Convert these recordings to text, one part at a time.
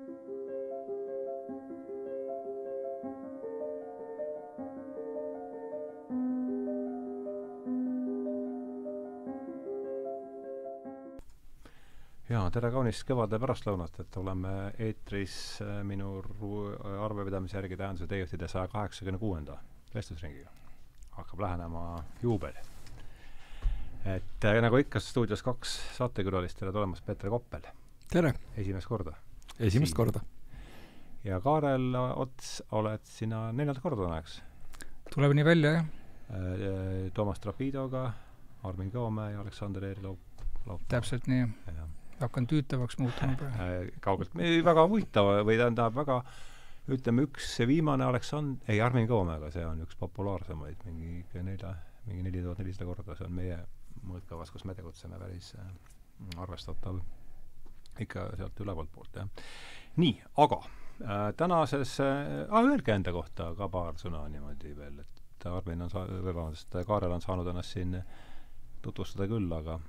Jaa, tere kaunist kevade pärastlõunat, et oleme eetris minu arvepidamise järgi tähenduse teejuhtide 186. vestlusringiga. Hakkab lähenema juubel. Et nagu ikka stuudios 2 saatekülalist, tere tulemas Peeter Koppel. Tere! Esimest korda. Esimest korda. Ja Kaarel Ots oled sina 4. korda tänaks. Tuleb nii välja, jah? Toomas Trapidoga, Armin Kõomäe ja Aleksander Eeri-Laup. Täpselt nii. Ja. Hakkan tüütavaks muutuma. Kaugelt. Väga huvitav või tähendab väga, ütleme, üks viimane Armin Kõomäega, see on üks populaarsemaid, mingi 4400 korda, see on meie mõõtkavas, kus me tegutseme päris arvestatav ikka sealt ülevalt poolt. Ja. Nii, aga tänases, öelge enda kohta ka paar sõna niimoodi veel, et Kaarel on saanud ennast siin tutvustada küll, aga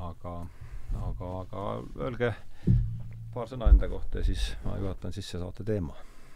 öelge paar sõna enda kohta ja siis ma juhatan sisse saate teema.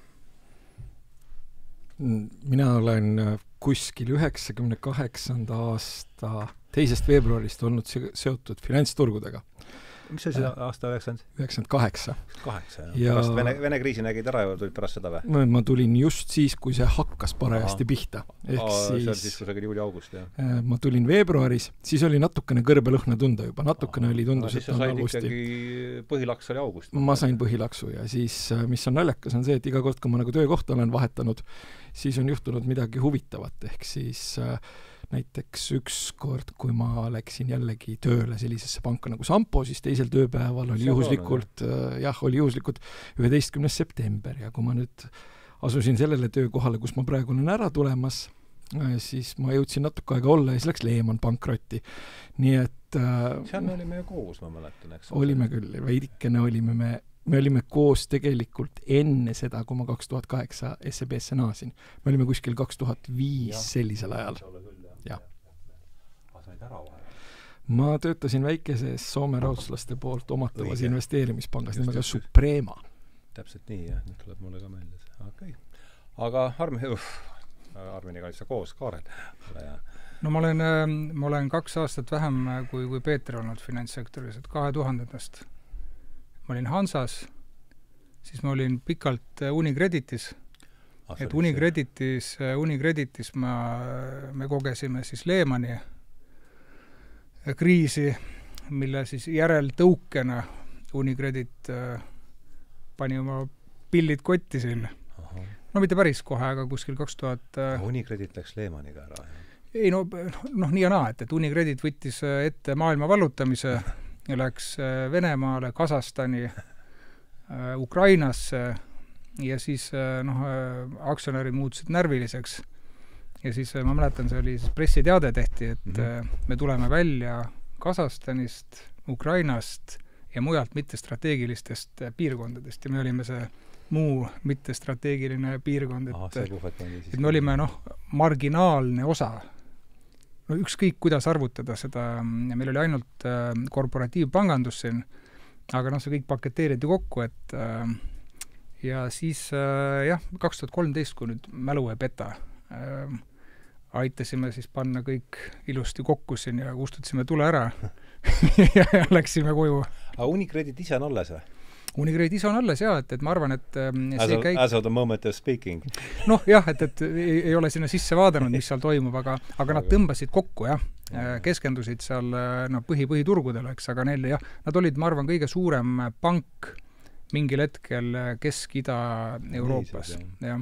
Mina olen kuskil 98. aasta 2. veebruarist olnud seotud finantsturgudega. Mis oli see aasta 98? 8, jah. Pärast Vene kriisi nägid ära ja tulid pärast seda või? Ma tulin just siis, kui see hakkas parajasti pihta. See oli siis, kui see oli juuli-august, jah? Ma tulin veebruaris, siis oli natukene kõrbelõhna tunda juba, natukene oli tundus, et on augusti. Siis sa said ikkagi põhilaks oli august. Ma sain põhilaksu ja siis, mis on naljakas, on see, et iga kord, kui ma nagu töökohta olen vahetanud, siis on juhtunud midagi huvitavat, ehk siis näiteks üks kord, kui ma läksin jällegi tööle sellisesse panka nagu Sampo, siis teisel tööpäeval oli juhuslikult 11. september ja kui ma nüüd asusin sellele töökohale, kus ma praegu olen ära tulemas, siis ma jõudsin natuke aega olla ja siis läks Lehman pankrotti. Nii et seal me olime ju koos, ma mäletan, eks? Olime küll, veidikene me olime koos tegelikult enne seda, kui ma 2008 SEB-sse naasin. Me olime kuskil 2005 sellisel ajal. Ja. Ma töötasin väikeses Soome raudslaste poolt omatavas investeerimispangas nimega Suprema. Täpselt nii, jah. Nüüd tuleb mulle ka meelde. Okay. Aga Arminiga olid sa koos, Kaarel. No ma olen 2 aastat vähem kui Peeter olnud finantssektoris, et 2000-ndast. Ma olin Hansas, siis ma olin pikalt Unikreditis. Et Unikreditis me kogesime siis Lehmani kriisi, mille siis järel tõukena Unikredit pani oma pillid kotti siin. No mitte päris kohe, aga kuskil 2000... Unikredit läks Lehmaniga ära? Ei, nii ja naa, et Unikredit võttis ette maailma vallutamise ja läks Venemaale, Kasahstani, Ukrainasse ja siis aktsionärid muutusid närviliseks ja siis ma mäletan, see oli siis pressiteade tehti, et me tuleme välja Kasahstanist, Ukrainast ja mujalt mittestrateegilistest piirkondadest ja me olime see muu mittestrateegiline piirkond, et me olime marginaalne osa. No ükskõik, kuidas arvutada seda, meil oli ainult korporatiivpangandus siin, aga see kõik paketeeriti kokku, et ja siis 2013, kui nüüd mälu ei peta, aitasime siis panna kõik ilusti kokku siin ja kustutasime tule ära ja läksime koju. Aga Unikredit ise on alles või? Unikredit ise on alles, jah, et ma arvan, et as of the moment of speaking. Jah, et ei ole sinna sisse vaadanud, mis seal toimub, aga nad tõmbasid kokku, jah. Keskendusid seal põhiturgudel, eks, aga neil, jah, nad olid, ma arvan, kõige suurem pank mingil hetkel Kesk-Ida-Euroopas. Ja.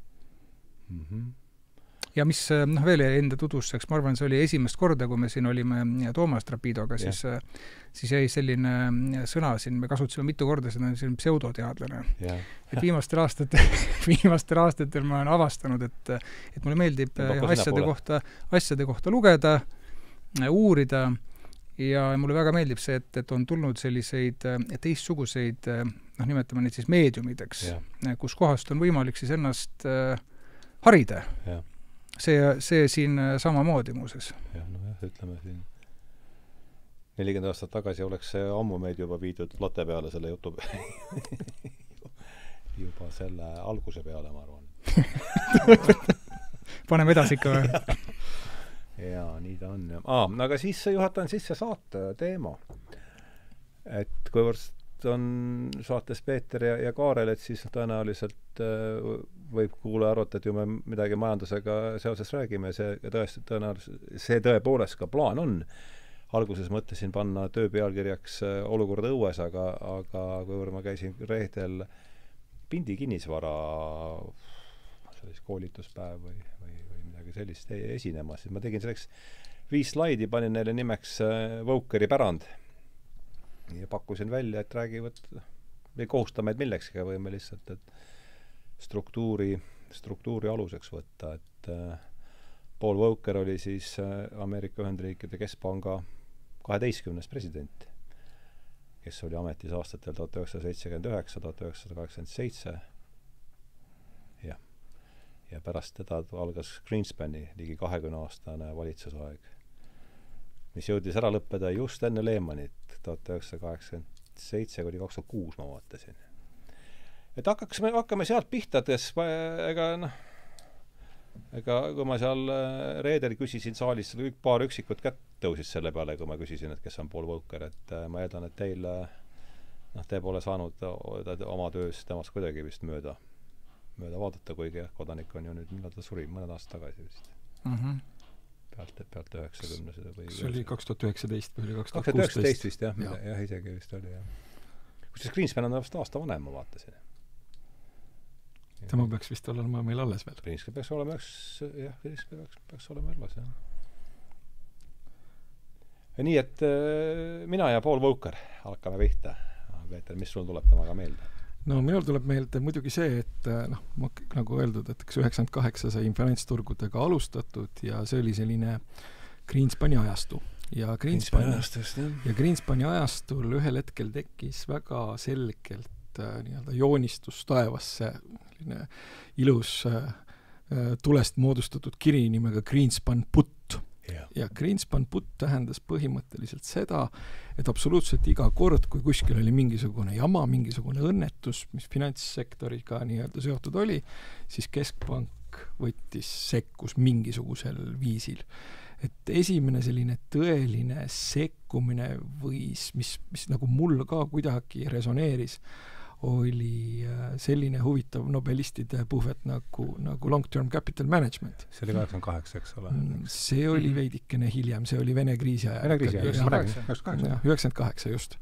Ja mis veel enda tutvustuseks, ma arvan, see oli esimest korda, kui me siin olime Toomas Trapidoga, siis jäi selline sõna siin, me kasutasime mitu korda, see on selline pseudoteadlane. Et viimastel aastatel ma olen avastanud, et mulle meeldib asjade kohta lugeda, uurida ja mulle väga meeldib see, et on tulnud selliseid teistsuguseid, nimetame neid siis meediumideks, kus kohast on võimalik siis ennast harida. See siin samamoodi muuses. Ütleme siin 40 aastat tagasi oleks see ammu meid juba viidud late peale selle jutu juba selle alguse peale, ma arvan. Paneme edasi ikka või? Jaa, nii ta on. Aga siis juhatan sisse saate teema. Et kuivõrd on saates Peeter ja Kaarel, et siis tõenäoliselt võib kuule arvata, et ju me midagi majandusega seoses räägime. See tõepoolest ka plaan on. Alguses mõtlesin panna töö pealkirjaks olukorda õues, aga kuivõrd ma käisin reedel Pindi kinnisvara koolituspäev või midagi sellist esinemas, siis ma tegin selleks 5 slaidi, panin neile nimeks Vokeri pärand ja pakkusin välja, et räägivad või kohustame millekski, võime lihtsalt struktuuri aluseks võtta, et Paul Volcker oli siis Ameerika Ühendriikide Keskpanga 12. president, kes oli ametis aastatel 1979-1987 ja pärast teda algas Greenspani ligi 20-aastane valitsusaeg, mis jõudis ära lõppeda just enne Lehmanit 1987 kuni 2006 ma vaatasin. Et hakkame sealt pihta, ega kui ma seal reedel küsisin saalis, paar üksikut kätt tõusis selle peale, kui ma küsisin, et kes on Paul Volcker, et ma eeldan, et te pole saanud oma töös temast kuidagi vist mööda vaadata, kuigi kodanik on ju nüüd, millal ta suri, mõned aastad tagasi vist. Pealt 90-sed või... See oli 2019 või 2019 vist, jah, isegi vist oli, jah. Kusjuures Greenspan on aasta vanem, ma vaatasin. Tema peaks vist olema meil alles veel. Greenspan peaks olema alles, jah. Ja nii, et mina ja Paul Volcker hakkame pihta. Peeter, mis sul tuleb temaga meelde? No minul tuleb meelde muidugi see, et nagu öeldud, et 98 sai finantsturgudega alustatud ja see oli selline Greenspani ajastu. Ja Greenspani ajastul ühel hetkel tekkis väga selgelt joonistus taevasse, ilus tulest moodustatud kiri nimega Greenspan Put. Ja Greenspan Put tähendas põhimõtteliselt seda, et absoluutselt iga kord, kui kuskil oli mingisugune jama, mingisugune õnnetus, mis finantssektoriga nii-öelda seotud oli, siis Keskpank sekkus mingisugusel viisil. Et esimene selline tõeline sekkumine võis, mis nagu mul ka kuidagi resoneeris, oli selline huvitav nobelistide puhvet nagu long-term capital management. See oli 88, eks ole? See oli veidikene hiljem, see oli Vene kriisi ajal. Vene kriisi ajal, ma räägin, 98 just.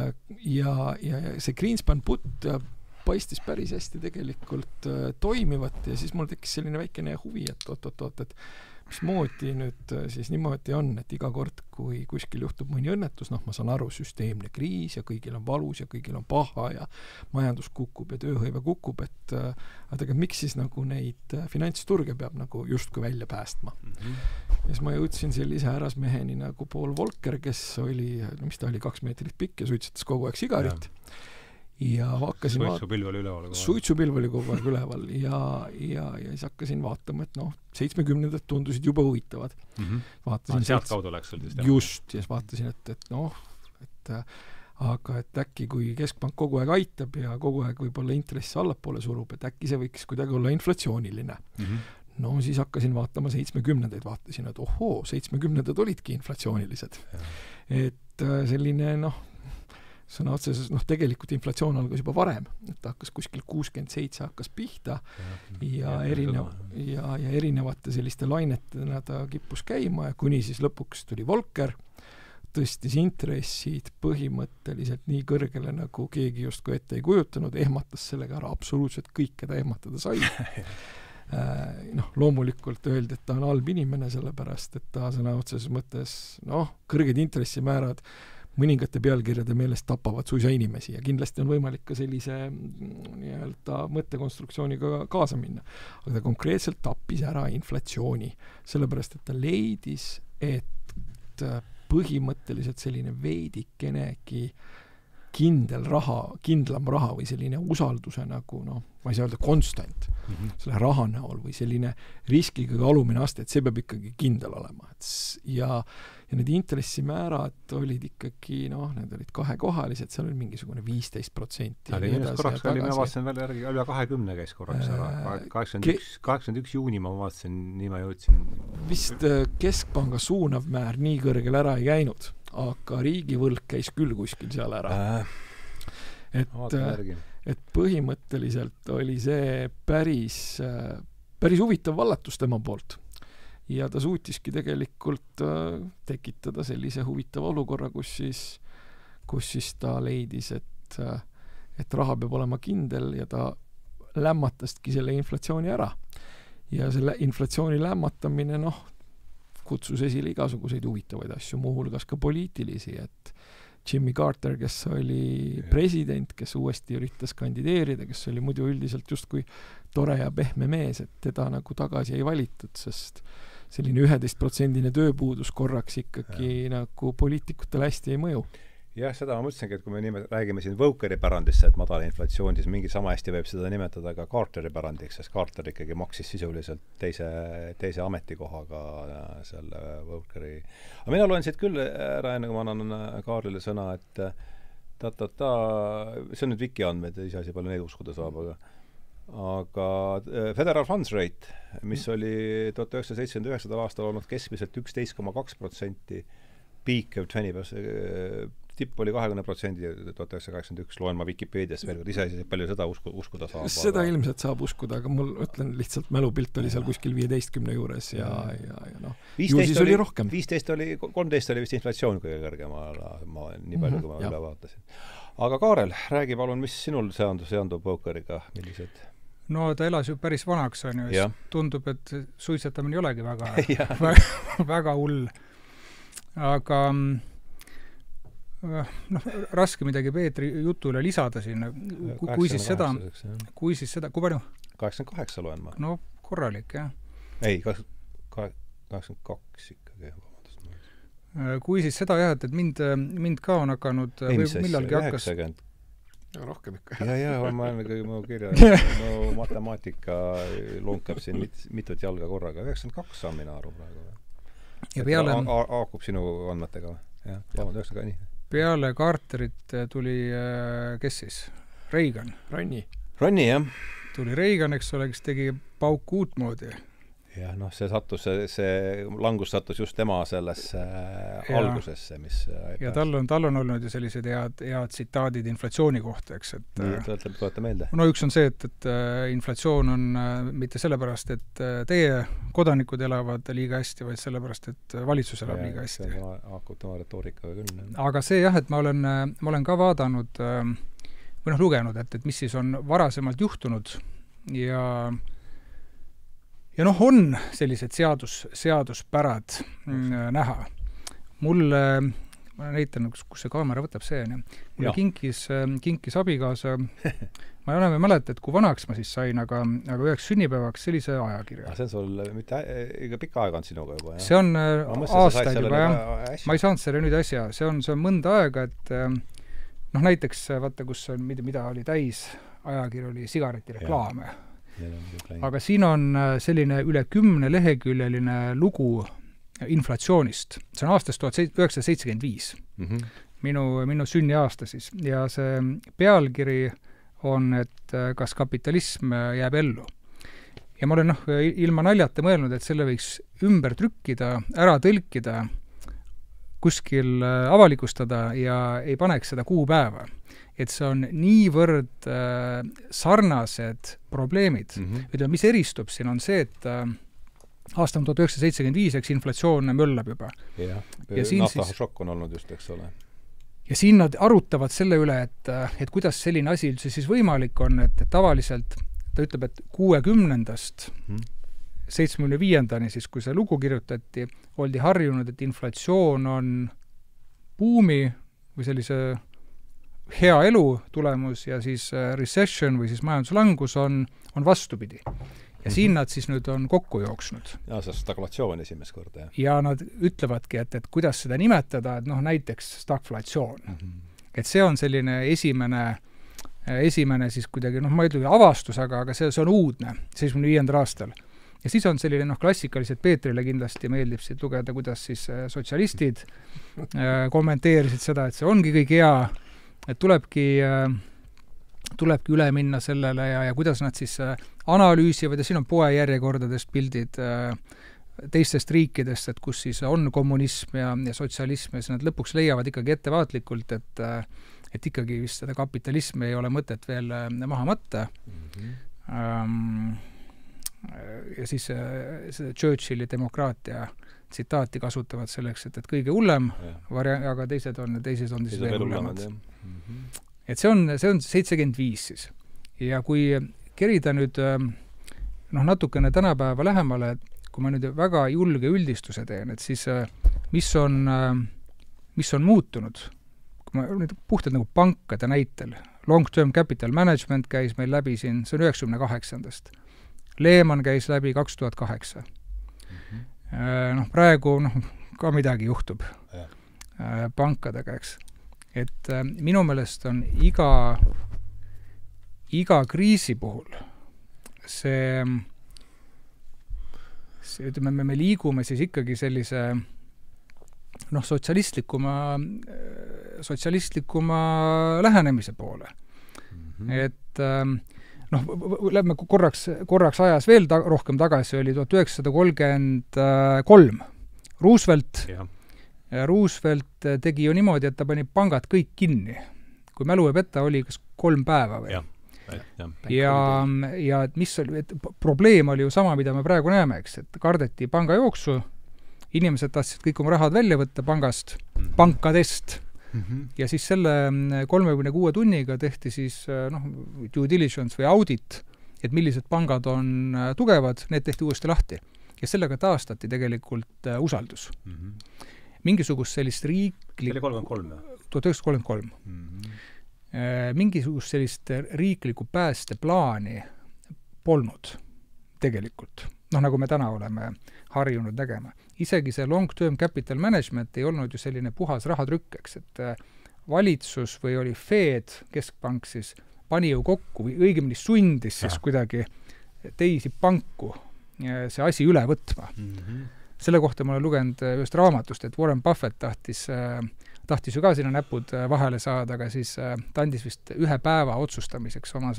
Ja see Greenspan Put paistis päris hästi tegelikult toimivat ja siis mul tekkis selline väikene huvi, et et mismoodi nüüd siis niimoodi on, et iga kord, kui kuskil juhtub mõni õnnetus, ma saan aru, süsteemne kriis ja kõigil on valus ja kõigil on paha ja majandus kukub ja tööhõive kukub, et aga miks siis nagu neid finantsturge peab nagu justkui välja päästma. Ja siis ma jõudsin sellise härrasmeheni nagu Paul Volcker, kes oli, mis ta oli, 2 meetrit pikk ja suitsetas kogu aeg sigarit. Ja hakkasin suitsupilv oli kogu aeg üleval ja siis hakkasin vaatama, et 70-ndad tundusid juba huvitavad. Sealt kaudu läks sul just, ja siis vaatasin, et aga et äkki kui Keskpank kogu aeg aitab ja kogu aeg võib-olla intress allapoole surub, et äkki see võiks kuidagi olla inflatsiooniline. Siis hakkasin vaatama 70-ndaid, vaatasin, et 70-ndad olidki inflatsioonilised. Et selline sõna otseses, tegelikult inflatsioon algas juba varem, et hakkas kuskil 67 hakkas pihta ja erinevate selliste lainetena ta kippus käima ja kuni siis lõpuks tuli Volcker, tõstis intressid põhimõtteliselt nii kõrgele, nagu keegi justkui ette ei kujutanud, ehmatas sellega ära absoluutselt kõik, keda ehmatada sai. Loomulikult öeldi, et ta on halb inimene, sellepärast, et ta sõna otseses mõttes, kõrged intressimäärad mõningate pealkirjade meelest tapavad suisa inimesi ja kindlasti on võimalik ka sellise nii-öelda mõttekonstruktsiooniga kaasa minna. Aga ta konkreetselt tappis ära inflatsiooni, sellepärast, et ta leidis, et põhimõtteliselt selline veidikenegi kindlam raha või selline usalduse nagu ma ei saa öelda konstant selle raha näol või selline riskiga alumine aste, et see peab ikkagi kindel olema. Ja need intressimäärad olid ikkagi, need olid kahekohalised, seal oli mingisugune 15%. Korraks oli, ma vaatasin veel järgi, üle 20 käis korraks ära. 81 juuni ma vaatasin, nii ma jõudsin. Vist keskpanga suunav määr nii kõrgel ära ei käinud, aga riigivõlg käis küll kuskil seal ära. Et põhimõtteliselt oli see päris huvitav vallatus tema poolt. Ja ta suutiski tegelikult tekitada sellise huvitava olukorra, kus siis ta leidis, et raha peab olema kindel ja ta lämmataski selle inflatsiooni ära. Ja selle inflatsiooni lämmatamine, kutsus esile igasuguseid huvitavaid asju, muuhulgas ka poliitilisi, et Jimmy Carter, kes oli president, kes uuesti üritas kandideerida, kes oli muidu üldiselt justkui tore ja pehme mees, et teda nagu tagasi ei valitud, sest selline 11% tööpuudus korraks ikkagi nagu poliitikutele hästi ei mõju. Jah, seda ma mõtlesingi, et kui me räägime siin Volckeri pärandisse, et madala inflatsioon, siis mingi sama hästi võib seda nimetada ka Carteri pärandiks, sest Carter ikkagi maksis sisuliselt teise ametikohaga selle Volckeri. Aga mina loen siit küll ära, enne kui ma annan Kaarlile sõna, et see on nüüd Wiki andmed, iseasi palju neid uskuda saab, aga Federal Funds Rate, mis oli 1979. aastal olnud keskmiselt 11,2%, peak of 20%, tipp oli 20% 1981, loen ma Wikipeediast veel, ise palju seda uskuda saab. Seda ilmselt saab uskuda, aga mul ütlen lihtsalt mälupilt oli seal kuskil 15 juures ja ju siis oli rohkem. 13 oli vist inflatsioon kõige kõrgem, ma nii palju, kui ma üle vaatasin. Aga Kaarel, räägi palun, mis sinul seandub Volckeriga, millised? No ta elas ju päris vanaks, on ju, tundub, et suitsetamine ei olegi väga hull. Aga raske midagi Peetri jutule lisada siin. Kui siis seda, kui palju? 88 loen ma. No korralik, jah. Ei, 82 ikkagi. Kui siis seda jah, et mind ka on hakanud millalgi hakkas. Rohkem ikka. Ma mu kirja, mu matemaatika lunkab siin mitut jalga korraga. 92 on mina aru praegu. Ja peale haakub sinu andmetega. Jah, 92 nii. Peale Carterit tuli, kes siis? Reagan. Ronny, jah. Tuli Reagan, eks ole, kes tegi pauku uutmoodi. Jah, see langus sattus just tema sellesse algusesse, mis... Ja tal on olnud ju sellised head tsitaadid inflatsiooni kohta, eks, et... Nii, tuleta meelde. No üks on see, et inflatsioon on mitte sellepärast, et teie kodanikud elavad liiga hästi, vaid sellepärast, et valitsus elab liiga hästi. See haakub tema retoorikaga küll. Aga see jah, et ma olen ka vaadanud või lugenud, et mis siis on varasemalt juhtunud ja on sellised seaduspärad näha. Mulle, ma näitan, kus see kaamera võtab see, mulle kinkis abikaasa, ma ei ole mäleta, et kui vanaks ma siis sain, aga üheks sünnipäevaks sellise ajakirja. See on sul mitte iga pika aega on sinuga juba, jah? See on aastaid juba, jah. Ma ei saanud selle nüüd asja, see on mõnda aega, et näiteks, vaata, kus on, mida oli täis, ajakirja oli sigaretireklaame. Aga siin on selline üle 10 leheküljeline lugu inflatsioonist. See on aastast 1975. Minu sünniaasta siis. Ja see pealkiri on, et kas kapitalism jääb ellu. Ja ma olen ilma naljata mõelnud, et selle võiks ümber trükkida, ära tõlkida, kuskil avalikustada ja ei paneks seda kuupäeva. Et see on niivõrd sarnased probleemid. Mis eristub siin on see, et aasta on 1975, eks inflatsioon möllab juba. Ja naftašokk on olnud just, eks ole. Ja siin nad arutavad selle üle, et kuidas selline asi üldse siis võimalik on, et tavaliselt ta ütleb, et 60-ndast 75-ndani siis, kui see lugu kirjutati, oldi harjunud, et inflatsioon on buumi või sellise hea elu tulemus ja siis recession või siis majanduslangus on vastupidi. Ja siin nad siis nüüd on kokku jooksnud. Ja see stagflatsioon esimest korda, jah. Ja nad ütlevadki, et kuidas seda nimetada, et näiteks stagflatsioon. et see on selline esimene siis kuidagi, ma ei ütle avastus, aga see on uudne 75. aastal. Ja siis on selline, klassikaliselt Peetrile kindlasti meeldib siit lugeda, kuidas siis sotsialistid kommenteerisid seda, et see ongi kõik hea, et tulebki üle minna sellele ja kuidas nad siis analüüsivad ja siin on poejärjekordadest pildid teistest riikidest, et kus siis on kommunism ja sotsialism ja siis nad lõpuks leiavad ikkagi ettevaatlikult, et ikkagi vist seda kapitalismi ei ole mõtet veel maha matta. Ja siis seda Churchilli demokraatia tsitaati kasutavad selleks, et kõige hullem aga teised on siis veel hullemad. Et see on 75 siis. Ja kui kerida nüüd natukene tänapäeva lähemale, kui ma nüüd väga julge üldistuse teen, et siis mis on muutunud? Kui ma nüüd puhtalt nagu pankade näitel, long-term capital management käis meil läbi siin, see on 98. Lehman käis läbi 2008. Praegu ka midagi juhtub pankadega, eks. Et minu meelest on iga kriisi puhul see ütleme, me liigume siis ikkagi sellise sotsialistlikuma lähenemise poole. Et lähme korraks ajas veel rohkem tagasi, oli 1933. Roosevelt tegi ju niimoodi, et ta pani pangad kõik kinni. Kui mälu ei peta, oli kas 3 päeva või? Ja mis oli, et probleem oli ju sama, mida me praegu näeme, eks, et kardeti pangajooksu, inimesed tahtsid kõik oma rahad välja võtta pankadest. Ja siis selle 36 tunniga tehti siis due diligence või audit, et millised pangad on tugevad, need tehti uuesti lahti. Ja sellega taastati tegelikult usaldus. Mingisugust sellist riiklikku... 1933. Mingisugust sellist riiklikku päästeplaani polnud tegelikult. Nagu me täna oleme harjunud nägema. Isegi see long-term capital management ei olnud ju selline puhas rahatrükkeks, et valitsus või oli Fed, keskpank siis, pani ju kokku või õigemini sundis siis kuidagi teisi panku see asi üle võtma. Selle kohta ma olen lugenud just raamatust, et Warren Buffett tahtis ju ka sinna näpud vahele saada, aga siis ta andis vist 1 päeva otsustamiseks oma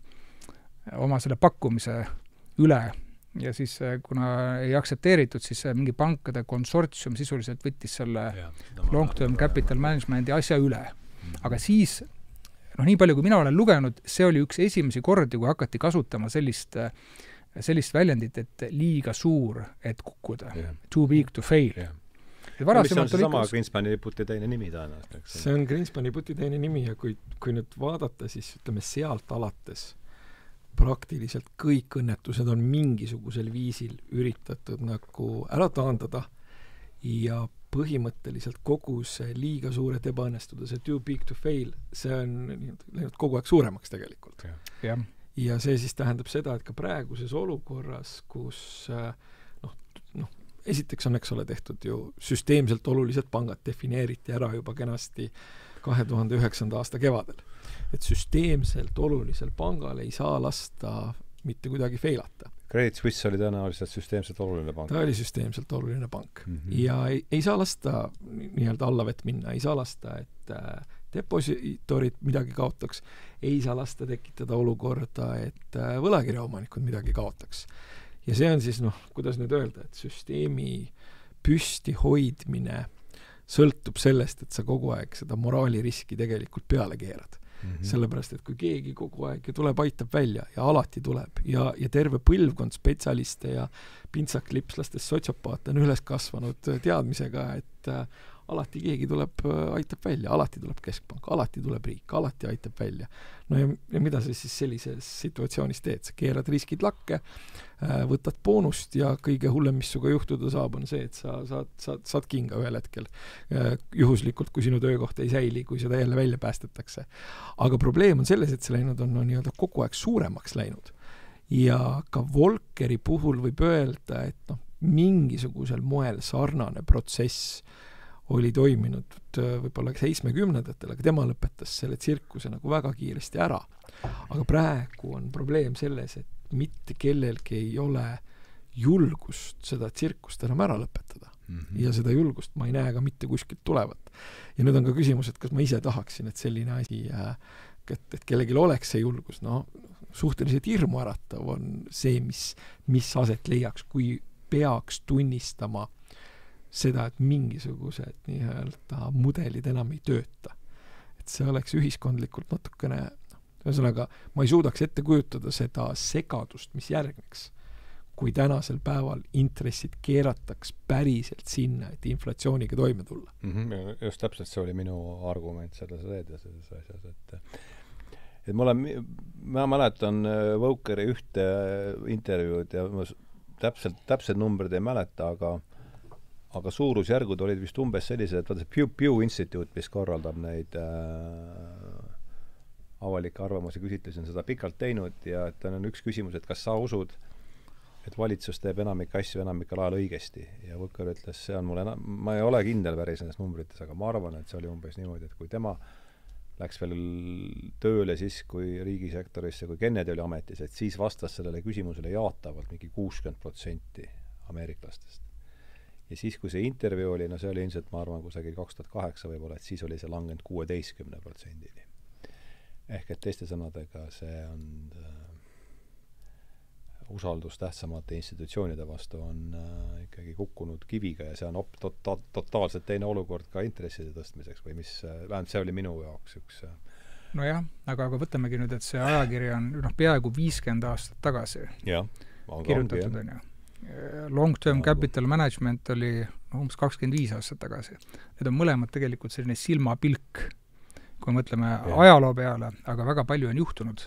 selle pakkumise üle. Ja siis, kuna ei aksepteeritud, siis mingi pankade konsortsium sisuliselt võttis selle long-term capital management'i asja üle. Aga siis, nii palju kui mina olen lugenud, see oli üks esimesi kordi, kui hakati kasutama sellist väljendit, et liiga suur, et kukkuda. Too big to fail. Mis on see sama Greenspani puti teine nimi tõenäoliselt? See on Greenspani puti teine nimi ja kui nüüd vaadata, siis ütleme sealt alates praktiliselt kõik õnnetused on mingisugusel viisil üritatud nagu ära taandada ja põhimõtteliselt kogu see liiga suured ebaõnnestuda, see too big to fail, see on läinud kogu aeg suuremaks tegelikult. Ja see siis tähendab seda, et ka praeguses olukorras, kus esiteks on, eks ole, tehtud ju süsteemselt olulised pangad defineeriti ära juba kenasti 2009. aasta kevadel. Et süsteemselt olulisel pangal ei saa lasta mitte kuidagi feilata. Credit Suisse oli tõenäoliselt süsteemselt oluline pank. Ta oli süsteemselt oluline pank. Ja ei saa lasta nii-öelda allavett minna, ei saa lasta, et depositorid midagi kaotaks, ei saa lasta tekitada olukorda, et võlakirjaomanikud midagi kaotaks. Ja see on siis, kuidas nüüd öelda, et süsteemi püsti hoidmine sõltub sellest, et sa kogu aeg seda moraaliriski tegelikult peale keerad. Sellepärast, et kui keegi kogu aeg tuleb, aitab välja ja alati tuleb ja terve põlvkond spetsialiste ja pintsaklipslastest sotsiopaate on üles kasvanud teadmisega, et alati keegi tuleb, aitab välja, alati tuleb keskpank, alati tuleb riik, alati aitab välja. Ja mida sa siis sellises situatsioonis teed? Sa keerad riskid lakke, võtad boonust ja kõige hullem, mis suga juhtuda saab, on see, et sa saad kinga ühel hetkel. Juhuslikult, kui sinu töökoht ei säili, kui seda jälle välja päästetakse. Aga probleem on selles, et see läinud on nii-öelda kogu aeg suuremaks läinud. Ja ka Volkeri puhul võib öelda, et mingisugusel moel sarnane protsess oli toiminud võib-olla 70-ndatel, aga tema lõpetas selle tsirkuse nagu väga kiiresti ära. Aga praegu on probleem selles, et mitte kellelgi ei ole julgust seda tsirkust enam ära lõpetada. Ja seda julgust ma ei näe ka mitte kuskilt tulevat. Ja nüüd on ka küsimus, et kas ma ise tahaksin, et selline asi, et kellelgi oleks see julgus, no suhteliselt hirmu äratav on see, mis aset leiaks, kui peaks tunnistama seda, et mingisugused nii-öelda mudelid enam ei tööta. Et see oleks ühiskondlikult natukene, ühesõnaga, ma ei suudaks ette kujutada seda segadust, mis järgneks, kui tänasel päeval intressid keerataks päriselt sinna, et inflatsiooniga toime tulla. Just täpselt see oli minu argument selles asjas, et ma mäletan Volckeri ühte intervjuud ja ma täpsed numbrid ei mäleta, aga suurusjärgud olid vist umbes sellised, et vaata see Pew Institute, mis korraldab neid avalikke arvamusi küsitlusi, on seda pikalt teinud ja et on üks küsimus, et kas sa usud, et valitsus teeb enamik asju enamikal ajal õigesti. Ja Volcker ütles, see on mulle ma ei ole kindel päris nendes numbrites, aga ma arvan, et see oli umbes niimoodi, et kui tema läks veel tööle siis, kui riigisektorisse, kui Kennedy oli ametis, et siis vastas sellele küsimusele jaatavalt mingi 60% ameeriklastest. Ja siis, kui see intervjuu oli, no see oli ilmselt, ma arvan, kusagil 2008 võib-olla, et siis oli see langenud 16%-ni. Ehk et teiste sõnadega see on usaldus tähtsamate institutsioonide vastu on ikkagi kukkunud kiviga ja see on totaalselt teine olukord ka intresside tõstmiseks või mis, vähemalt see oli minu jaoks üks Nojah, aga võtamegi nüüd, et see ajakiri on peaaegu 50 aastat tagasi kirjutatud, on ju. Long-term capital management oli umbes 25 aastat tagasi. Need on mõlemad tegelikult selline silmapilk, kui mõtleme ajaloo peale, aga väga palju on juhtunud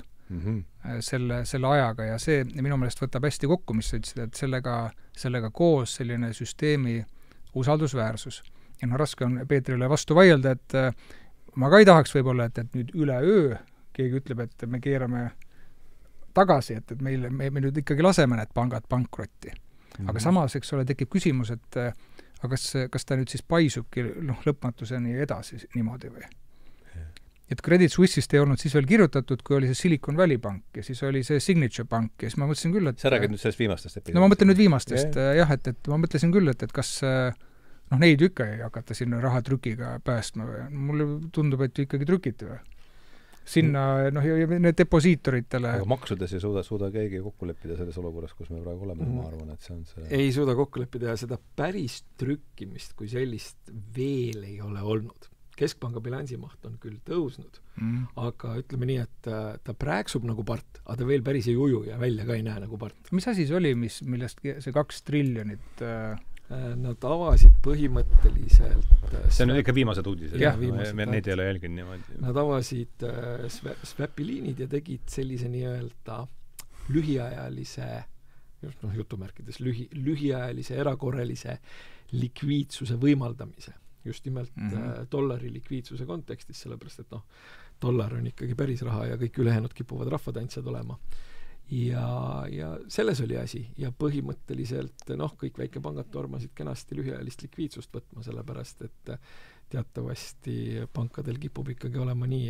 selle ajaga ja see minu meelest võtab hästi kokku, mis sa ütlesid, et sellega koos selline süsteemi usaldusväärsus. Ja raske on Peetrile vastu vaielda, et ma ka ei tahaks võib-olla, et nüüd üle öö keegi ütleb, et me keerame tagasi, et me nüüd ikkagi laseme need pangad pankrotti. Aga samas, eks ole, tekib küsimus, et aga kas ta nüüd siis paisubki lõpmatuseni edasi niimoodi või? Et Credit Suisse'ist ei olnud siis veel kirjutatud, kui oli see Silicon Valley Bank ja siis oli see Signature Bank ja siis ma mõtlesin küll, et... Sa räägid nüüd sellest viimastest episoodist? No ma mõtlen nüüd viimastest, jah, et ma mõtlesin küll, et kas neid ikka ei hakata sinna rahatrükiga päästma või? Mulle tundub, et ikkagi trükiti või? Sinna, need deposiitoritele... Aga maksudes ei suuda keegi kokku leppida selles olukorras, kus me praegu oleme, ma arvan, et see on see... Ei suuda kokku leppida ja seda päris trükkimist kui sellist veel ei ole olnud. Keskpanga bilansimaht on küll tõusnud, aga ütleme nii, et ta prääksub nagu part, aga ta veel päris ei uju ja välja ka ei näe nagu part. Mis asi see oli, millest see 2 triljonit... Nad avasid põhimõtteliselt... See on ikka viimased uudised. Neid ei ole jälginud niimoodi. Nad avasid swapiliinid ja tegid sellise nii-öelda lühiajalise, jutumärkides, lühiajalise erakorralise likviidsuse võimaldamise. Just nimelt dollari likviidsuse kontekstis, sellepärast, et dollar on ikkagi päris raha ja kõik ülejäänud kipuvad rahvatantsad olema. Ja selles oli asi ja põhimõtteliselt kõik väikepangad tormasid kenasti lühiajalist likviidsust võtma, sellepärast et teatavasti pankadel kipub ikkagi olema nii,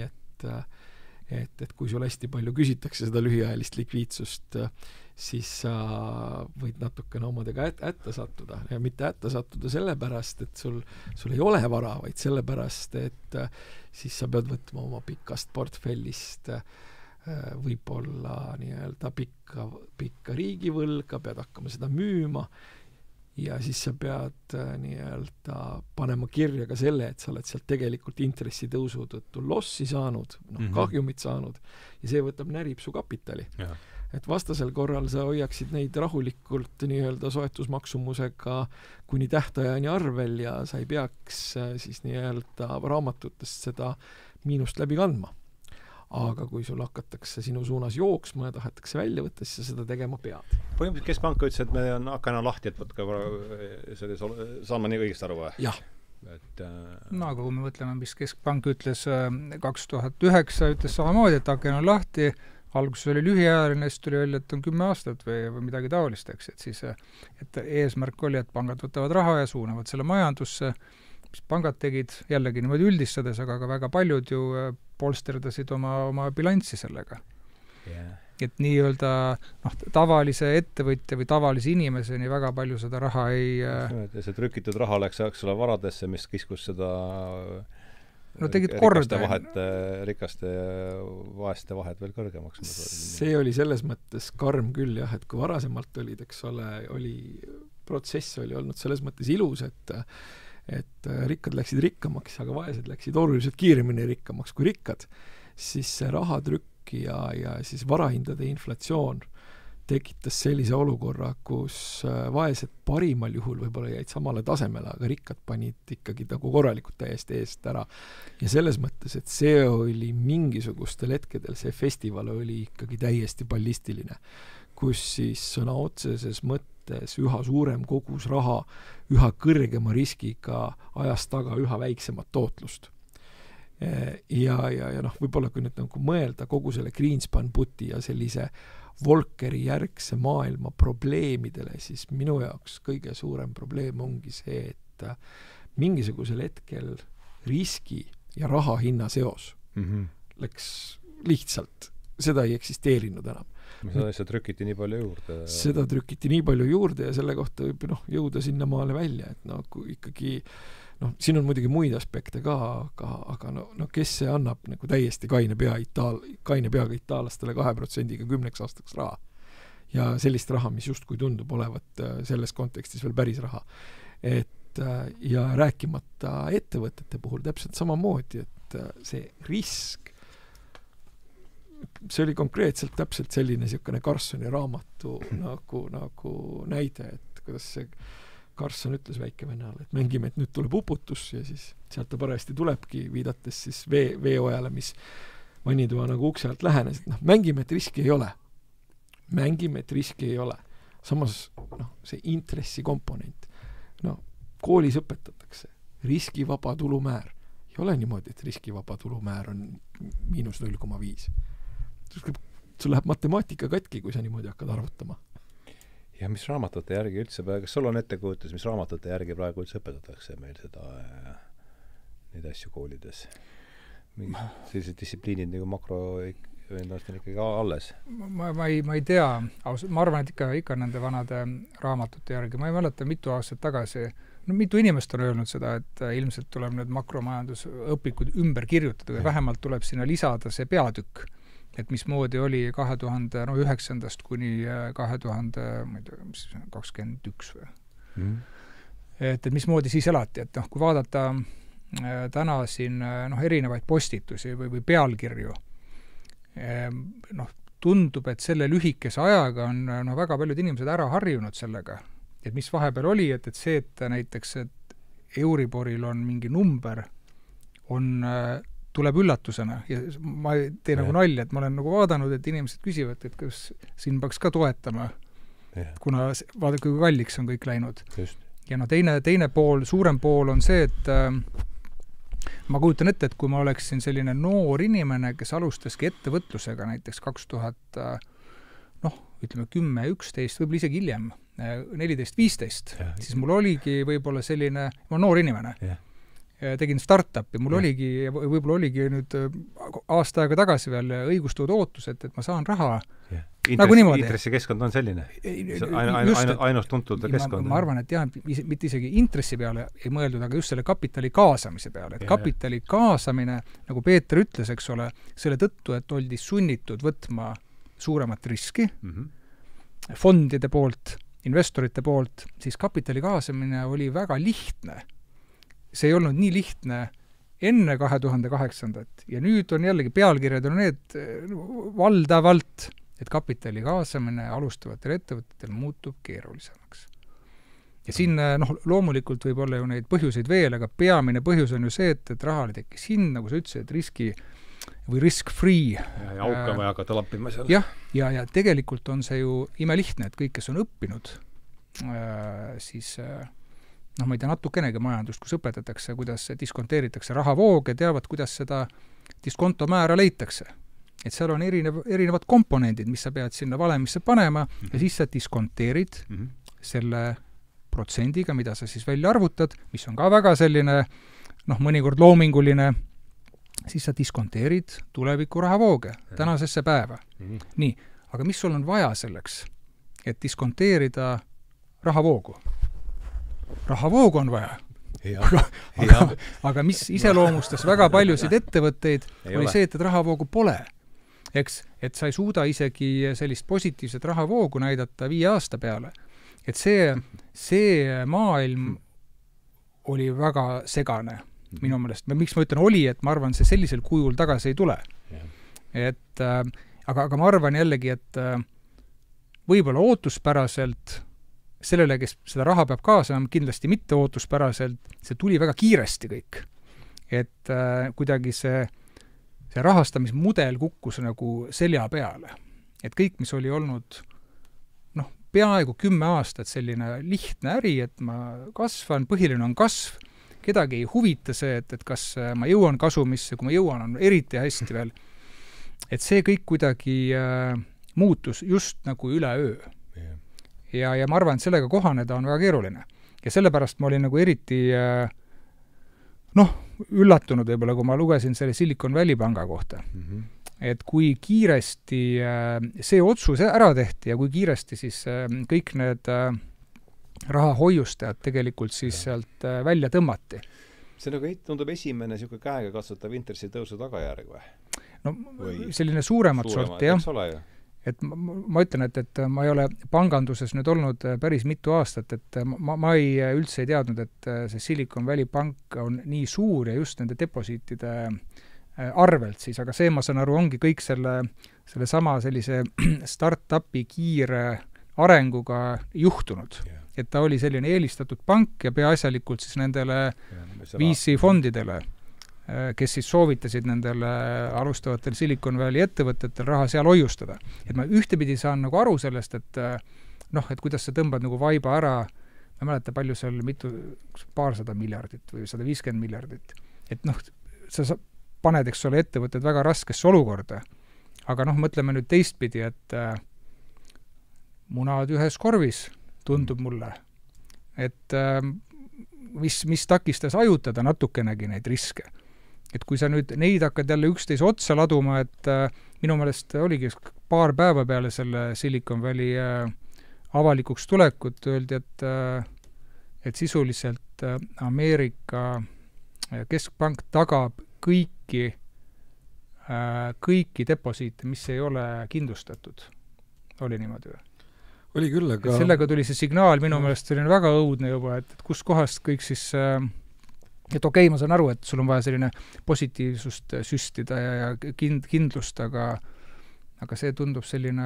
et kui sul hästi palju küsitakse seda lühiajalist likviidsust, siis sa võid natukene omadega ätta sattuda ja mitte ätta sattuda sellepärast, et sul ei ole vara, vaid sellepärast, et siis sa pead võtma oma pikast portfellist võib-olla nii-öelda pikka riigivõlga, pead hakkama seda müüma ja siis sa pead nii-öelda panema kirja ka selle, et sa oled sealt tegelikult intressitõusu tõttu lossi saanud, kahjumit saanud ja see võtab närib su kapitali. Ja. Et vastasel korral sa hoiaksid neid rahulikult nii-öelda soetusmaksumusega kuni tähtajani arvel ja sa ei peaks siis nii-öelda raamatutest seda miinust läbi kandma. Aga kui sul hakatakse sinu suunas jooksma ja tahetakse välja võtta, siis sa seda tegema pead. Põhimõtteliselt Keskpank ütles, et me on hakana lahti, et saan ma nii õigesti aru või? Jah. Aga kui me mõtleme, mis Keskpank ütles 2009, ütles samamoodi, et haken on lahti, alguses oli lühiajaline, siis tuli välja, et on 10 aastat või midagi taolist, eks, et siis et eesmärk oli, et pangad võtavad raha ja suunavad selle majandusse mis pangad tegid, jällegi niimoodi üldistades, aga ka väga paljud ju polsterdasid oma bilanssi sellega. Et nii-öelda tavalise ettevõtja või tavalise inimeseni väga palju seda raha ei see trükitud raha läks varadesse, mis kiskus seda tegid korda. Rikaste vaeste vahed veel kõrgemaks. See oli selles mõttes karm küll jah, et kui varasemalt olid, eks ole, protsess oli olnud selles mõttes ilus, et rikkad läksid rikkamaks, aga vaesed läksid oluliselt kiiremini rikkamaks kui rikkad, siis see rahatrükk ja siis varahindade inflatsioon tekitas sellise olukorra, kus vaesed parimal juhul võib-olla jäid samale tasemele, aga rikkad panid ikkagi nagu korralikult täiesti eest ära. Ja selles mõttes, et see oli mingisugustel hetkedel, see festival oli ikkagi täiesti ballistiline, kus siis sõna otseses mõttes üha suurem kogus raha, üha kõrgema riskiga ajas taga üha väiksemat tootlust. Ja võib-olla kui nüüd nagu mõelda kogu selle Greenspan-puti ja sellise Volkeri järgse maailma probleemidele, siis minu jaoks kõige suurem probleem ongi see, et mingisugusel hetkel riski ja raha hinna seos läks lihtsalt, seda ei eksisteerinud enam. Seda trükiti nii palju juurde. Seda trükiti nii palju juurde ja selle kohta võib jõuda sinna maale välja, et kui ikkagi siin on muidugi muid aspekte ka, aga kes see annab nagu täiesti kaine peaga itaallastele 2%-ga 10 aastaks raha. Ja sellist raha, mis justkui tundub olevat selles kontekstis veel päris raha. Ja rääkimata ettevõtete puhul täpselt samamoodi, et see risk, see oli konkreetselt täpselt selline siukene Carsoni raamatu nagu näide, et kuidas see Carson ütles väikevennale, et mängime, et nüüd tuleb uputus ja siis sealt ta parajasti tulebki, viidates siis veeojale, mis vannitoa nagu ukse alt lähenes, et mängime, et riski ei ole. Mängime, et riski ei ole. Samas see intressi komponent. Koolis õpetatakse. Riskivaba tulumäär. Ei ole niimoodi, et riskivaba tulumäär on -0,5. Sul läheb matemaatika katki, kui sa niimoodi hakkad arvutama. Ja mis raamatute järgi üldse, kas sul on ettekujutus, mis raamatute järgi praegu üldse õpetatakse meil neid asju koolides? Sellised distsipliinid nagu makro ennast on ikkagi alles? Ma ei tea. Ma arvan, et ikka nende vanade raamatute järgi. Ma ei mäleta mitu aastat tagasi. Mitu inimest on öelnud seda, et ilmselt tuleb need makromajandusõpikud ümber kirjutada või vähemalt tuleb sinna lisada see peatükk. Et mismoodi oli 2009. kuni 2021 või. Et mismoodi siis elati, et kui vaadata täna siin erinevaid postitusi või pealkirju, tundub, et selle lühikese ajaga on väga paljud inimesed ära harjunud sellega. Et mis vahepeal oli, et see, et näiteks et Euriboril on mingi number, tuleb üllatusena ja ma teen nagu nalja, et ma olen nagu vaadanud, et inimesed küsivad, et kas siin peaks ka toetama, kuna vaadake, kui kalliks on kõik läinud. Just. Ja teine pool, suurem pool on see, et ma kujutan ette, et kui ma oleksin selline noor inimene, kes alustaski ettevõtlusega näiteks 2000, ütleme 10, 11, võib-olla isegi hiljem, 14-15, siis mul oligi võib-olla selline, ma noor inimene, tegin start-upi, mul oligi, võib-olla oligi nüüd aasta aega tagasi veel õigustatud ootus, et ma saan raha. Nagu niimoodi. Intressikeskkond on selline? Ainus tuntud keskkond? Ma arvan, et jah, mitte isegi intressi peale ei mõeldud, aga just selle kapitali kaasamise peale. Et kapitali kaasamine, nagu Peeter ütles, eks ole, selle tõttu, et oldi sunnitud võtma suuremat riski fondide poolt, investorite poolt, siis kapitali kaasamine oli väga lihtne. See ei olnud nii lihtne enne 2008. Ja nüüd on jällegi pealkirjad on need valdavalt, et kapitali kaasamine alustavatele ettevõtetel muutub keerulisemaks. Ja siin loomulikult võib olla ju neid põhjuseid veel, aga peamine põhjus on ju see, et rahale tekkis hind, nagu sa ütlesid, riski või risk-free. Ja auka või hakata lappima seal. Ja tegelikult on see ju imelihtne, et kõik, kes on õppinud, siis ma ei tea natukenegi majandust, kus õpetatakse, kuidas diskonteeritakse rahavooge, teavad, kuidas seda diskontomäära leitakse. Et seal on erinevad komponendid, mis sa pead sinna valemisse panema ja siis sa diskonteerid selle protsendiga, mida sa siis välja arvutad, mis on ka väga selline mõnikord loominguline, siis sa diskonteerid tuleviku rahavooge tänasesse päeva. Nii, aga mis sul on vaja selleks, et diskonteerida rahavoogu? Rahavoogu on vaja. Aga mis iseloomustas väga paljusid ettevõtteid, oli see, et rahavoogu pole. Eks, et sa ei suuda isegi sellist positiivset rahavoogu näidata 5 aasta peale. Et see maailm oli väga segane minu meelest. Miks ma ütlen oli, et ma arvan, see sellisel kujul tagasi ei tule. Et, aga ma arvan jällegi, et võib-olla ootuspäraselt sellele, kes seda raha peab kaasa, kindlasti mitte ootuspäraselt, see tuli väga kiiresti kõik. Et kuidagi see rahastamismudel kukkus nagu selja peale. Et kõik, mis oli olnud peaaegu 10 aastat selline lihtne äri, et ma kasvan, põhiline on kasv, kedagi ei huvita see, et kas ma jõuan kasumisse, kui ma jõuan, on eriti hästi veel. Et see kõik kuidagi muutus just nagu üleöö. Ja ma arvan, et sellega kohaneda on väga keeruline. Ja sellepärast ma olin nagu eriti üllatunud võib-olla, kui ma lugesin selle Silicon Valley panga kohta. Et kui kiiresti see otsus ära tehti ja kui kiiresti siis kõik need rahahoiustajad tegelikult siis sealt välja tõmmati. See nagu tundub esimene siuke käega katsutav intressi tõusu tagajärg või? No selline suuremat sorti, jah. Et ma ütlen, et ma ei ole panganduses nüüd olnud päris mitu aastat, et ma üldse ei teadnud, et see Silicon Valley pank on nii suur ja just nende deposiitide arvelt siis, aga see, ma saan aru, ongi kõik selle sama sellise start-upi kiire arenguga juhtunud. Et ta oli selline eelistatud pank ja peaasjalikult siis nendele VC-fondidele, kes siis soovitasid nendele alustavatel Silicon Valley ettevõtetel raha seal hoiustada. Et ma ühtepidi saan nagu aru sellest, et et kuidas sa tõmbad nagu vaiba ära, ma mäleta palju seal paarsada miljardit või 150 miljardit. Et sa paned, eks ole, ettevõtted väga raskesse olukorda. Aga mõtleme nüüd teistpidi, et munad ühes korvis tundub mulle. Et mis takistas ajutada natukenegi neid riske. Et kui sa nüüd neid hakkad jälle üksteise otsa laduma, et minu meelest oligi paar päeva peale selle Silicon Valley avalikuks tulekut, öeldi, et sisuliselt Ameerika keskpank tagab kõiki deposiite, mis ei ole kindlustatud. Oli niimoodi või? Oli küll, aga sellega tuli see signaal minu meelest selline väga õudne juba, et kus kohast kõik siis et okei, ma saan aru, et sul on vaja selline positiivsust süstida ja kindlust, aga see tundub selline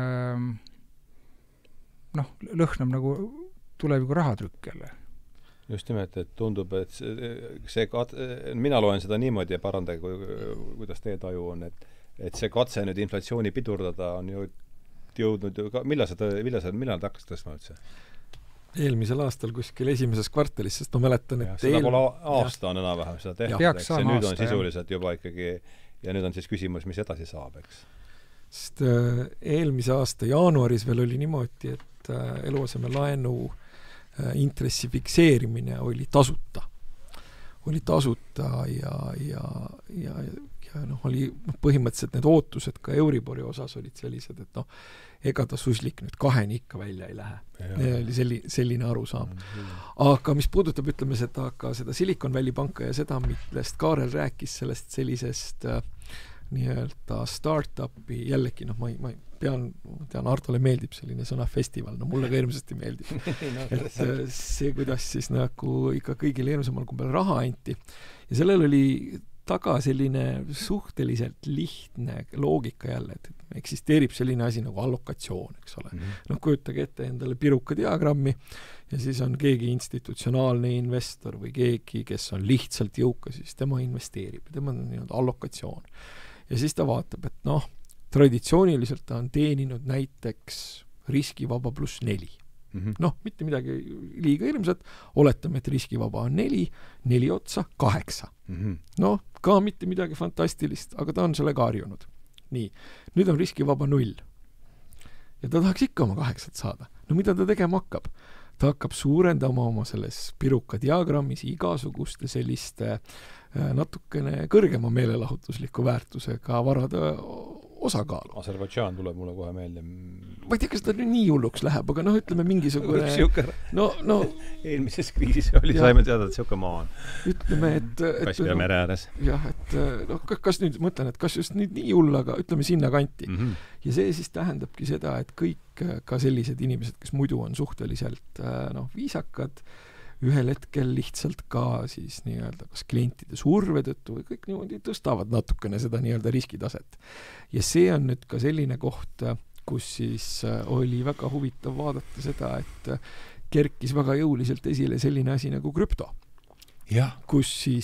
lõhnab nagu tuleviku rahatrükk jälle. Just nimelt, et tundub, et mina loen seda niimoodi ja parandage, kuidas teie taju on, et see katse nüüd inflatsiooni pidurdada on ju jõudnud ju ka, millal ta hakkas tõstma üldse? Eelmisel aastal kuskil esimeses kvartalis, sest ma mäletan, et seda pole aasta on enam-vähem seda tehtud, see nüüd on sisuliselt juba ikkagi ja nüüd on siis küsimus, mis edasi saab, eks? Sest eelmise aasta jaanuaris veel oli niimoodi, et eluasemelaenu intressi fikseerimine oli tasuta. Oli tasuta ja oli põhimõtteliselt need ootused ka Euribori osas olid sellised, et ega ta suslik nüüd 2 ikka välja ei lähe. Oli selline arusaam. Aga mis puudutab, ütleme seda Silicon Valley panka ja seda, millest Kaarel rääkis sellest sellisest nii-öelda start-upi, jällegi, ma tean, Artole meeldib selline sõna festival, mulle ka hirmsasti meeldib. Et see, kuidas siis nagu ikka kõigile hirmsamal kumbel raha anti. Ja sellel oli taga selline suhteliselt lihtne loogika jälle, et eksisteerib selline asi nagu allokatsioon, eks ole. Kujutage ette endale piruka diagrammi ja siis on keegi institutsionaalne investor või keegi, kes on lihtsalt jõukas, siis tema investeerib. Tema on nii-öelda allokatsioon. Ja siis ta vaatab, et traditsiooniliselt ta on teeninud näiteks riskivaba +4. Mitte midagi liiga hirmsat, oletame, et riskivaba on 4 otsa 8. Ka mitte midagi fantastilist, aga ta on sellega harjunud. Nii, nüüd on riskivaba 0. Ja ta tahaks ikka oma 8 saada. Mida ta tegema hakkab? ta hakkab suurendama oma selles piruka diagrammis igasuguste selliste natukene kõrgema meelelahutusliku väärtusega varade osakaalu. Aserbaidžaan tuleb mulle kohe meelde. Ma ei tea, kas ta nüüd nii hulluks läheb, aga ütleme mingisugune... No, eelmises kriisis saime teada, et siuke maa on. Ütleme, et... Kaspia mere ääres. Jah, et kas nüüd, mõtlen, et kas just nüüd nii hull, aga ütleme sinna kanti. Ja see siis tähendabki seda, et kõik ka sellised inimesed, kes muidu on suhteliselt viisakad, ühel hetkel lihtsalt ka siis nii-öelda kas klientide surve tõttu või kõik niimoodi tõstavad natukene seda nii-öelda riskitaset. Ja see on nüüd ka selline koht, kus siis oli väga huvitav vaadata seda, et kerkis väga jõuliselt esile selline asi nagu krüpto. Kus siis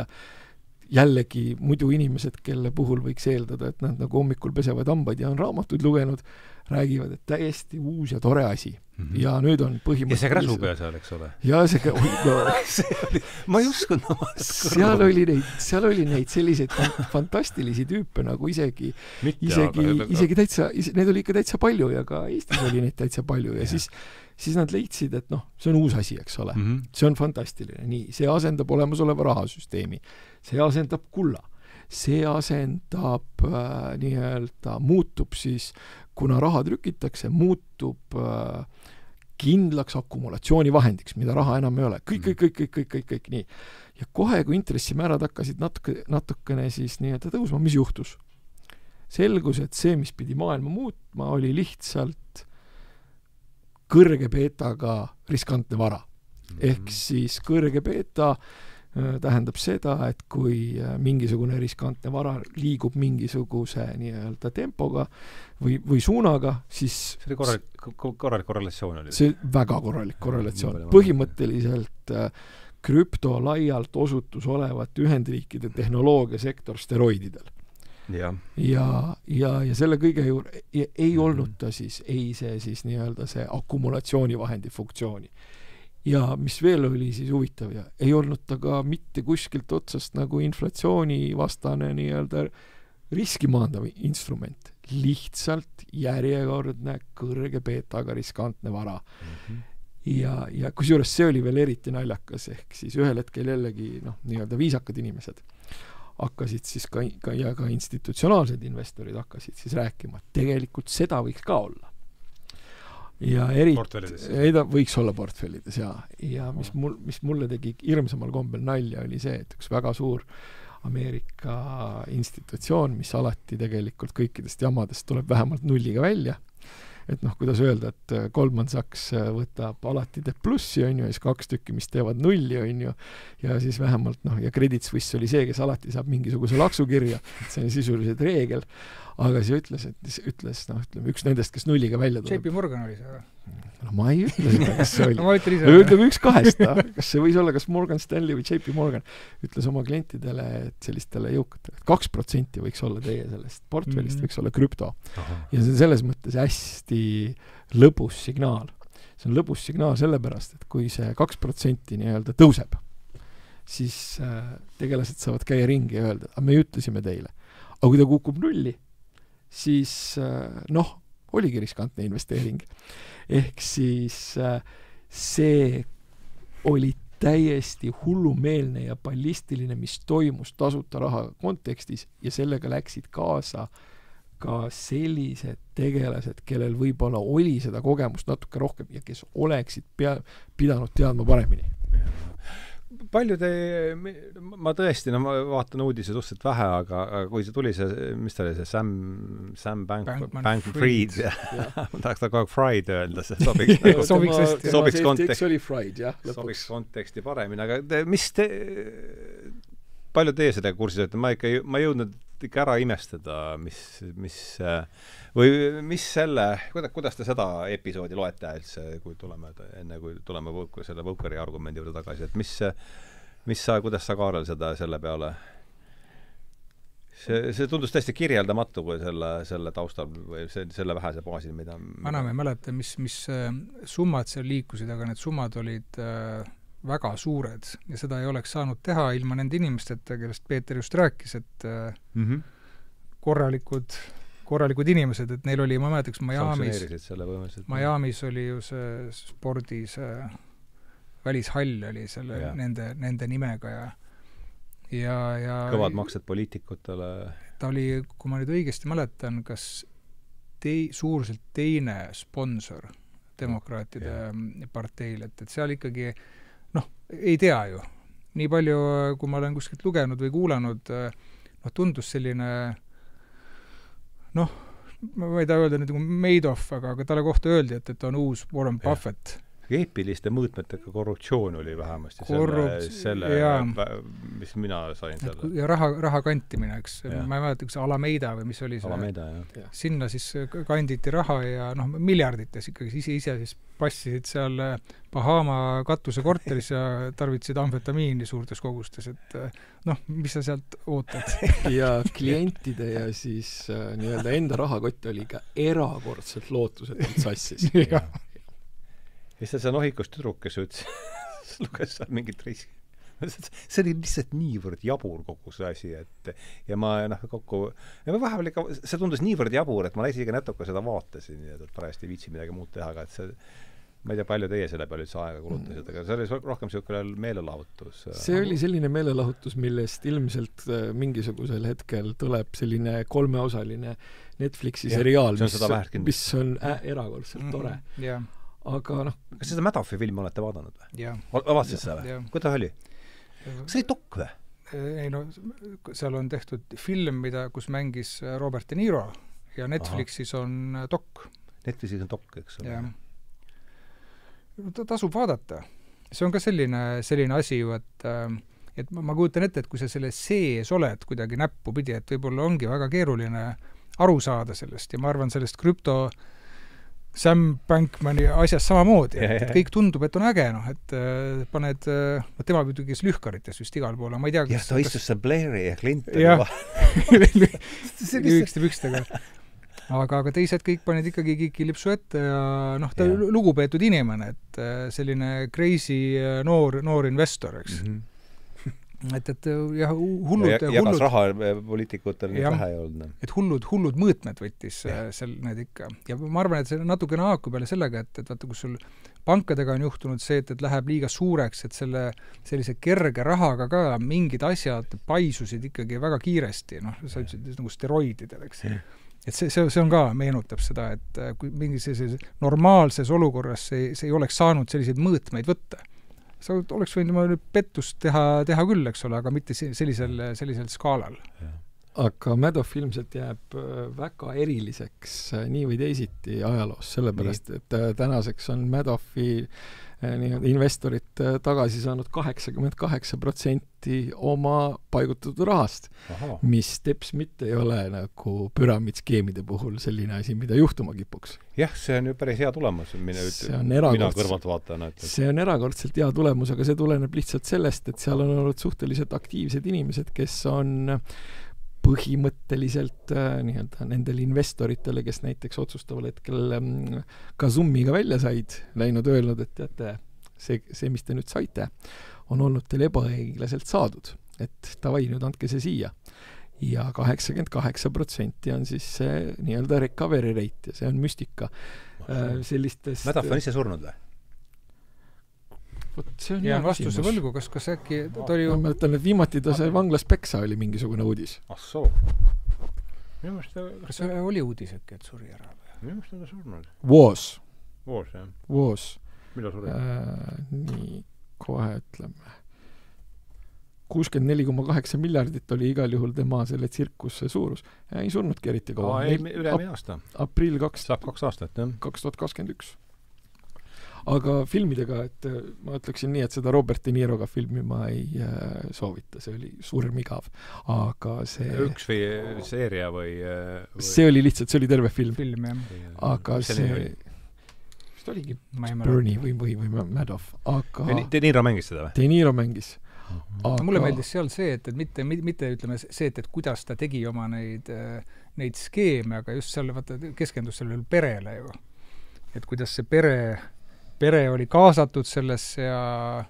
jällegi muidu inimesed, kelle puhul võiks eeldada, et nad nagu hommikul pesevad hambaid ja on raamatuid lugenud, räägivad, et täiesti uus ja tore asi. Ja nüüd on põhimõtteliselt... Ja see Kräsupea seal, eks ole? Ja see... Ma ei uskunud seal oli neid selliseid fantastilisi tüüpe nagu isegi täitsa, need oli ikka täitsa palju ja ka Eestis oli neid täitsa palju ja siis nad leidsid, et see on uus asi, eks ole. See on fantastiline. Nii, see asendab olemasoleva rahasüsteemi. See asendab kulla. See asendab nii-öelda, muutub siis, kuna raha trükitakse, muutub kindlaks akumulatsioonivahendiks, mida raha enam ei ole. Kõik nii. Ja kohe, kui intressimäärad hakkasid natukene siis nii-öelda tõusma, mis juhtus? Selgus, et see, mis pidi maailma muutma, oli lihtsalt kõrge beetaga riskantne vara. Ehk siis kõrge beeta tähendab seda, et kui mingisugune riskantne vara liigub mingisuguse nii-öelda tempoga või suunaga, siis... See oli korralik korrelatsioon oli? See väga korralik korrelatsioon. Põhimõtteliselt krüpto laialt osutus olevat Ühendriikide tehnoloogiasektor steroididel. Ja selle kõige juurde ei olnud ta siis, see siis nii-öelda see akumulatsioonivahendi funktsiooni. Ja mis veel oli siis huvitav ja ei olnud ta ka mitte kuskilt otsast nagu inflatsioonivastane nii-öelda riskimaandav instrument. Lihtsalt järjekordne kõrge beetaga riskantne vara. Ja kusjuures see oli veel eriti naljakas, ehk siis ühel hetkel jällegi nii-öelda viisakad inimesed hakkasid siis ka institutsionaalsed investorid hakkasid siis rääkima, et tegelikult seda võiks ka olla. Ja võiks olla portfellides ja mis mulle tegi hirmsamal kombel nalja oli see, et üks väga suur Ameerika institutsioon, mis alati tegelikult kõikidest jamadest tuleb vähemalt nulliga välja, et kuidas öelda, et Goldman Sachs võtab alati teeb plussi, on ju, ja siis 2 tükki, mis teevad nulli, on ju, ja siis vähemalt, ja Credit Suisse oli see, kes alati saab mingisuguse laksukirja, see on sisuliselt reegel, aga see ütles, ütleme, üks nendest, kes nulliga välja tuleb. JP Morgan oli see või? Ma ei ütle seda, kas see oli. Ma ütlen ise. Ütleme üks kahest, kas see võis olla kas Morgan Stanley või JP Morgan, ütles oma klientidele, et sellistele jõukatele, 2% võiks olla teie sellest portfellist, võiks olla krüpto. Ja see on selles mõttes hästi lõbus signaal. See on lõbus signaal sellepärast, et kui see 2% nii-öelda tõuseb, siis tegelased saavad käia ringi ja öelda, aga me ütlesime teile. Aga kui ta kukub nulli, siis oligi riskantne investeering. Ehk siis see oli täiesti hullumeelne ja ballistiline, mis toimus tasuta raha kontekstis ja sellega läksid kaasa ka sellised tegelased, kellel võib-olla oli seda kogemust natuke rohkem ja kes oleksid pidanud teadma paremini. Palju ma tõesti, ma vaatan uudise suhteliselt vähe, aga kui see tuli mis ta oli see Sam Bankman-Fried, ma tahaks ta kogu aeg Fried öelda, see sobiks konteksti paremini, aga palju teie seda kursis olete? Ma ei jõudnud ikka ära imestada, kuidas te seda episoodi loete üldse, enne kui tuleme selle Võukari argumendi juurde tagasi, et kuidas sa, Kaarel, seda selle peale? See tundus täiesti kirjeldamatu kui selle taustal või selle vähese baasil, mida... Ma enam ei mäleta, mis summad seal liikusid, aga need summad olid väga suured ja seda ei oleks saanud teha ilma nende inimesteta, kellest Peeter just rääkis, et korralikud korralikud inimesed, et neil oli, ma mäletaks, Miami's oli ju see spordis välishall oli selle nende nimega ja kõvad maksed poliitikutele. Ta oli, kui ma nüüd õigesti mäletan, kas suuruselt teine sponsor demokraatide parteil, et seal ikkagi ei tea ju. Nii palju, kui ma olen kuskilt lugenud või kuulanud, tundus selline ma ei taha öelda nüüd nagu Madoff, aga talle kohta öeldi, et ta on uus Warren Buffett. Eepiliste mõõtmetega korruptsioon oli vähemasti selle mis mina sain selle. Ja raha kantimine, eks. Ma ei mäleta, kas Alameda või mis oli see. Alameda, jah. Sinna siis kanditi raha ja miljardites ikkagi ise siis passisid seal Bahama katusekorteris ja tarvitasid amfetamiini suurtes kogustes, et mis sa sealt ootad? Ja klientide ja siis nii-öelda enda rahakott oli ka erakordselt lootusetult sassis. Jah. Ja see nohikus tüdruk, kes luges seal mingit riski. See oli lihtsalt niivõrd jabur kogu see asi, et ja ma vahepeal ikka, see tundus niivõrd jabur, et ma isegi natuke seda vaatasin, et parajasti ei viitsi midagi muud teha, aga et see, ma ei tea, palju teie selle peale üldse aega kulutasid, aga see oli rohkem selline meelelahutus. See oli selline meelelahutus, millest ilmselt mingisugusel hetkel tuleb selline 3-osaline Netflixi seriaal, mis on erakordselt tore. Jah. Aga kas seda Madoffi filmi olete vaadanud või? Jah. Vaatasid seda või? Kuidas oli? Kas oli dokk või? Ei seal on tehtud film, kus mängis Robert De Niro ja Netflixis on dokk. Netflixis on dokk, eks ole. Jah. Ta tasub vaadata. See on ka selline asi ju, et ma kujutan ette, et kui sa selle sees oled kuidagi näppu pidi, et võib-olla ongi väga keeruline aru saada sellest ja ma arvan sellest Sam Bankmani asjast samamoodi, et kõik tundub, et on äge, et paned, tema pidugis lühkarites vist igal poole, ma ei tea, ta istus see Blairi ja Clintoni lühikeste pükstega. Aga teised kõik panid ikkagi kilipsu ette ja ta lugupeetud inimene, et selline crazy noor investor, eks. Et hullud jagas raha poliitikutel vähe ei olnud. Et hullud mõõtmed võttis need ikka. Ja ma arvan, et see natuke naaku peale sellega, et vaata, kus sul pankadega on juhtunud see, et läheb liiga suureks, et sellise kerge rahaga ka mingid asjad paisusid ikkagi väga kiiresti, sa ütlesid nagu steroididel, eks. Et see on ka, meenutab seda, et kui mingi normaalses olukorras see ei oleks saanud selliseid mõõtmeid võtta. Sa oleks võinud pettust teha küll, eks ole, aga mitte sellisel skaalal. Aga Madoff ilmselt jääb väga eriliseks nii või teisiti ajaloos, sellepärast, et tänaseks on Madoffi investorid tagasi saanud 88% oma paigutatud rahast, mis teps mitte ei ole nagu püramiidskeemide puhul selline asi, mida juhtuma kipuks. Jah, see on ju päris hea tulemus, mina kõrvalt vaatan. See on erakordselt hea tulemus, aga see tuleneb lihtsalt sellest, et seal on olnud suhteliselt aktiivsed inimesed, kes on põhimõtteliselt nendel investoritele, kes näiteks otsustaval hetkel Kazummiga välja said, läinud öelnud, et teate, see, mis te nüüd saite, on olnud teil ebaõiglaselt saadud. Et davai, nüüd andke see siia. Ja 88% on siis see nii-öelda recovery rate ja see on müstika. Madoff on ise surnud või? See on vastuse võlgu, kas äkki ta oli ju... Ma mõtlen, et viimati ta sai vanglas peksa, oli mingisugune uudis. Soo. Kas see oli uudis äkki, et suri ära või? Minu meelest on ta surnud. Jah. Millal suri? Nii, kohe ütleme. 64,8 miljardit oli igal juhul tema selle tsirkusse suurus. Ei surnudki eriti kaua. Üle aasta. Aprill saab 2 aastat, jah. 2021. Aga filmidega, et ma ütleksin nii, et seda Robert De Niroga filmi ma ei soovita, see oli surm igav. Aga see... Üks või seeria või... See oli lihtsalt, see oli terve film. Jah. Aga see... Vist oligi Bernie või Madoff. Aga... De Niro mängis seda või? De Niro mängis. Aga... Mulle meeldis seal see, et mitte ütleme see, et kuidas ta tegi oma neid skeeme, aga just seal keskendus sellele perele ju. Et kuidas see pere oli kaasatud sellesse ja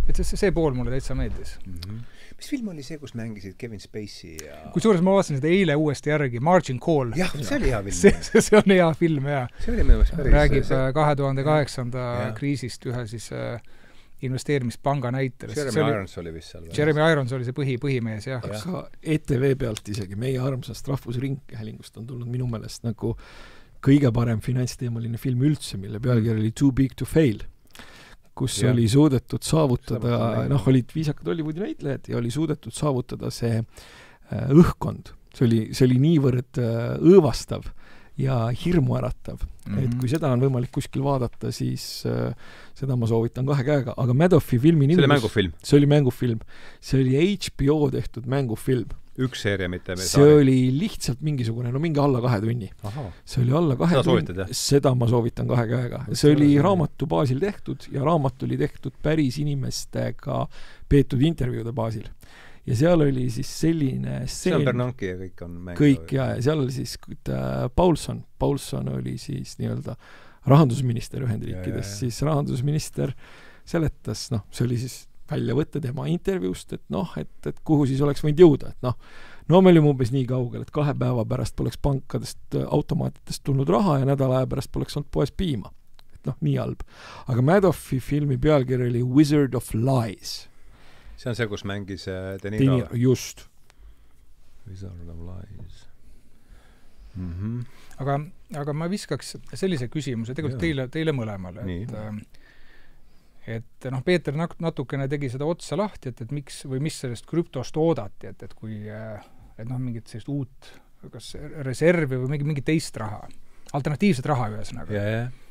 et see pool mulle täitsa meeldis. Mis film oli see, kus mängisid Kevin Spacey ja... Kusjuures ma vaatasin seda eile uuesti järgi, Margin Call. Jah, see oli hea film. See on hea film, jah. See oli minu päris... Räägib 2008. kriisist ühe siis investeerimispanga näitel. Jeremy Irons oli vist seal. Jeremy Irons oli see põhimees, jah. Aga ETV pealt isegi meie armsast Rahvusringhäälingust on tulnud minu meelest nagu kõige parem finantsteemaline film üldse, mille pealkiri oli Too Big to Fail, kus oli suudetud saavutada, olid viisakad Hollywoodi näitlejad ja oli suudetud saavutada see õhkkond. See oli niivõrd õõvastav ja hirmuäratav, et kui seda on võimalik kuskil vaadata, siis seda ma soovitan 2 käega. Aga Madoffi filmi see oli mängufilm? See oli mängufilm. See oli HBO tehtud mängufilm. Üks seeria, mitte see oli lihtsalt mingisugune, mingi alla 2 tunni. See oli alla 2 tunni. Seda ma soovitan 2 käega. See oli raamatu baasil tehtud ja raamat oli tehtud päris inimestega peetud intervjuude baasil. Ja seal oli siis selline stseen... Seal Bernanke ja kõik on mängu. Kõik, ja seal oli siis Paulson oli siis nii-öelda rahandusminister Ühendriikides, siis rahandusminister seletas, see oli siis väljavõtte tema intervjuust, et kuhu siis oleks võinud jõuda, et me olime umbes nii kaugel, et 2 päeva pärast poleks pankadest, automaatidest tulnud raha ja nädala aja pärast poleks olnud poes piima. Et nii halb. Aga Madoffi filmi pealkiri oli Wizard of Lies. See on see, kus mängis De Niro. Just. Wizard of Lies. Aga ma viskaks sellise küsimuse tegelikult teile mõlemale, et Peeter natukene tegi seda otsa lahti, et miks või mis sellest krüptost oodati, et kui mingit sellist uut kas reservi või mingi teist raha, alternatiivset raha ühesõnaga.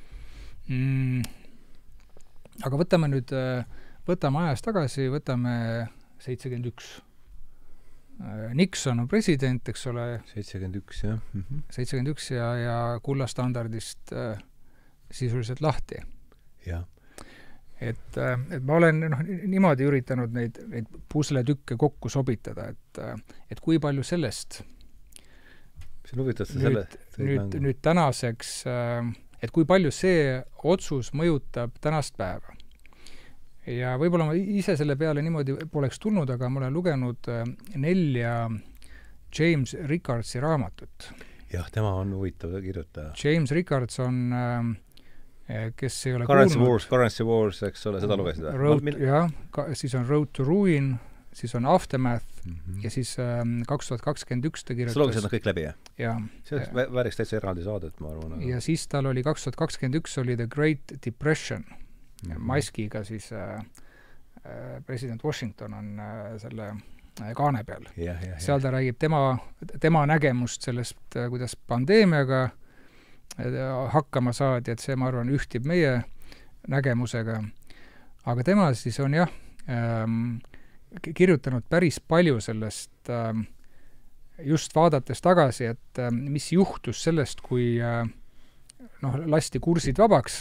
Aga võtame ajas tagasi, võtame 71. Nixon on president, eks ole. 71, jah. 71 ja kullastandardist sisuliselt lahti. Jah. Et ma olen niimoodi üritanud neid pusletükke kokku sobitada, et kui palju sellest nüüd tänaseks, et kui palju see otsus mõjutab tänast päeva. Ja võib-olla ma ise selle peale niimoodi poleks tulnud, aga ma olen lugenud 4 James Rickardsi raamatut. Jah, tema on huvitav kirjutaja. James Rickards on kes ei ole Currency Wars, eks ole, seda lugesid? Jah, siis on Road to Ruin, siis on Aftermath ja siis 2021 ta kirjutas... Sa lugesid nad kõik läbi, jah? Jah. See vääriks täitsa eraldi saadet, ma arvan. Ja siis tal oli 2021 oli The Great Depression. Maskiga siis president Washington on selle kaane peal. Seal ta räägib tema nägemust sellest, kuidas pandeemiaga hakkama saadi, et see, ma arvan, ühtib meie nägemusega. Aga tema siis on kirjutanud päris palju sellest, just vaadates tagasi, et mis juhtus sellest, kui lasti kursid vabaks.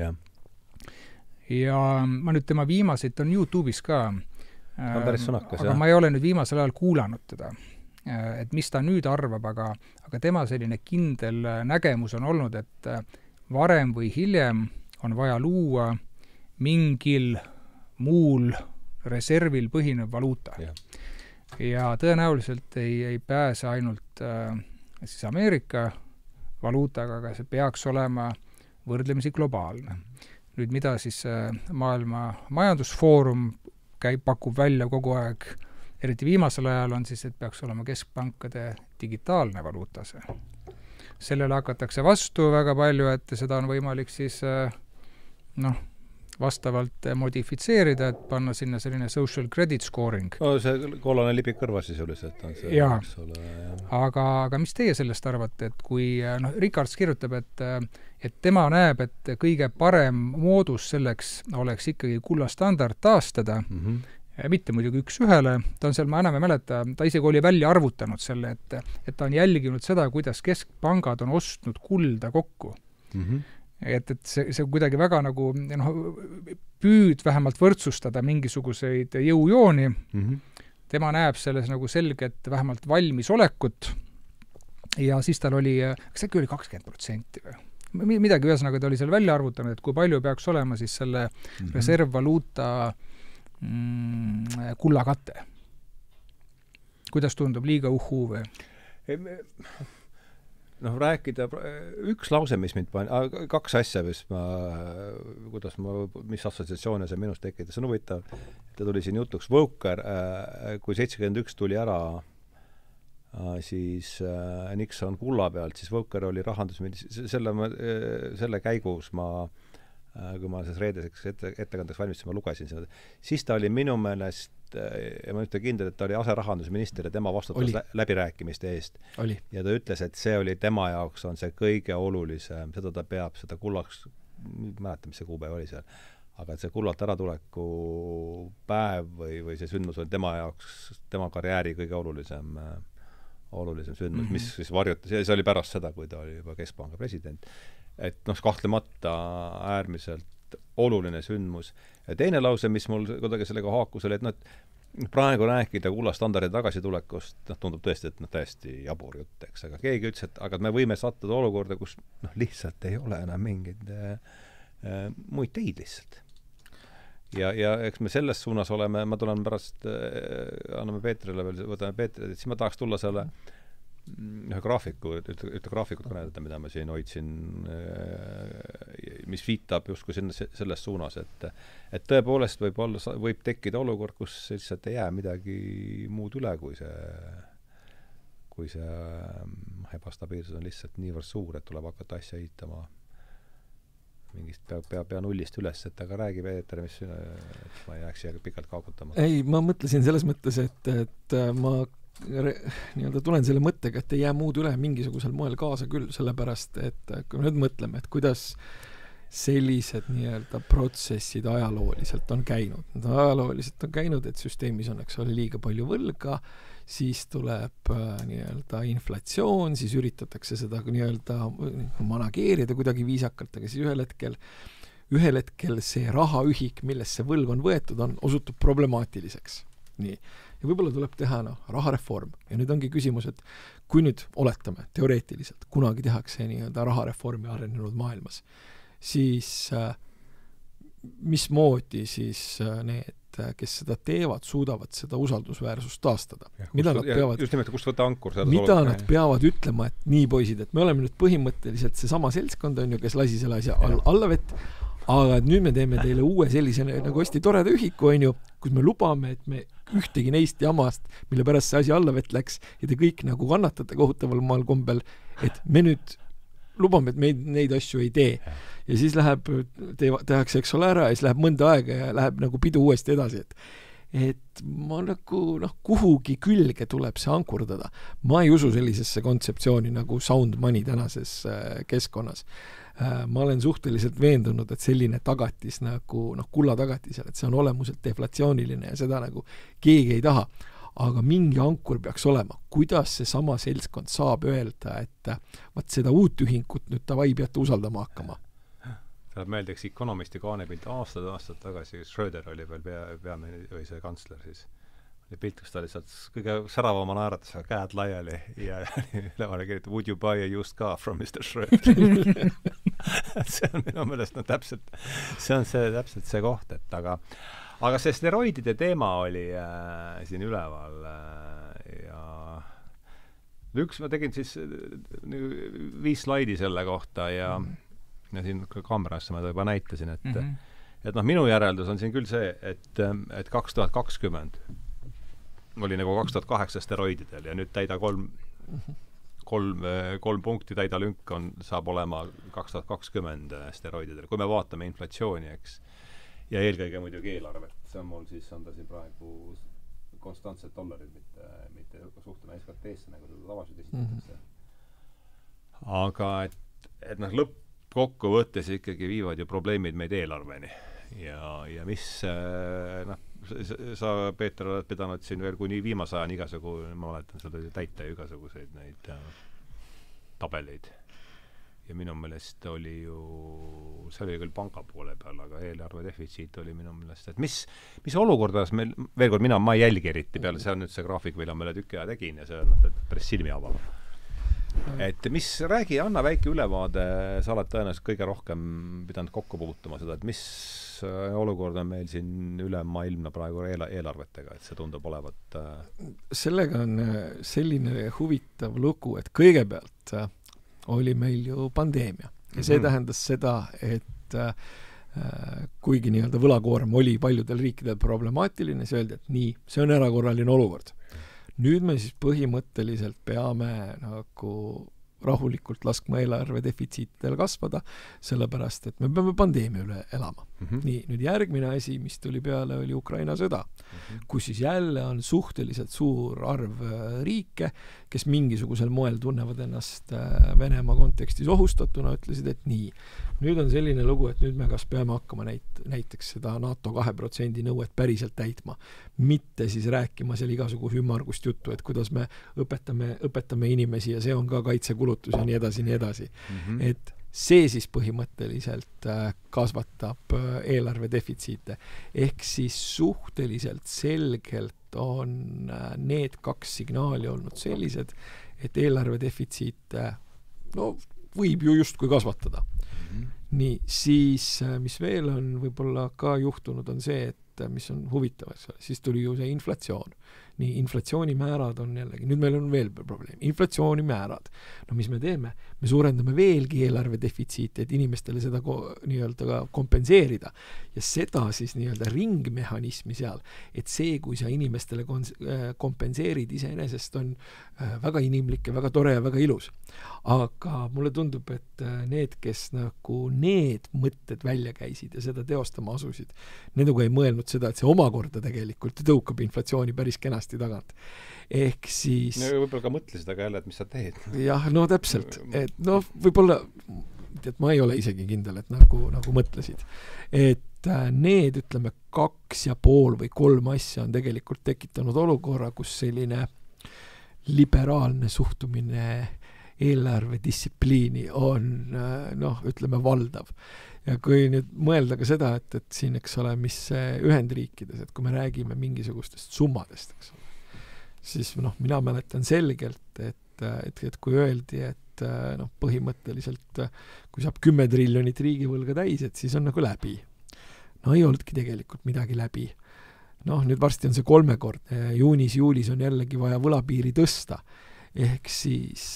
Ja ma nüüd tema viimaseid on YouTube'is ka. On päris sõnakas, aga ma ei ole nüüd viimasel ajal kuulanud teda. Et mis ta nüüd arvab, aga tema selline kindel nägemus on olnud, et varem või hiljem on vaja luua mingil muul reservil põhinev valuuta. Ja tõenäoliselt ei pääse ainult siis Ameerika valuutaga, aga see peaks olema võrdlemisi globaalne. Nüüd mida siis maailma majandusfoorum pakub välja kogu aeg, eriti viimasel ajal on siis, et peaks olema keskpankade digitaalne valuutase. Sellele hakatakse vastu väga palju, et seda on võimalik siis vastavalt modifitseerida, et panna sinna selline social credit scoring. See kollane lipib kõrva sisuliselt on see. Jaa. Aga mis teie sellest arvate, et kui Rickards kirjutab, et tema näeb, et kõige parem moodus selleks oleks ikkagi kullastandard taastada, mitte muidugi üks ühele, ta on seal, ma enam ei mäleta, ta isegi oli välja arvutanud selle, et ta on jälginud seda, kuidas keskpangad on ostnud kulda kokku. Et see kuidagi väga nagu püüd vähemalt võrdsustada mingisuguseid jõujooni. Tema näeb selles nagu selget vähemalt valmisolekut ja siis tal oli, kas äkki oli 20% või? Midagi ühesõnaga ta oli seal välja arvutanud, et kui palju peaks olema siis selle reservvaluuta kullakate. Kuidas tundub, liiga uhuu või? Noh, rääkida, üks lause, mis mind kaks asja, mis assotsiatsioone see minust tekitas, on huvitav, ta tuli siin jutuks Volcker, kui 71 tuli ära siis Nixon kulla pealt, siis Volcker oli rahandusminister, selle käigus kui ma siis reedeseks ettekandeks valmistasin, ma lugesin seda, siis ta oli minu meelest, ja ma ütlen kindel, et ta oli aserahandusminister ja tema vastutas läbirääkimiste eest. Ja ta ütles, et see oli tema jaoks on see kõige olulisem, seda ta peab, seda kullaks, mäleta, mis see kuupäev oli seal, aga et see kullalt äratuleku päev või see sündmus oli tema jaoks, tema karjääri kõige olulisem sündmus, mis siis varjutas, ja see oli pärast seda, kui ta oli juba Keskpanga president. Et kahtlemata äärmiselt oluline sündmus. Ja teine lause, mis mul kuidagi sellega haakus, oli, et praegu rääkida kullastandardi tagasitulekust, tundub tõesti, et täiesti jabur jutt, eks, aga keegi ütles, et aga me võime sattuda olukorda, kus lihtsalt ei ole enam mingeid muid teid lihtsalt. Ja eks me selles suunas oleme, ma tulen pärast, anname Peetrile veel, võtame Peetrile, et siis ma tahaks tulla selle ühe graafikut kõnelda, mida ma siin hoidsin, mis viitab justkui selles suunas, et tõepoolest võib tekkida olukord, kus lihtsalt ei jää midagi muud üle, kui see ebastabiilsus on lihtsalt niivõrd suur, et tuleb hakata asja ehitama mingist pea nullist üles, et aga räägi Peeter, et ma ei jääks siia pikalt kaugutama. Ei, ma mõtlesin selles mõttes, et ma nii-öelda tulen selle mõttega, et ei jää muud üle mingisugusel moel kaasa küll, sellepärast, et kui me nüüd mõtleme, et kuidas sellised nii-öelda protsessid ajalooliselt on käinud. Ajalooliselt on käinud, et süsteemis on, eks ole, liiga palju võlga, siis tuleb nii-öelda inflatsioon, siis üritatakse seda nii-öelda manageerida kuidagi viisakalt, aga siis ühel hetkel see rahaühik, millest see võlg on võetud, osutub problemaatiliseks. Nii. Ja võib-olla tuleb teha rahareform. Ja nüüd ongi küsimus, et kui nüüd oletame teoreetiliselt, kunagi tehakse nii-öelda rahareformi arenenud maailmas, siis mismoodi siis need, kes seda teevad, suudavad seda usaldusväärsust taastada? Mida nad peavad ütlema, et nii poisid, et me oleme nüüd põhimõtteliselt seesama seltskond, kes lasi selle asja alla vett, aga nüüd me teeme teile uue sellise nagu hästi toreda ühiku, kus me lubame, et me ühtegi neist jamast, mille pärast see asi alla vett läks, ja te kõik nagu kannatate kohutaval maal kombel, et me nüüd lubame, et me neid asju ei tee. Ja siis tehakse eks ole ära ja siis läheb mõnda aega ja läheb nagu pidu uuesti edasi, et ma nagu, kuhugi külge tuleb see ankurdada. Ma ei usu sellisesse kontseptsiooni nagu sound money tänases keskkonnas. Ma olen suhteliselt veendunud, et selline tagatis nagu kulla tagatisel, et see on olemuselt deflatsiooniline ja seda nagu keegi ei taha. Aga mingi ankur peaks olema, kuidas see sama seltskond saab öelda, et vaat seda uut ühinkut nüüd tavai peate usaldama hakkama. Tähendab meeldiks Economisti kaanepilt aastad tagasi, Schröder oli veel peamine või see kantsler siis. Ja pilt, kus ta lihtsalt kõige säravama naeratas, käed laiali ja ülevale kirjutab, would you buy a used car from Mr. Schröder? See on minu meelest täpselt see koht, et aga see steroidide teema oli siin üleval ja ma tegin siis 5 slaidi selle kohta ja siin kaamerasse ma juba näitasin, et minu järeldus on siin küll see, et 2020 oli nagu 2008 steroididel ja nüüd täida kolm punkti täida lünk saab olema 2020 steroididel. Kui me vaatame inflatsiooni, eks, ja eelkõige muidugi eelarvet, see on mul siis, on ta siin praegu konstantsed dollarid, mitte suhtena SKT-sse, nagu ta tavaliselt esitatakse. Aga et lõppkokkuvõttes ikkagi viivad ju probleemid meid eelarveni. Ja mis, sa, Peeter, oled pidanud siin veel kuni viimase ajan igasugu, ma oletan, sul oli täita igasuguseid neid tabeleid. Ja minu meelest oli ju, see oli küll panga poole peal, aga eelarve defitsiit oli minu meelest, et mis olukordas meil, veel kord ma ei jälgi eriti peale, see on nüüd see graafik, mille ma tükki aja tegin ja see on päris silmi avav. et mis, räägi, anna väike ülevaade, sa oled tõenäoliselt kõige rohkem pidanud kokku puutuma seda, et mis olukord on meil siin ülemaailmne praegu eelarvetega, et see tundub olevat sellega on selline huvitav lugu, et kõigepealt oli meil ju pandeemia ja see tähendas seda, et kuigi nii-öelda võlakoorem oli paljudel riikidel problemaatiline, see öeldi, et nii, see on erakorraline olukord. Nüüd me siis põhimõtteliselt peame nagu rahulikult laskma eelarve defitsiitidel kasvada, sellepärast, et me peame pandeemia üle elama. Nii, nüüd järgmine asi, mis tuli peale, oli Ukraina sõda, kus siis jälle on suhteliselt suur arv riike, kes mingisugusel moel tunnevad ennast Venemaa kontekstis ohustatuna, ütlesid, et nii. Nüüd on selline lugu, et nüüd me kas peame hakkama näiteks seda NATO 2% nõuet päriselt täitma, mitte siis rääkima seal igasuguse ümmargust juttu, et kuidas me õpetame inimesi ja see on ka kaitsekulutus ja nii edasi. Et see siis põhimõtteliselt kasvatab eelarve defitsiite. Ehk siis suhteliselt selgelt on need kaks signaali olnud sellised, et eelarve defitsiite võib ju justkui kasvatada. Nii, siis mis veel on võib-olla ka juhtunud, on see, et mis on huvitav, siis tuli ju see inflatsioon. Nii, inflatsioonimäärad on jällegi, nüüd meil on veel probleem, inflatsioonimäärad. No mis me teeme? Me suurendame veelgi eelarve defitsiiti, et inimestele seda nii-öelda kompenseerida. Ja seda siis nii-öelda ringmehhanismi seal, et see, kui sa inimestele kompenseerid iseenesest on väga inimlik ja väga tore ja väga ilus. Aga mulle tundub, et need, kes nagu need mõtted välja käisid ja seda teostama asusid, need nagu ei mõelnud seda, et see omakorda tegelikult tõukab inflatsiooni päris kenasti tagant. Ehk siis no võib-olla ka mõtlesid aga jälle, et mis sa teed. Jah, no täpselt. Et võib-olla, et ma ei ole isegi kindel, et nagu mõtlesid. Et need, ütleme, 2,5 või 3 asja on tegelikult tekitanud olukorra, kus selline liberaalne suhtumine eelarvedistsipliini on, ütleme, valdav. Ja kui nüüd mõelda ka seda, et siin, eks ole, mis Ühendriikides, et kui me räägime mingisugustest summadest, eks ole, siis mina mäletan selgelt, et kui öeldi, et põhimõtteliselt kui saab 10 triljonit riigivõlga täis, et siis on nagu läbi. No ei olnudki tegelikult midagi läbi. Nüüd varsti on see 3-kordne, juulis on jällegi vaja võlapiiri tõsta. Ehk siis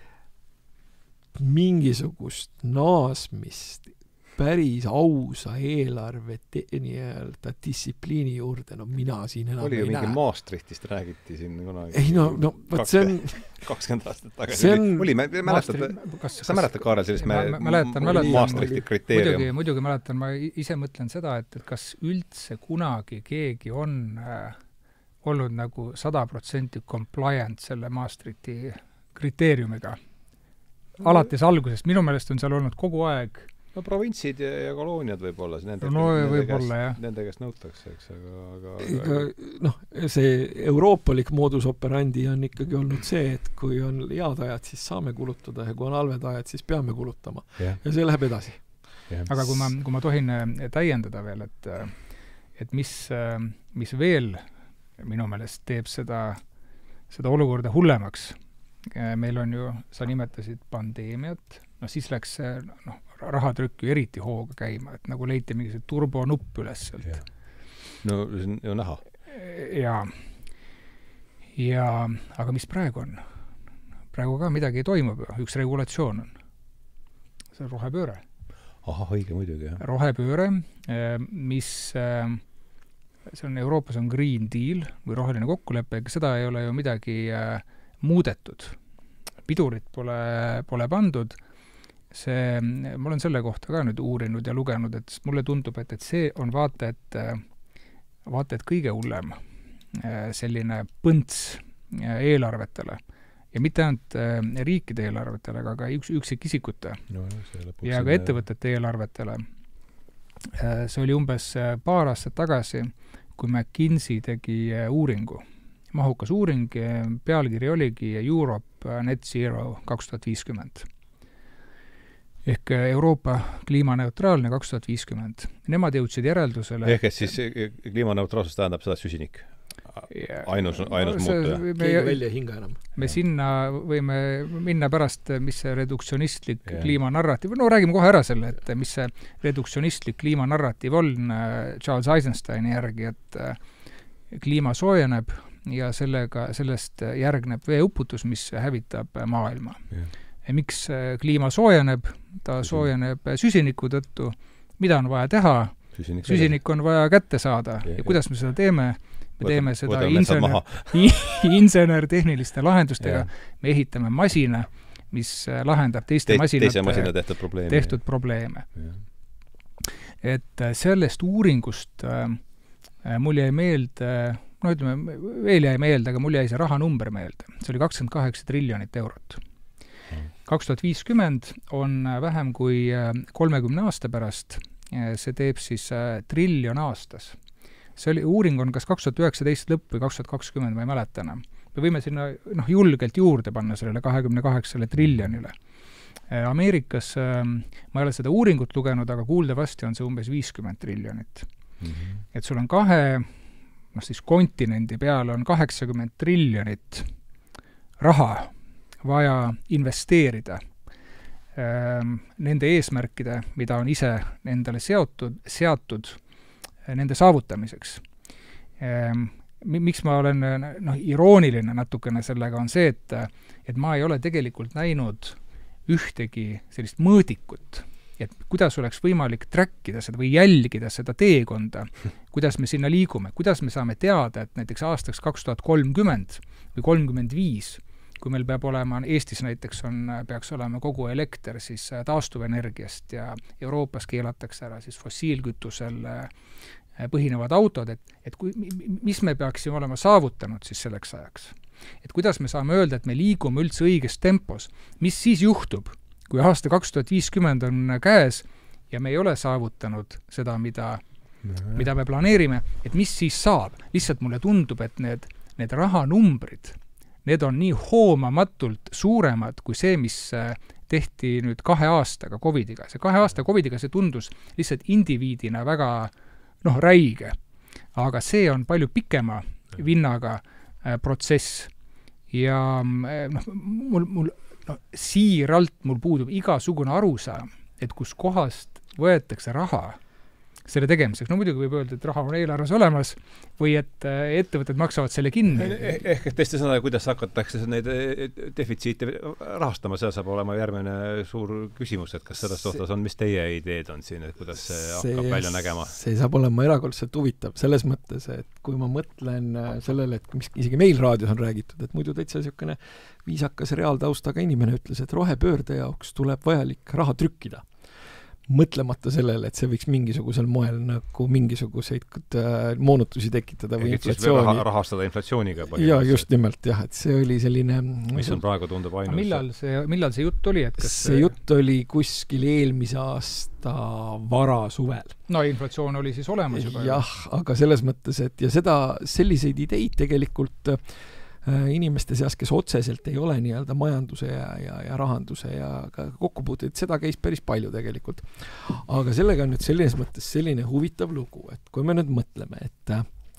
mingisugust naasmist päris ausa eelarve nii-öelda distsipliini juurde, mina siin enam oli ei näe. Oli ju mingi Maastrichtist räägiti siin kunagi. Ei võt see on 20 aastat tagasi. Oli, sa mäletad, Kaarel, sellist Maastrichti kriteerium? Muidugi mäletan, ma ise mõtlen seda, et kas üldse kunagi keegi on olnud nagu 100% compliant selle Maastrichti kriteeriumiga. Alates algusest. Minu meelest on seal olnud kogu aeg provintsid ja kolooniad võib-olla. Nende käest nõutakse, eks, aga see euroopalik modus operandi on ikkagi olnud see, et kui on head ajad, siis saame kulutada ja kui on halved ajad, siis peame kulutama. Ja see läheb edasi. Aga kui ma tohin täiendada veel, et mis veel minu meelest teeb seda olukorda hullemaks. Meil on ju, sa nimetasid pandeemiat, siis läks rahatrükk ju eriti hooga käima, et nagu leiti mingisugune turbonupp üles sealt. No see on ju näha. Ja aga mis praegu on? Praegu ka midagi ei toimub ju, üks regulatsioon on. See on rohepööre. Aha, õige muidugi, jah. Rohepööre, mis see on Euroopas on Green Deal või roheline kokkulepe, ega seda ei ole ju midagi muudetud. Pidurit pole pandud. Ma olen selle kohta ka nüüd uurinud ja lugenud, et mulle tundub, et see on vaata et kõige hullem selline põnts eelarvetele. Ja mitte ainult riikide eelarvetele, aga ka üksikisikute ja ka ettevõtete eelarvetele. See oli umbes paar aastat tagasi, kui McKinsey tegi uuringu. Mahukas uuring, pealkiri oligi Europe Net Zero 2050. Ehk Euroopa kliimaneutraalne 2050. Nemad jõudsid järeldusele... Ehk et siis kliimaneutraalsus tähendab seda süsinik? ainus muutuja. Keegi välja ei hinga enam. Me sinna võime minna pärast, mis see reduktsionistlik kliimanarratiiv, no räägime kohe ära selle, et mis see reduktsionistlik kliimanarratiiv on Charles Eisensteini järgi, et kliima soojeneb ja sellest järgneb veeuputus, mis hävitab maailma. Ja miks kliima soojeneb? Ta soojeneb süsiniku tõttu. Mida on vaja teha? Süsinik on vaja kätte saada. Ja kuidas me seda teeme? Me teeme seda insener-tehniliste lahendustega. Me ehitame masina, mis lahendab teiste masinate tehtud probleeme. Et sellest uuringust mul jäi meelde, no ütleme, veel jäi meelde, aga mul jäi see rahanumber meelde. See oli 28 triljonit eurot. 2050 on vähem kui 30 aasta pärast, see teeb siis triljon aastas. See oli, uuring on kas 2019 lõpp või 2020, ma ei mäleta enam. Me võime sinna julgelt juurde panna sellele 28 triljonile. Ameerikas, ma ei ole seda uuringut lugenud, aga kuuldavasti on see umbes 50 triljonit. Et sul on siis kontinendi peal on 80 triljonit raha vaja investeerida nende eesmärkide, mida on ise endale seatud nende saavutamiseks. Miks ma olen irooniline natukene sellega on see, et ma ei ole tegelikult näinud ühtegi sellist mõõdikut, et kuidas oleks võimalik trackida seda või jälgida seda teekonda, kuidas me sinna liigume, kuidas me saame teada, et näiteks aastaks 2030 või 35, kui meil peab olema, Eestis näiteks peaks olema kogu elekter siis taastuvenergiast ja Euroopas keelatakse ära siis fossiilkütusel põhinevad autod, et mis me peaksime olema saavutanud siis selleks ajaks. Et kuidas me saame öelda, et me liigume üldse õiges tempos, mis siis juhtub, kui aasta 2050 on käes ja me ei ole saavutanud seda, mida me planeerime, et mis siis saab. Lihtsalt mulle tundub, et need rahanumbrid, need on nii hoomamatult suuremad kui see, mis tehti nüüd 2 aastaga COVIDiga. See 2 aasta COVIDiga see tundus lihtsalt indiviidina väga räige. Aga see on palju pikema vinnaga protsess. Ja siiralt mul puudub igasugune arusaam, et kus kohast võetakse raha selle tegemiseks. No muidugi võib öelda, et raha on eelarves olemas või et ettevõtted maksavad selle kinni. Ehk teiste sõnadega, kuidas hakatakse neid defitsiite rahastama, see saab olema järgmine suur küsimus, et kas selles suhtes on, mis teie ideed on siin, et kuidas see hakkab välja nägema? See saab olema erakordselt huvitav selles mõttes, et kui ma mõtlen sellele, et mis isegi meil raadios on räägitud, et muidu täitsa niisugune viisakas reaaltaustaga inimene ütles, et rohepöörde jaoks tuleb vajalik raha trükkida. Mõtlemata sellele, et see võiks mingisugusel moel nagu mingisuguseid moonutusi tekitada või inflatsiooni. Rahastada inflatsiooniga. Ja just nimelt, jah, et see oli selline... Mis on praegu tundub ainus? Millal see jutt oli? Et kas see jutt oli kuskil eelmise aasta varasuvel. No inflatsioon oli siis olemas juba. Jah, aga selles mõttes, et ja selliseid ideid tegelikult inimeste seas, kes otseselt ei ole nii-öelda majanduse ja rahanduse ja kokkupuutud, seda käis päris palju tegelikult. Aga sellega on nüüd selles mõttes selline huvitav lugu, et kui me nüüd mõtleme, et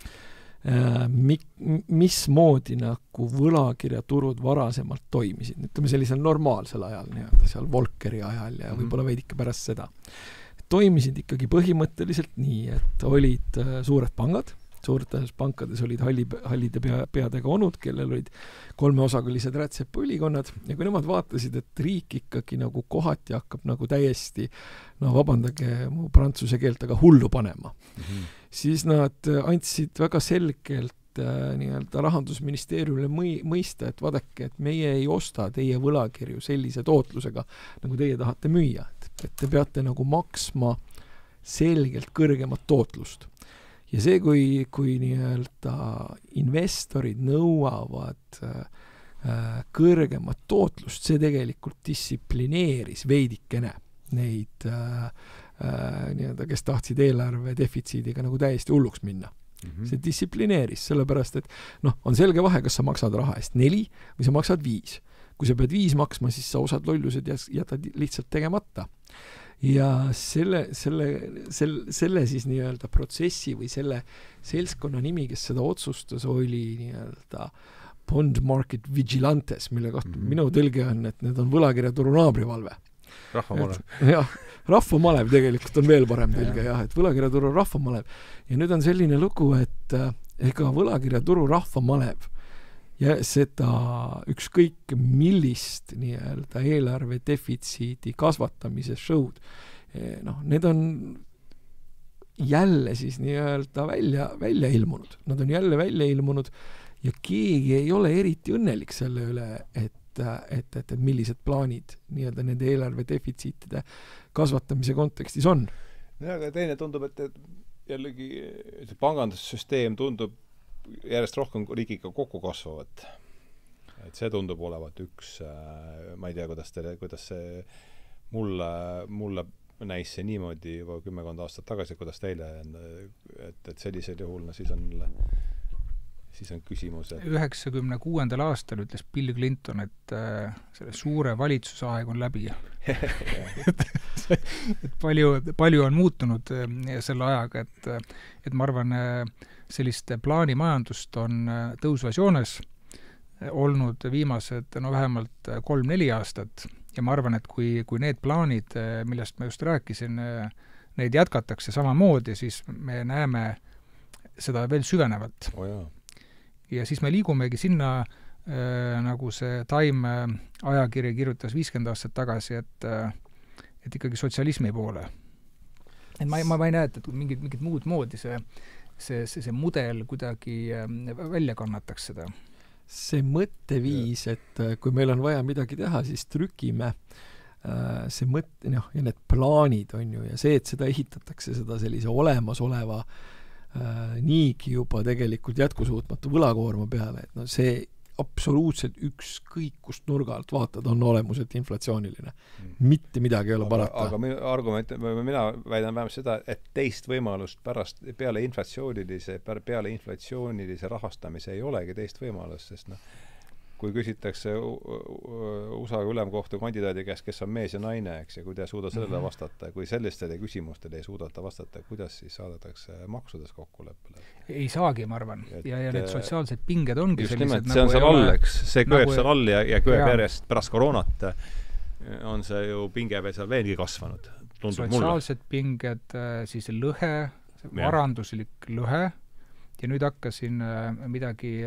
mismoodi nagu võlakirjaturud varasemalt toimisid, ütleme sellisel normaalsel ajal, nii-öelda seal Volkeri ajal ja võib-olla veidike pärast seda, toimisid ikkagi põhimõtteliselt nii, et olid suured pangad, suurtes pankades olid hallide peadega onud, kellel olid 3-osalised rätsepaülikonnad ja kui nemad vaatasid, et riik ikkagi nagu kohati hakkab nagu täiesti, vabandage mu prantsuse keelt, aga hullu panema, siis nad andsid väga selgelt nii-öelda rahandusministeeriumile mõista, et vaadake, et meie ei osta teie võlakirju sellise tootlusega, nagu teie tahate müüa, et te peate nagu maksma selgelt kõrgemat tootlust. Ja see, kui nii-öelda investorid nõuavad kõrgemat tootlust, see tegelikult distsiplineeris veidikene neid, nii-öelda, kes tahtsid eelarve defitsiidiga nagu täiesti hulluks minna. See distsiplineeris, sellepärast, et on selge vahe, kas sa maksad raha eest 4 või sa maksad 5. Kui sa pead 5 maksma, siis sa osad lollused jätad lihtsalt tegemata. ja selle siis nii-öelda protsessi või selle seltskonna nimi, kes seda otsustas, oli nii-öelda Bond Market Vigilantes, mille kohta minu tõlge on, et need on võlakirjaturu naabrivalve. Rahvamalev. Jah, rahvamalev tegelikult on veel parem tõlge, jah, et võlakirjaturu rahvamalev. Ja nüüd on selline lugu, et ega võlakirjaturu rahvamalev ja seda ükskõik millist nii-öelda eelarve defitsiidi kasvatamise show'd, need on jälle siis nii-öelda välja ilmunud. Nad on jälle välja ilmunud ja keegi ei ole eriti õnnelik selle üle, et millised plaanid nii-öelda nende eelarve defitsiitide kasvatamise kontekstis on. Ja, aga teine tundub, et jällegi pangandussüsteem tundub järjest rohkem riigiga kokku kasvavat. Et see tundub olevat üks, ma ei tea, kuidas see mulle näis see niimoodi juba 10 aastat tagasi, kuidas teile, et sellisel juhul siis on küsimus, et 96. aastal ütles Bill Clinton, et selle suure valitsusaeg on läbi. et palju on muutunud selle ajaga, et ma arvan, sellist plaanimajandust on tõusvas joones olnud viimased vähemalt 3-4 aastat ja ma arvan, et kui need plaanid, millest ma just rääkisin, neid jätkatakse samamoodi, siis me näeme seda veel süvenevalt. Ja siis me liigumegi sinna, nagu see Time ajakiri kirjutas 50 aastat tagasi, et ikkagi sotsialismi poole. Et ma ei näe, et mingit muud moodi see mudel kuidagi välja kannataks seda. See mõtteviis, et kui meil on vaja midagi teha, siis trükime see ja need plaanid on ju, ja see, et seda ehitatakse seda sellise olemasoleva niigi juba tegelikult jätkusuutmatu võlakoorma peale, et see absoluutselt ükskõik kust nurga alt vaatad on olemuselt inflatsiooniline. Mitte midagi ei ole parata. Aga minu argument, mina väidan vähemalt seda, et teist võimalust peale inflatsioonilise rahastamise ei olegi teist võimalust, sest kui küsitakse USA ülemkohtu kandidaadi käest, kes on mees ja naine, eks, ja kui te ei suuda sellele vastata, kui sellistele küsimustele ei suudata vastata, kuidas siis saadatakse maksudes kokkuleppele? Ei saagi, ma arvan. Ja need sotsiaalsed pinged ongi just sellised. See on seal all, eks. See kööb seal all ja kööb järjest pärast koroonat on see ju pinge veel seal veelgi kasvanud. Sotsiaalsed pinged, siis lõhe, varanduslik lõhe ja nüüd hakkasin midagi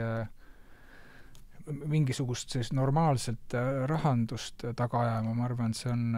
mingisugust normaalselt rahandust taga ajama, ma arvan, see on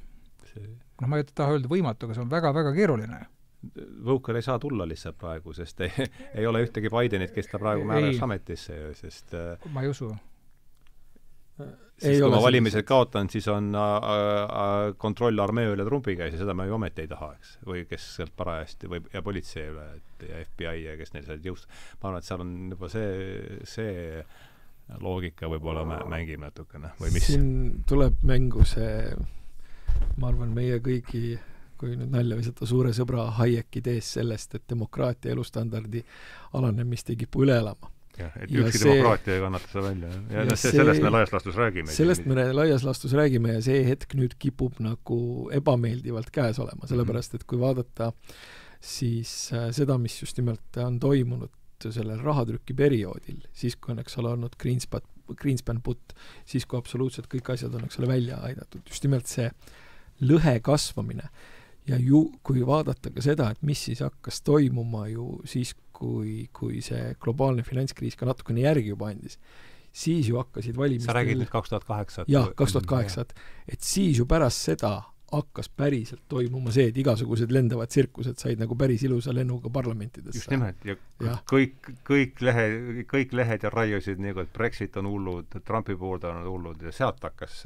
ma ei taha öelda võimatu, aga see on väga-väga keeruline. Võuker ei saa tulla lihtsalt praegu, sest ei ole ühtegi Bidenit, kes ta praegu määras ametisse, sest ma ei usu. Sest kui ma valimised kaotan, siis on kontroll armee üle Trumpi käis ja seda me ju ometi ei taha, eks. Või kes sealt parajasti, ja politsei üle, ja FBI ja kes neil seal jõust. Ma arvan, et seal on juba see loogika võib-olla mängib natukene, või mis? Siin tuleb mängu see, ma arvan, meie kõigi, kui nüüd nalja visata, suure sõbra Hayeki tees sellest, et demokraatia elustandardi alanemist ei kipu üle elama. Jah, et ükski demokraatia ei kannata seda välja. Ja sellest me laias laastus räägime. Sellest me laias laastus räägime ja see hetk nüüd kipub nagu ebameeldivalt käes olema, sellepärast, et kui vaadata siis seda, mis just nimelt on toimunud sellel rahatrüki perioodil, siis kui on, eks ole, olnud Greenspan putt, siis kui absoluutselt kõik asjad on, eks ole, välja aidatud. Just nimelt see lõhe kasvamine. Ja kui vaadata ka seda, et mis siis hakkas toimuma ju siis, kui see globaalne finantskriis ka natukene järgi juba andis, siis ju hakkasid valimistel... Sa räägid nüüd 2008? Jah, 2008. Et siis ju pärast seda hakkas päriselt toimuma see, et igasugused lendavad tsirkused said nagu päris ilusa lennuga parlamentidesse. Just nimelt, ja kõik lehed ja raiusid nagu, et Brexit on hullud, Trumpi poolde on hullud ja sealt hakkas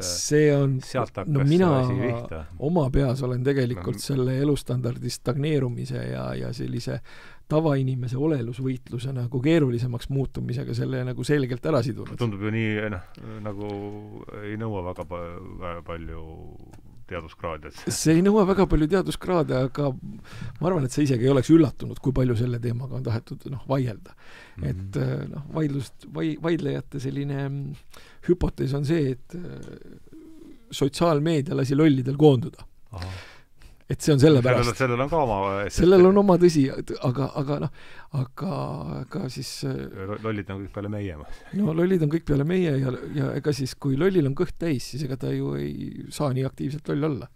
mina oma peas olen tegelikult selle elustandardi stagneerumise ja sellise tavainimese olelusvõitluse nagu keerulisemaks muutumisega selle nagu selgelt ära sidunud. Tundub ju nii, nagu ei nõua väga palju teaduskraade. See ei nõua väga palju teaduskraade, aga ma arvan, et sa isegi ei oleks üllatunud, kui palju selle teemaga on tahetud vaielda. Et vaidlejate selline hüpotees on see, et sotsiaalmeedia lasi lollidel koonduda. et see on sellepärast. Sellel on ka oma... Sellel on oma tõsi, aga siis... Lollid on kõik peale meie. No lollid on kõik peale meie ja ega siis, kui lollil on kõht täis, siis ega ta ju ei saa nii aktiivselt loll olla.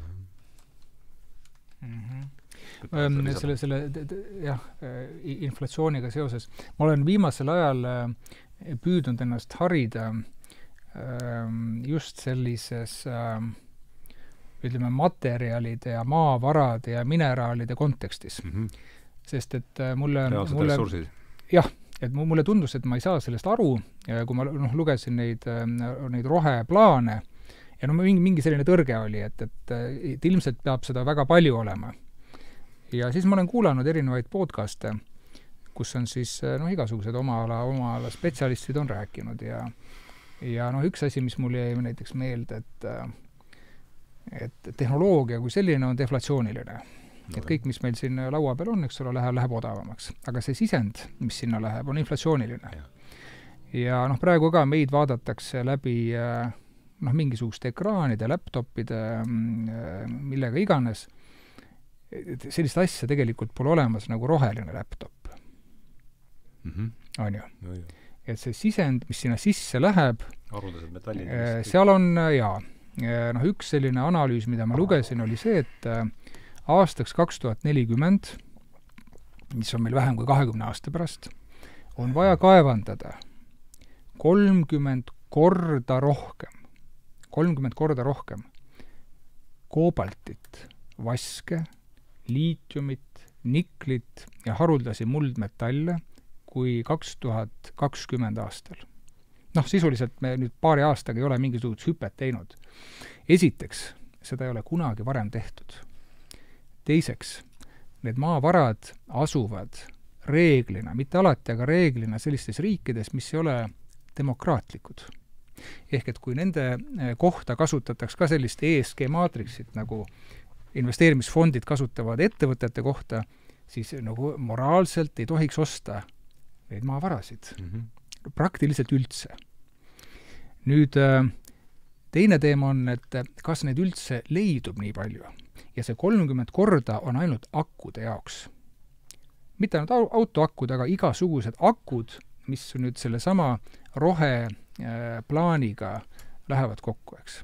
Inflatsiooniga seoses. Ma olen viimasel ajal püüdnud ennast harida just sellises ütleme, materjalide ja maavarade ja mineraalide kontekstis. Sest et mulle tundus, et ma ei saa sellest aru, kui ma lugesin neid roheplaane ja mingi selline tõrge oli, et ilmselt peab seda väga palju olema. Ja siis ma olen kuulanud erinevaid podcaste, kus on siis igasugused oma ala spetsialistid on rääkinud ja üks asi, mis mul jäi näiteks meelde, et tehnoloogia kui selline on deflatsiooniline. Et kõik, mis meil siin laua peal on, eks ole, läheb odavamaks. Aga see sisend, mis sinna läheb, on inflatsiooniline. Ja praegu ka meid vaadatakse läbi mingisuguste ekraanide, laptopide, millega iganes. Sellist asja tegelikult pole olemas nagu roheline laptop. On ju? Et see sisend, mis sinna sisse läheb, seal on, üks selline analüüs, mida ma lugesin, oli see, et aastaks 2040, mis on meil vähem kui 20 aasta pärast, on vaja kaevandada 30 korda rohkem koobaltit, vaske, liitiumit, niklit ja haruldasi muldmetalle kui 2020 aastal. Sisuliselt me nüüd paari aastaga ei ole mingisugust hüpet teinud. Esiteks, seda ei ole kunagi varem tehtud. Teiseks, need maavarad asuvad reeglina, mitte alati, aga reeglina sellistes riikides, mis ei ole demokraatlikud. Ehk et kui nende kohta kasutatakse ka sellist ESG-maatriksit, nagu investeerimisfondid kasutavad ettevõtete kohta, siis nagu moraalselt ei tohiks osta neid maavarasid. Praktiliselt üldse. Nüüd teine teema on, et kas neid üldse leidub nii palju. Ja see 30 korda on ainult akude jaoks. Mitte ainult autoakud, aga igasugused akud, mis nüüd selle sama roheplaaniga lähevad kokku, eks.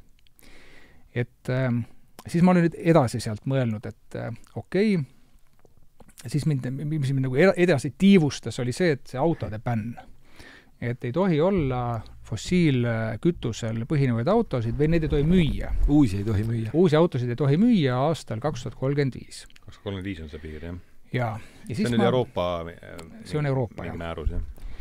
Et siis ma olen nüüd edasi sealt mõelnud, et okei, siis mind nagu edasi tiivustas oli see, et see autode bänn. Et ei tohi olla fossiilkütusel põhinevaid autosid või neid ei tohi müüa. Uusi ei tohi müüa. Uusi autosid ei tohi müüa aastal 2035. 2035 on see piir, jah? Jaa. See on Euroopa... See on Euroopa, jah. Määrus,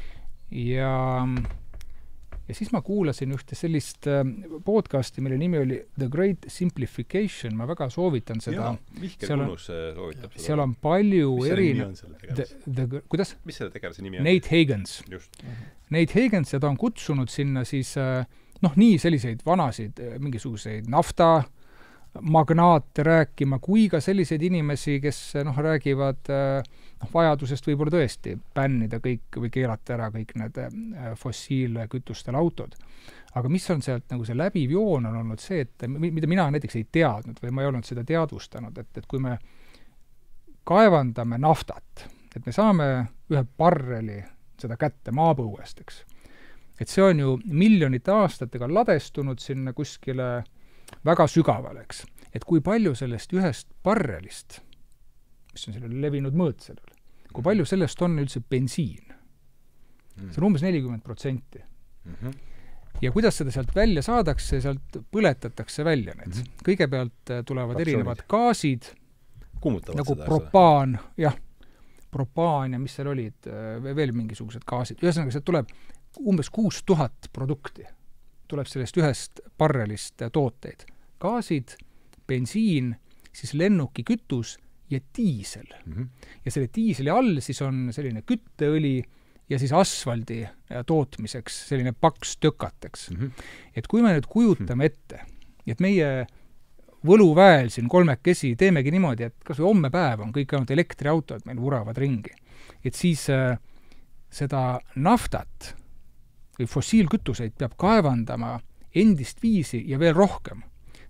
jah. Ja siis ma kuulasin ühte sellist podcasti, mille nimi oli The Great Simplification. Ma väga soovitan seda. Jaa, Mihkel Kunnus soovitab seda. Seal on palju mis selle nimi on selle tegelase? Kuidas? Mis selle tegelase nimi on? Nate Higgins. Just. Nate Higgins ja ta on kutsunud sinna siis nii selliseid vanasid mingisuguseid nafta magnaate rääkima, kui ka selliseid inimesi, kes räägivad vajadusest võib-olla tõesti bännida kõik või keelata ära kõik need fossiilkütustel autod. Aga mis on sealt nagu see läbiv joon on olnud see, et mida mina näiteks ei teadnud või ma ei olnud seda teadvustanud, et kui me kaevandame naftat, et me saame ühe barreli seda kätte maapõuest, eks. Et see on ju miljonite aastatega ladestunud sinna kuskile väga sügaval, eks. Et kui palju sellest ühest barrelist, mis on sellele levinud mõõt sellele, kui palju sellest on üldse bensiin? See on umbes 40%. Ja kuidas seda sealt välja saadakse, sealt põletatakse välja need. Kõigepealt tulevad erinevad gaasid, nagu propaan, propaan ja mis seal olid, veel mingisugused gaasid. Ühesõnaga, sealt tuleb umbes 6000 produkti. Tuleb sellest ühest barrelist tooteid. Gaasid, bensiin, siis lennuki kütus ja diisel. Ja selle diiseli all siis on selline kütteõli ja siis asfaldi tootmiseks selline paks tökateks. Et kui me nüüd kujutame ette, et meie võluväel siin kolmekesi teemegi niimoodi, et kas või homme päev on kõik ainult elektriautod meil vuravad ringi. Et siis seda naftat või fossiilkütuseid peab kaevandama endist viisi ja veel rohkem.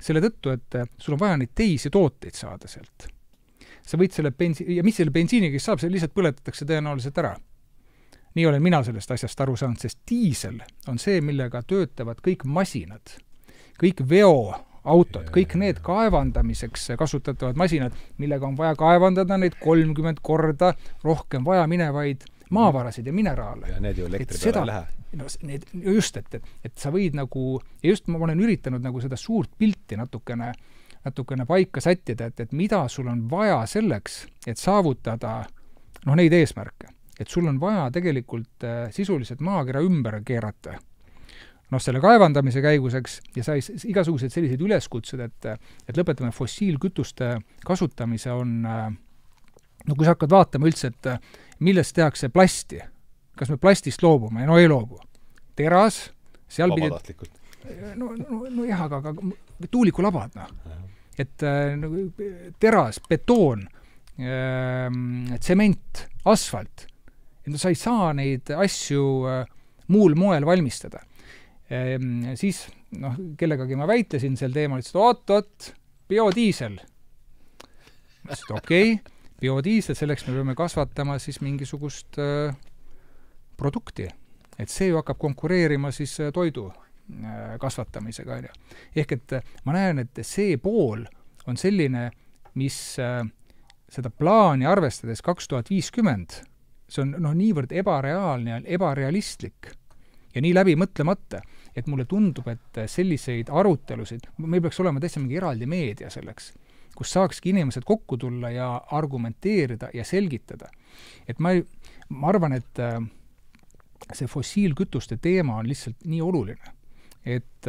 selle tõttu, et sul on vaja neid teisi tooteid saada sealt. Sa võid selle ja mis selle bensiiniga saab, see lihtsalt põletatakse tõenäoliselt ära. Nii olen mina sellest asjast aru saanud, sest diisel on see, millega töötavad kõik masinad, kõik veoautod, kõik need kaevandamiseks kasutatavad masinad, millega on vaja kaevandada neid 30 korda rohkem vaja minevaid maavarasid ja mineraale. Ja need ju elektri peale ei lähe. No, just, et sa võid nagu, ja just ma olen üritanud nagu seda suurt pilti natukene paika sättida, et mida sul on vaja selleks, et saavutada neid eesmärke. Et sul on vaja tegelikult sisuliselt maakera ümber keerata selle kaevandamise käiguseks ja sa igasugused sellised üleskutsed, et lõpetame fossiilkütuste kasutamise on kui sa hakkad vaatama üldse, et millest tehakse plasti, kas me plastist loobume? No ei loobu. Teras, seal vabatahtlikult. No jah, aga tuulikulabad, et teras, betoon, tsement, asfalt. Et sa ei saa neid asju muul moel valmistada. Siis, kellegagi ma väitlesin sel teemal, et oot, biodiisel. Okei, biodiisel, selleks me peame kasvatama siis mingisugust produkti. Et see ju hakkab konkureerima siis toidu kasvatamisega. Ehk et ma näen, et see pool on selline, mis seda plaani arvestades 2050, see on niivõrd ebareaalne ja ebarealistlik ja nii läbi mõtlemata, et mulle tundub, et selliseid arutelusid, meil peaks olema täitsa mingi eraldi meedia selleks, kus saakski inimesed kokku tulla ja argumenteerida ja selgitada. Et ma arvan, et see fossiilkütuste teema on lihtsalt nii oluline, et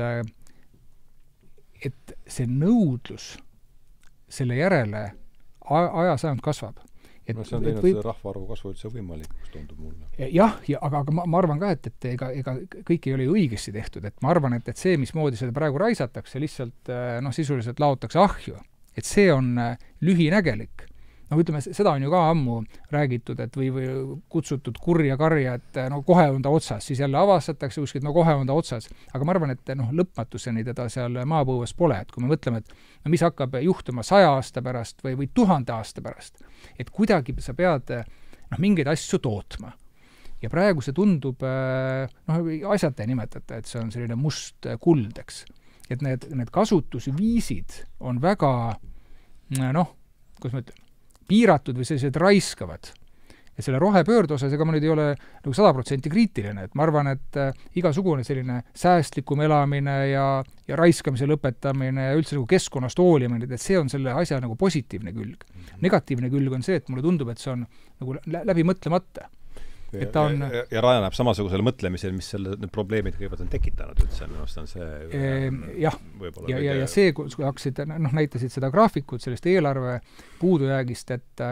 see nõudlus selle järele ajasajand kasvab. See on teinud seda rahvaarvu kasvu üldse võimalik, tundub mulle. Jah, aga ma arvan ka, et ega kõik ei ole õigesti tehtud. Et ma arvan, et see, mismoodi seda praegu raisatakse, lihtsalt sisuliselt laotakse ahju. Et see on lühinägelik. Ütleme, seda on ju ka ammu räägitud, et või kutsutud kurja karja, et kohe on ta otsas, siis jälle avastatakse kuskilt, kohe on ta otsas. Aga ma arvan, et lõpmatuseni teda seal maapõues pole, et kui me mõtleme, et mis hakkab juhtuma 100 aasta pärast või 1000 aasta pärast, et kuidagi sa pead mingeid asju tootma. Ja praegu see tundub, asjata ei nimetata, et see on selline must kuld, eks. Et need kasutusviisid on väga, kuidas ma ütlen, piiratud või sellised raiskavad. Ja selle rohepöörde osas, ega ma nüüd ei ole 100% kriitiline, et ma arvan, et igasugune selline säästlikum elamine ja raiskamise lõpetamine ja üldse keskkonnast hoolimine, et see on selle asja positiivne külg. Negatiivne külg on see, et mulle tundub, et see on läbi mõtlemata. Ja rajaneb samasugusele mõtlemisel, mis need probleemid kõigepealt on tekitanud üldse, minu arust on see jah, ja see, kui hakkasid, näitasid seda graafikut sellest eelarve puudujäägist, et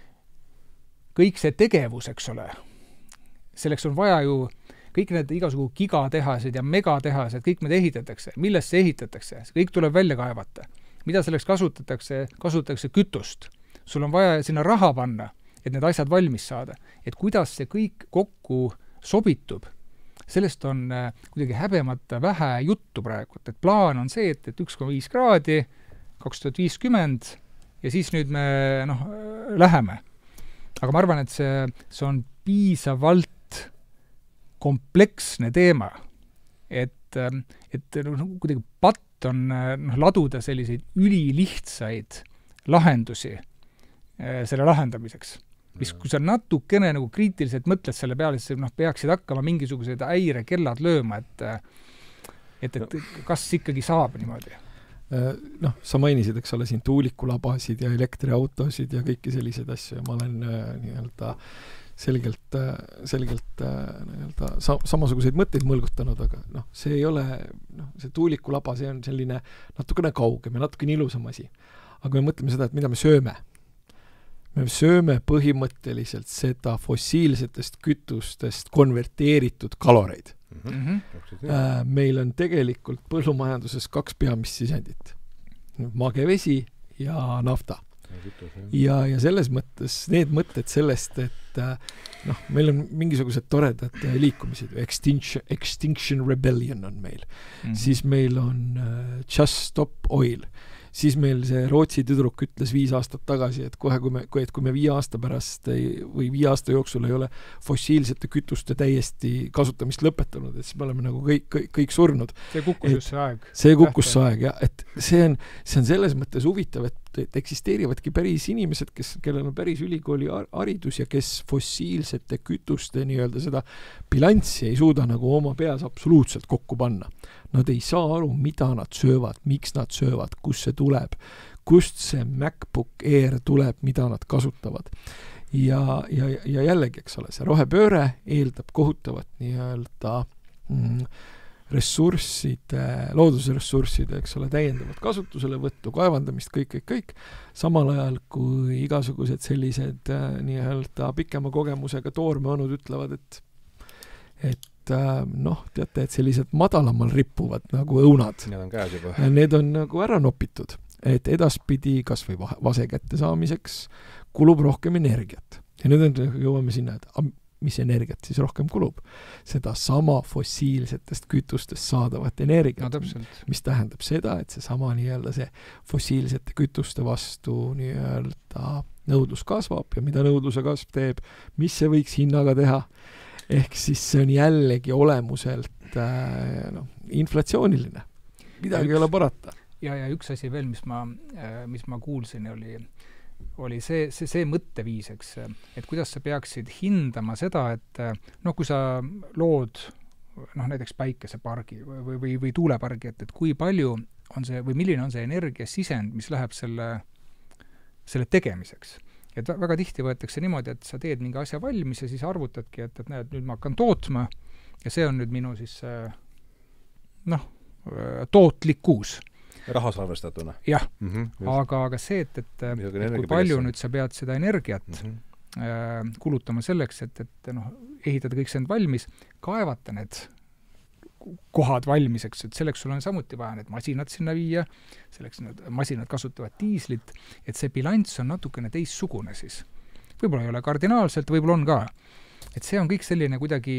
kõik see tegevus, eks ole, selleks on vaja ju kõik need igasugu gigatehased ja megatehased, kõik need ehitatakse, millest see ehitatakse, see kõik tuleb välja kaevata. Mida selleks kasutatakse kütust. Sul on vaja sinna raha panna, et need asjad valmis saada. Et kuidas see kõik kokku sobitub, sellest on kuidagi häbemata vähe juttu praegu. Et plaan on see, et 1,5 kraadi 2050 ja siis nüüd me läheme. Aga ma arvan, et see on piisavalt kompleksne teema, et kuidagi patt on laduda selliseid ülilihtsaid lahendusi selle lahendamiseks. Mis kui sa natukene kriitiliselt mõtled selle peale, siis peaksid hakkama mingisugused häirekellad lööma, et kas ikkagi saab niimoodi? Sa mainisid, eks ole, siin tuulikulabasid ja elektriautosid ja kõiki selliseid asju ja ma olen selgelt samasuguseid mõtteid mõlgutanud, aga see ei ole, see tuulikulaba, see on selline natukene kaugem ja natukene ilusam asi. Aga me mõtleme seda, et mida me sööme. Me sööme põhimõtteliselt seda fossiilsetest kütustest konverteeritud kaloreid. Meil on tegelikult põllumajanduses 2 peamist sisendit. Magevesi ja nafta. ja selles mõttes need mõtted sellest, et meil on mingisugused toredad liikumised, Extinction Rebellion on meil, siis meil on Just Stop Oil, siis meil see Rootsi tüdruk ütles 5 aastat tagasi, et kohe, kui me 5 aasta pärast või 5 aasta jooksul ei ole fossiilsete kütuste täiesti kasutamist lõpetanud, et siis me oleme nagu kõik surnud. See kukkus just see aeg. See kukkus see aeg, jah. Et see on selles mõttes huvitav, et eksisteerivadki päris inimesed, kellel on päris ülikooli haridus ja kes fossiilsete kütuste nii-öelda seda bilanssi ei suuda nagu oma peas absoluutselt kokku panna. Nad ei saa aru, mida nad söövad, miks nad söövad, kus see tuleb, kust see MacBook Air tuleb, mida nad kasutavad. Ja jällegi, eks ole, see rohepööre eeldab kohutavat nii-öelda loodusressursside, eks ole, täiendavat kasutusele võttu, kaevandamist, kõik. Samal ajal, kui igasugused sellised nii-öelda pikema kogemusega toormeonud ütlevad, et teate, et sellised madalamal rippuvad nagu õunad. Need on käes juba. Need on nagu ära nopitud, et edaspidi kas või vase kätte saamiseks kulub rohkem energiat. Ja nüüd jõuame sinna, et mis energiat siis rohkem kulub? Seda sama fossiilsetest kütustest saadavat energiat, mis tähendab seda, et see sama nii-öelda see fossiilsete kütuste vastu nii-öelda nõudlus kasvab ja mida nõudluse kasv teeb, mis see võiks hinnaga teha? Ehk siis see on jällegi olemuselt inflatsiooniline. Midagi ei ole parata. Ja üks asi veel, mis ma kuulsin, oli see mõtteviis, eks, et kuidas sa peaksid hindama seda, et kui sa lood näiteks päikesepargi või tuulepargi, et kui palju on see või milline on see energiasisend, mis läheb selle tegemiseks. Et väga tihti võetakse niimoodi, et sa teed mingi asja valmis ja siis arvutadki, et näed, nüüd ma hakkan tootma ja see on nüüd minu siis tootlikkuus. Rahas arvestatuna. Jah, aga see, et kui palju nüüd sa pead seda energiat kulutama selleks, et ehitada kõik see valmis, kaevata need kohad valmiseks, et selleks sul on samuti vaja need masinad sinna viia, selleks need masinad kasutavad diislit, et see bilanss on natukene teissugune siis. Võib-olla ei ole kardinaalselt, võib-olla on ka. Et see on kõik selline kuidagi,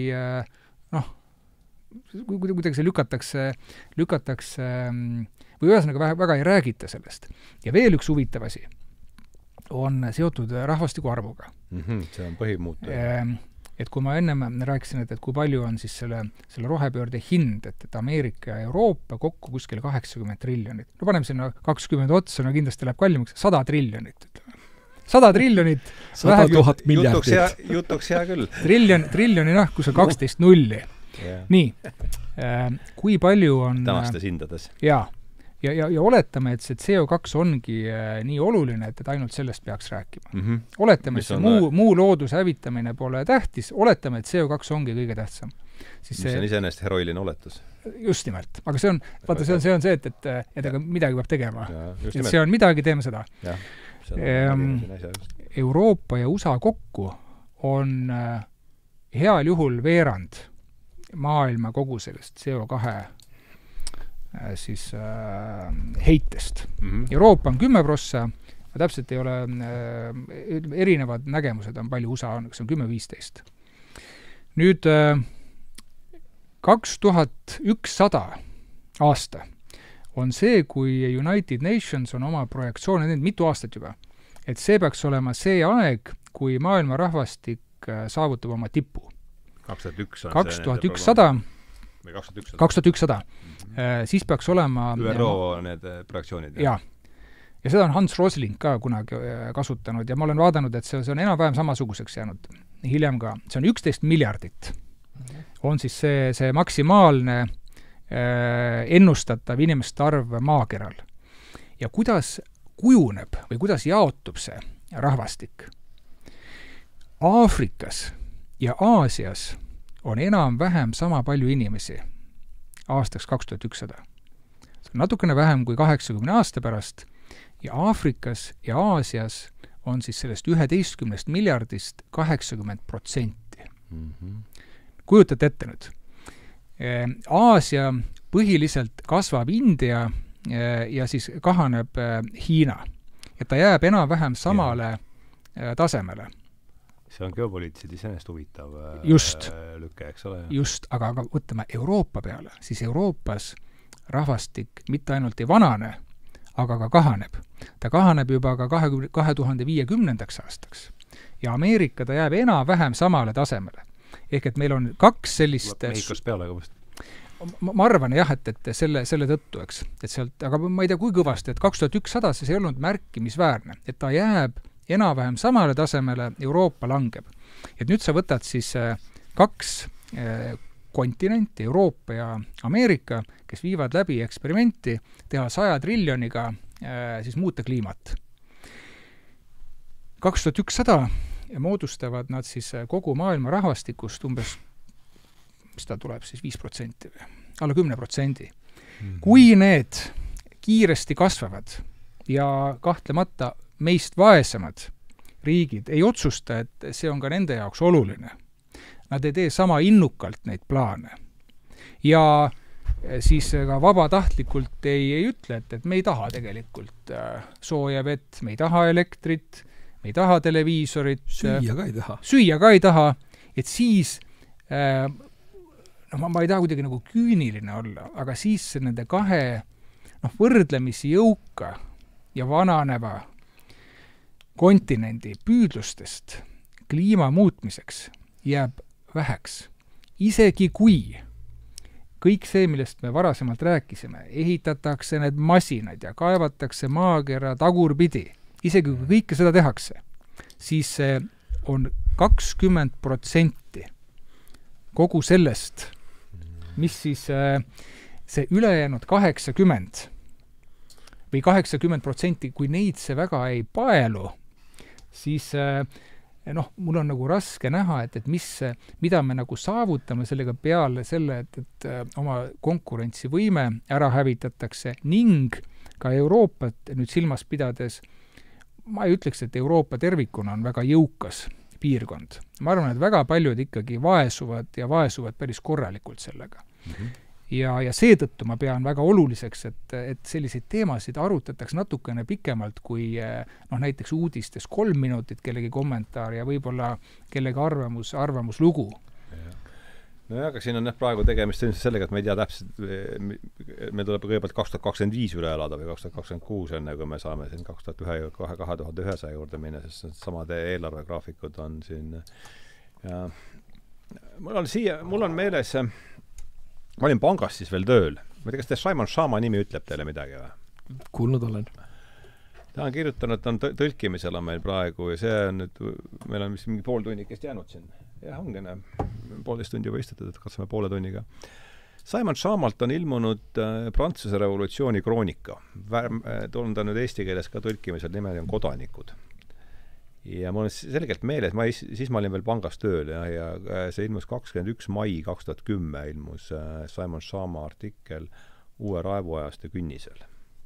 kuidagi see lükatakse või ühesõnaga väga ei räägita sellest. Ja veel üks huvitav asi on seotud rahvastiku arvuga. See on põhimuutuja. Et kui ma ennem rääkisin, et kui palju on siis selle rohepöörde hind, et Ameerika ja Euroopa kokku kuskil 80 triljonit. Paneme sinna 20 otsa, kindlasti läheb kallimaks, 100 triljonit. 100 triljonit. 100 000 miljardit. Jutuks hea küll. Triljoni, kui see 12 nulli. Nii, kui palju on... Tänastes hindades. Ja oletame, et see CO2 ongi nii oluline, et ainult sellest peaks rääkima. Oletame, et see muu looduse hävitamine pole tähtis, oletame, et CO2 ongi kõige tähtsam. Mis on iseenesest heroiline oletus. Just nimelt. Aga see on see, et aga midagi peab tegema. Et see on midagi, teeme seda. Euroopa ja USA kokku on heal juhul veerand maailma kogu sellest CO2 siis heitest. Euroopa on 10%, täpselt ei ole, erinevad nägemused on palju, USA on 10-15. Nüüd 2100 aasta on see, kui United Nations on oma projektsioone teinud mitu aastat juba. Et see peaks olema see aeg, kui maailma rahvastik saavutab oma tipu. 2100 või 2100. Siis peaks olema... ÜRO need projektsioonid. Ja seda on Hans Rosling ka kunagi kasutanud ja ma olen vaadanud, et see on enam-vähem samasuguseks jäänud. Hiljem ka. See on 11 miljardit. On siis see maksimaalne ennustatav inimeste arv maakeral. Ja kuidas kujuneb või kuidas jaotub see rahvastik? Aafrikas ja Aasias on enam-vähem sama palju inimesi aastaks 2100. Natukene vähem kui 80 aasta pärast ja Aafrikas ja Aasias on siis sellest 11 miljardist 80%. Kujutate ette nüüd. Aasia põhiliselt kasvab India ja siis kahaneb Hiina. et ta jääb enam-vähem samale tasemele. See on geopoliitiliselt iseenesest huvitav lüke, eks ole? Just, aga võtame Euroopa peale, siis Euroopas rahvastik mitte ainult ei vanane, aga ka kahaneb. Ta kahaneb juba ka 2050. aastaks. Ja Ameerika ta jääb enam-vähem samale tasemele. Ehk et meil on kaks sellist... Mehhikost peale ka vast. Ma arvan jah, et selle tõttu, eks. Et sealt, aga ma ei tea, kui kõvasti, et 2100 see ei olnud märkimisväärne. Et ta jääb enam-vähem samale tasemele, Euroopa langeb. Et nüüd sa võtad siis kaks kontinenti, Euroopa ja Ameerika, kes viivad läbi eksperimenti teha 100 triljoniga siis muuta kliimat. 2100 moodustavad nad siis kogu maailma rahvastikust umbes, mis ta tuleb siis 5% või alla 10%. Kui need kiiresti kasvavad ja kahtlemata meist vaesemad riigid ei otsusta, et see on ka nende jaoks oluline. Nad ei tee sama innukalt neid plaane. Ja siis ka vabatahtlikult ei ütle, et me ei taha tegelikult sooja vett, me ei taha elektrit, me ei taha televiisorit. Süüa ka ei taha. Et siis, ma ei taha kuidagi nagu küüniline olla, aga siis nende kahe võrdlemisi jõuka ja vananeva kontinendi püüdlustest kliima muutmiseks jääb väheks. Isegi kui kõik see, millest me varasemalt rääkisime, ehitatakse need masinad ja kaevatakse maakera tagurpidi, isegi kui kõike seda tehakse, siis see on 20% kogu sellest, mis siis see ülejäänud 80% või 80%, kui neid see väga ei paelu, siis mul on nagu raske näha, et mida me nagu saavutame sellega peale selle, et oma konkurentsivõime ära hävitatakse ning ka Euroopat nüüd silmas pidades, ma ei ütleks, et Euroopa tervikuna on väga jõukas piirkond. Ma arvan, et väga paljud ikkagi vaesuvad päris korralikult sellega. Ja seetõttu ma pean väga oluliseks, et selliseid teemasid arutatakse natukene pikemalt kui näiteks uudistes 3 minutit kellegi kommentaar ja võib-olla kellegi arvamuslugu. No aga siin on praegu tegemist sellega, et me ei tea täpselt, me tuleb kõigepealt 2025 üle elada või 2026 enne, kui me saame siin 2100 juurde minna, sest samad eelarvegraafikud on siin. Ja mul on meeles, ma olin pangas siis veel tööl. Ma ei tea, kas Simon Schama nimi ütleb teile midagi või? Kuulnud olen. Ta on kirjutanud, ta on tõlkimisel on meil praegu ja see on nüüd, meil on mingi pool tunnikest jäänud siin. Jah, ongi 1,5 tundi juba istutud, et katsume poole tunniga. Simon Schamalt on ilmunud Prantsuse revolutsiooni kroonika. Toon ta nüüd eesti keeles ka tõlkimisel, nimel on Kodanikud. Ja mul on selgelt meeles, siis ma olin veel pangas tööl ja see ilmus 21. mai 2010 ilmus Simon Schama artikkel Uue raevuajaste künnisel.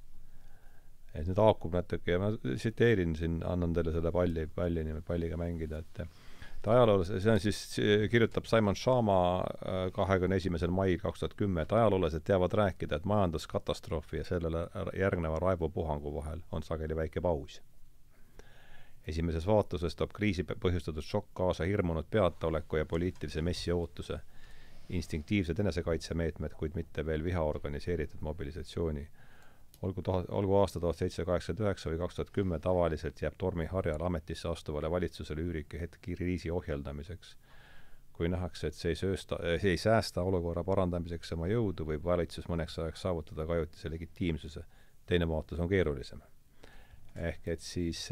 Et nüüd haakub natuke ja ma tsiteerin siin, annan teile selle palliga mängida, et ajaloolased, see on siis, kirjutab Simon Schama 21. mail 2010, et ajaloolased teavad rääkida, et majanduskatastroofi ja sellele järgneva raivupuhangu vahel on sageli väike paus. Esimeses vaatuses toob kriisi põhjustatud šokk kaasa hirmunud peataoleku ja poliitilise messi ootuse, instinktiivsed enesekaitsemeetmed, kuid mitte veel viha organiseeritud mobilisatsiooni. Olgu aasta 1789 või 2010 tavaliselt jääb tormiharjal ametisse astuvale valitsusele üürike hetk kriisi ohjeldamiseks. Kui nähakse, et see ei säästa olukorra parandamiseks oma jõudu, võib valitsus mõneks ajaks saavutada kajutise legitiimsuse. Teine vaatus on keerulisem. Ehk et siis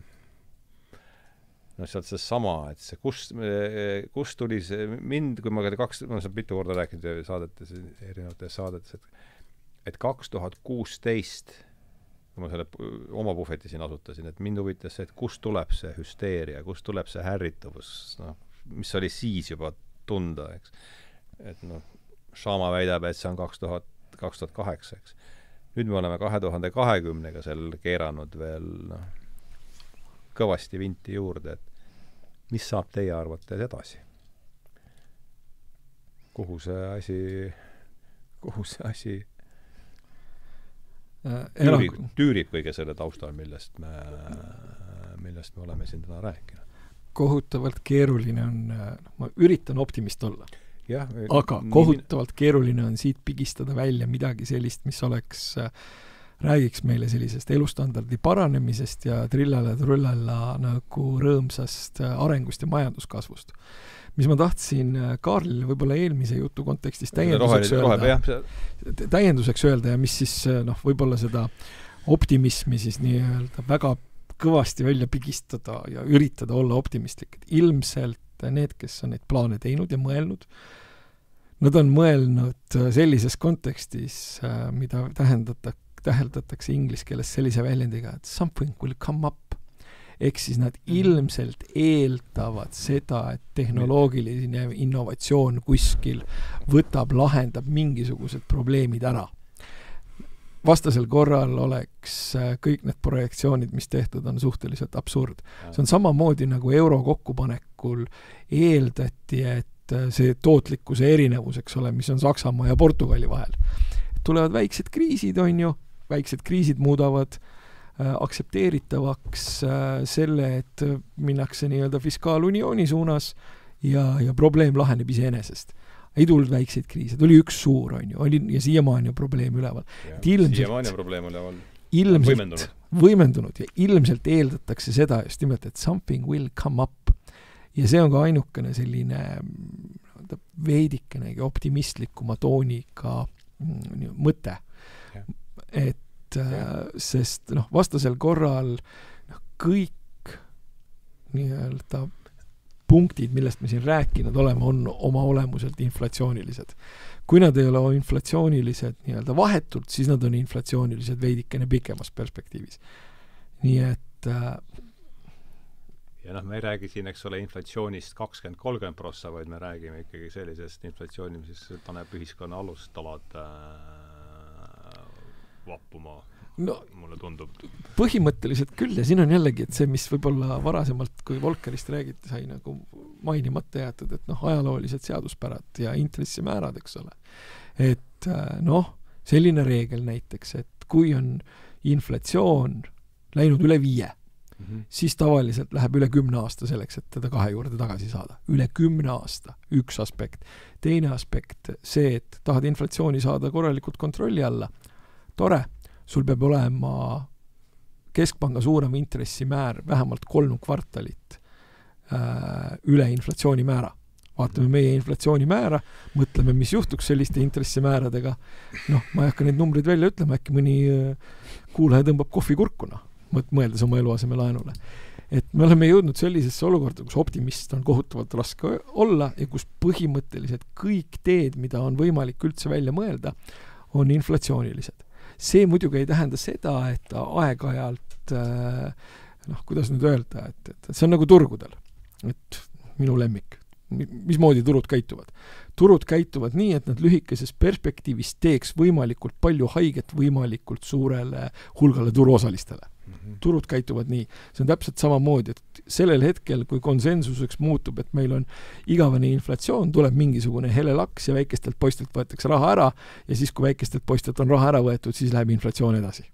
sealt see sama, et see, kus tuli see mind, kui ma olen mitu korda rääkinud saadetes, erinevates saadetes, et 2016, kui ma selle oma puhveti siin asutasin, et mind huvitas see, et kust tuleb see hüsteeria, kust tuleb see härrituvus, mis oli siis juba tunda, eks. Et Schama väidab, et see on 2008, eks. Nüüd me oleme 2020-ga seal keeranud veel kõvasti vinti juurde, et mis saab teie arvates edasi? Kuhu see asi tüürib kõige selle taustal, millest me oleme siin täna rääkinud. Kohutavalt keeruline on, ma üritan optimist olla, jah, aga kohutavalt keeruline on siit pigistada välja midagi sellist, mis räägiks meile sellisest elustandardi paranemisest ja trillala nagu rõõmsast arengust ja majanduskasvust. Mis ma tahtsin Kaarlile võib-olla eelmise jutu kontekstis täienduseks öelda ja mis siis võib-olla seda optimismi siis nii-öelda väga kõvasti välja pigistada ja üritada olla optimistlik. Ilmselt need, kes on neid plaane teinud ja mõelnud, nad on mõelnud sellises kontekstis, mida täheldatakse inglise keeles sellise väljendiga, et something will come up. Ehk siis nad ilmselt eeldavad seda, et tehnoloogiline innovatsioon kuskil lahendab mingisugused probleemid ära. Vastasel korral oleks kõik need projektsioonid, mis tehtud on suhteliselt absurd. See on samamoodi nagu euro kokkupanekul eeldati, et see tootlikkuse erinevus, eks ole, mis on Saksamaa ja Portugali vahel. Tulevad väiksed kriisid, on ju, väiksed kriisid muudavad aktsepteeritavaks selle, et minnakse nii-öelda fiskaaluniooni suunas ja probleem laheneb iseenesest. Ei tulnud väikseid kriise, tuli üks suur, on ju, ja siiamaani on probleem üleval. Siiamaani on probleem üleval. Võimendunud ja ilmselt eeldatakse seda just nimelt, et something will come up. Ja see on ka ainukene selline veidikenegi optimistlikuma tooniga mõte. Et sest vastasel korral kõik nii-öelda punktid, millest me siin rääkinud oleme, on oma olemuselt inflatsioonilised. Kui nad ei ole inflatsioonilised nii-öelda vahetult, siis nad on inflatsioonilised veidikene pikemas perspektiivis. Nii et ja me ei räägi siin, eks ole, inflatsioonist 20-30%, vaid me räägime ikkagi sellisest inflatsiooni, mis paneb ühiskonna alustalad vappuma, mulle tundub. Põhimõtteliselt küll, ja siin on jällegi, et see, mis võib-olla varasemalt, kui Volkerist räägiti, sai nagu mainimata jäetud, et ajaloolised seaduspärad ja intressimäärad, eks ole. Et selline reegel näiteks, et kui on inflatsioon läinud üle 5, siis tavaliselt läheb üle 10 aasta selleks, et teda 2 juurde tagasi saada. Üle 10 aasta, üks aspekt. Teine aspekt, see, et tahad inflatsiooni saada korralikult kontrolli alla, tore, sul peab olema keskpanga suurem intressimäär vähemalt 3 kvartalit üle inflatsioonimäära. Vaatame meie inflatsioonimäära, mõtleme, mis juhtuks selliste intressimääradega. Ma ei hakka neid numbrid välja ütlema, äkki mõni kuulaja tõmbab kohvikurkuna, mõeldes oma eluaseme laenule. Et me oleme jõudnud sellisesse olukorda, kus optimist on kohutavalt raske olla ja kus põhimõtteliselt kõik teed, mida on võimalik üldse välja mõelda, on inflatsioonilised. See muidugi ei tähenda seda, et aeg-ajalt kuidas nüüd öelda, et see on nagu turgudel. Et minu lemmik. Mismoodi turud käituvad? Turud käituvad nii, et nad lühikeses perspektiivis teeks võimalikult palju haiget võimalikult suurele hulgale turuosalistele. Turud käituvad nii. See on täpselt samamoodi, et sellel hetkel, kui konsensuseks muutub, et meil on igavene inflatsioon, tuleb mingisugune hele laks ja väikestelt poistelt võetakse raha ära ja siis, kui väikestelt poistelt on raha ära võetud, siis läheb inflatsioon edasi.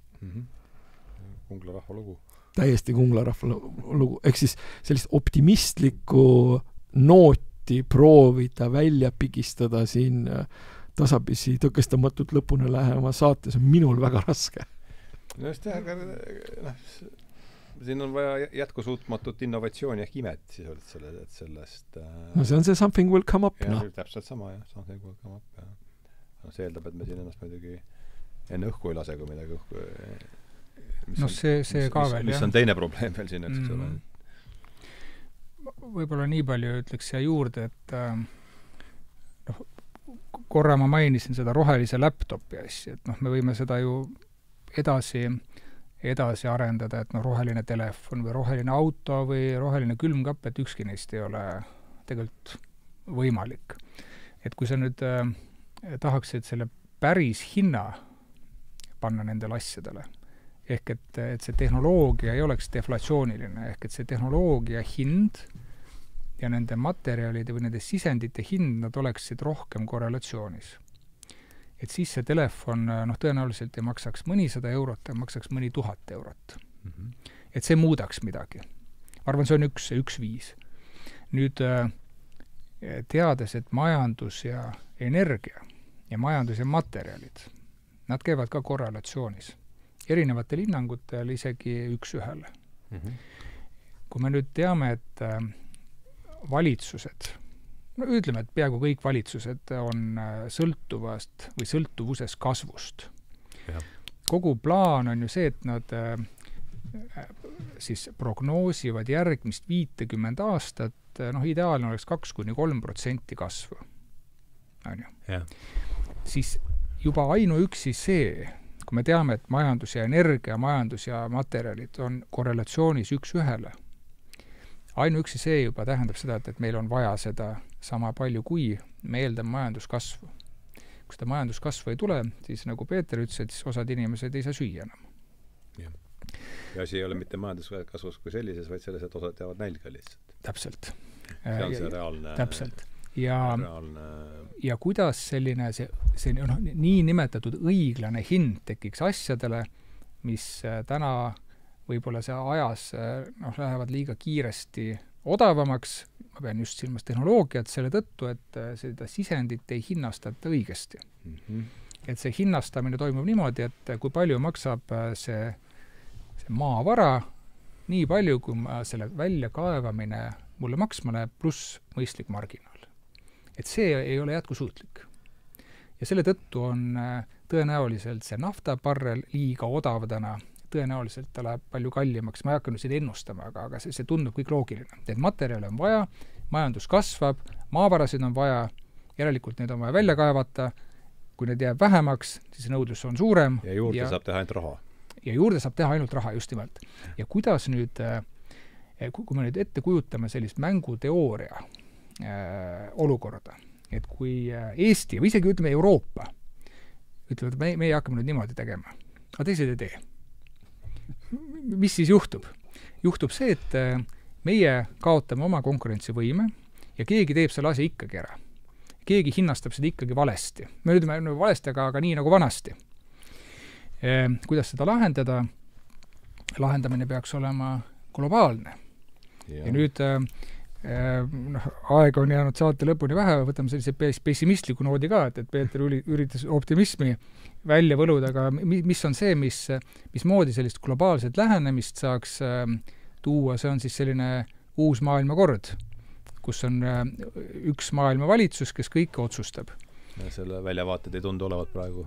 Kungla rahva lugu. Täiesti Kungla rahva lugu. Ehk siis sellist optimistlikku nooti proovida välja pigistada siin tasapisi tõkestamatult lõpuni lähema saates on minul väga raske. Just jah, siin on vaja jätkusuutmatut innovatsiooni ehk imet siis sellest see on see something will come up. Täpselt sama, jah, something will come up. Ja. See eeldab, et me siin ennast muidugi enne õhku ei lase, kui midagi õhku see ka veel, mis on teine probleem veel siin, eks ole. Võib-olla nii palju ütleks siia juurde, et korra ma mainisin seda rohelise laptopi asja, et me võime seda ju edasi arendada, et roheline telefon või roheline auto või roheline külmkapp, et ükski neist ei ole tegelikult võimalik. Et kui sa nüüd tahaksid selle päris hinna panna nendele asjadele, ehk et see tehnoloogia ei oleks deflatsiooniline, ehk et see tehnoloogia hind ja nende materjalide või nende sisendite hind, nad oleksid rohkem korrelatsioonis. et siis see telefon tõenäoliselt ei maksaks mõnisada eurot, maksaks mõni 1000 eurot. Et see muudaks midagi. Ma arvan, see on üks viis. Nüüd teades, et majandus ja energia ja majandus ja materjalid, nad käivad ka korrelatsioonis. Erinevatel hinnangutel isegi üks ühele. Kui me nüüd teame, et valitsused, ütleme, et peaaegu kõik valitsused on sõltuvast või sõltuvuses kasvust. Ja. Kogu plaan on ju see, et nad siis prognoosivad järgmist 50 aastat, ideaalne oleks 2–3% kasvu. On ju. Ja. Siis juba ainuüksi see, kui me teame, et majandus ja energia, majandus ja materjalid on korrelatsioonis üks ühele, ainuüksi see juba tähendab seda, et meil on vaja seda sama palju, kui me eeldame majanduskasvu. Kui seda majanduskasvu ei tule, siis nagu Peeter ütles, et siis osad inimesed ei saa süüa enam. Ja asi ei ole mitte majanduskasvus kui sellises, vaid selles, et osad jäävad nälga lihtsalt. Täpselt. See on see reaalne... Täpselt. Ja kuidas selline see nii nimetatud õiglane hind tekiks asjadele, mis täna võib-olla see ajas lähevad liiga kiiresti odavamaks, ma pean just silmas tehnoloogiat selle tõttu, et seda sisendit ei hinnastata õigesti. Et see hinnastamine toimub niimoodi, et kui palju maksab see maavara, nii palju, kui selle väljakaevamine mulle maksma läheb, pluss mõistlik marginaal. Et see ei ole jätkusuutlik. Ja selle tõttu on tõenäoliselt see naftabarrel liiga odav täna, tõenäoliselt ta läheb palju kallimaks, ma ei hakanud seda ennustama, aga see tundub kõik loogiline. Et materjali on vaja, majandus kasvab, maavarasid on vaja, järelikult need on vaja välja kaevata, kui need jääb vähemaks, siis nõudlus on suurem. Ja juurde saab teha ainult raha. Ja juurde saab teha ainult raha, just nimelt. Ja kuidas nüüd, kui me nüüd ette kujutame sellist mänguteooria olukorda, et kui Eesti või isegi ütleme Euroopa ütlevad, et meie hakkame nüüd niimoodi tegema, aga teised ei tee. Mis siis juhtub? Juhtub see, et meie kaotame oma konkurentsivõime ja keegi teeb selle asja ikkagi ära. Keegi hinnastab seda ikkagi valesti. Me ütleme valesti, aga nii nagu vanasti. Kuidas seda lahendada? Lahendamine peaks olema globaalne. Ja nüüd aega on jäänud saate lõpuni vähe, võtame sellise pessimistliku noodi ka, et Peeter üritas optimismi välja võluda, aga mis on see, mismoodi sellist globaalset lähenemist saaks tuua, see on siis selline uus maailmakord, kus on üks maailma valitsus, kes kõike otsustab. Ja selle väljavaated ei tundu olevat praegu?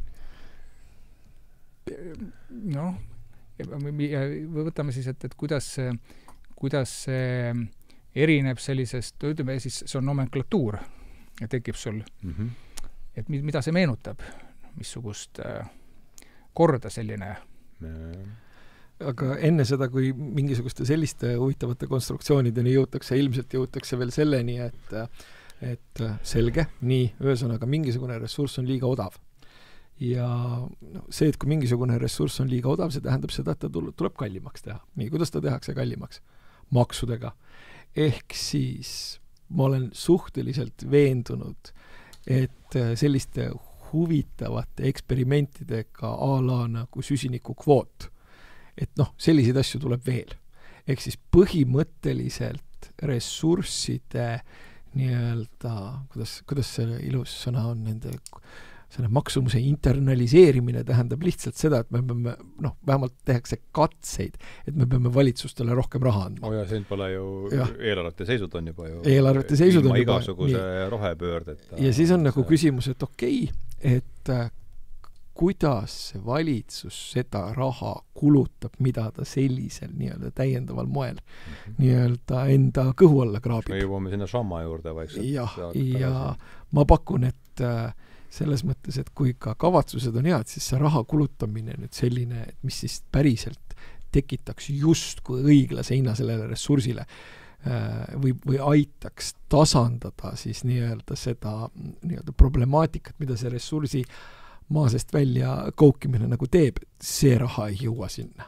Võtame siis, et kuidas see erineb sellisest, ütleme siis, see on nomenklatuur ja tekib sul, et mida see meenutab, missugust korda selline. Aga enne seda, kui mingisuguste selliste huvitavate konstruktsioonideni ilmselt jõutakse veel selleni, et selge, nii, ühesõnaga mingisugune ressurss on liiga odav. Ja see, et kui mingisugune ressurss on liiga odav, see tähendab seda, et ta tuleb kallimaks teha. Nii, kuidas ta tehakse kallimaks? Maksudega. Ehk siis ma olen suhteliselt veendunud, et selliste huvitavate eksperimentidega a la nagu süsiniku kvoot, et selliseid asju tuleb veel. Ehk siis põhimõtteliselt ressursside nii-öelda, kuidas see ilus sõna on nende selle maksumuse internaliseerimine tähendab lihtsalt seda, et me peame, vähemalt tehakse katseid, et me peame valitsustele rohkem raha andma. Ja siin pole ju eelarvete seisud on juba ju ilma igasuguse rohepöördeta. Ja siis on nagu küsimus, et et kuidas see valitsus seda raha kulutab, mida ta sellisel nii-öelda täiendaval moel nii-öelda enda kõhu alla kraabib. Me jõuame sinna šamma juurde vaikselt. Ja ma pakun, et selles mõttes, et kui ka kavatsused on head, siis see raha kulutamine nüüd selline, et mis siis päriselt tekitaks justkui õiglase hinna sellele ressursile või aitaks tasandada siis nii-öelda seda nii-öelda problemaatikat, mida see ressursi maa seest välja koukimine nagu teeb, see raha ei jõua sinna.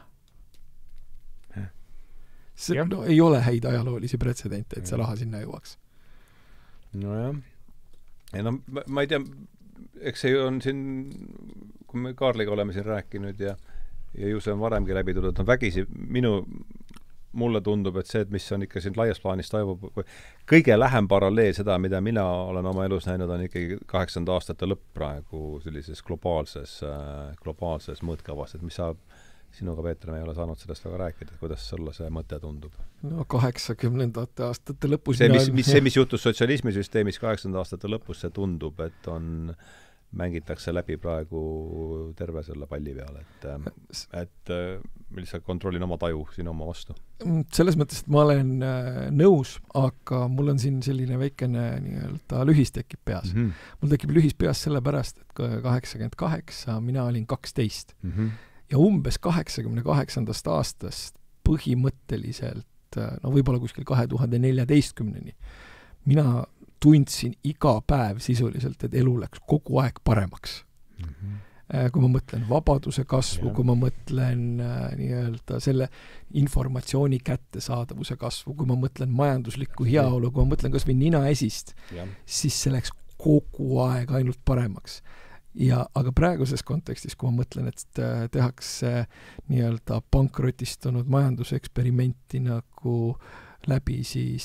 See, ei ole häid ajaloolisi pretsedente, et see raha sinna jõuaks. Nojah. Ja ma ei tea, eks see on siin, kui me Kaarliga oleme siin rääkinud ja ju see on varemgi läbi tulnud, on vägisi, mulle tundub, et see, et mis on ikka siin laias plaanis toimub, kõige lähem paralleel seda, mida mina olen oma elus näinud, on ikkagi 80 aastate lõpp praegu sellises globaalses mõõtkavas, et mis saab sinuga, Peeter, me ei ole saanud sellest väga rääkida, kuidas sulle see mõte tundub? No 80. aastate lõpus mis juhtus sotsialismisüsteemis 80 aastate lõpus, see tundub, et mängitakse läbi praegu terve selle palli peale, et lihtsalt kontrollin oma taju siin oma vastu. Selles mõttes, et ma olen nõus, aga mul on siin selline väikene nii-öelda lühis tekib peas. Mul tekib lühis peas sellepärast, et 88 mina olin 12. Ja umbes 88. aastast põhimõtteliselt, no võib-olla kuskil 2014-ni, mina tundsin iga päev sisuliselt, et elu läks kogu aeg paremaks. Kui ma mõtlen vabaduse kasvu, kui ma mõtlen nii-öelda selle informatsiooni kättesaadavuse kasvu, kui ma mõtlen majanduslikku heaolu, kui ma mõtlen kas või ninaesist, siis see läks kogu aeg ainult paremaks. Aga praeguses kontekstis, kui ma mõtlen, et tehakse nii-öelda pankrotistunud majanduseksperimenti nagu läbi, siis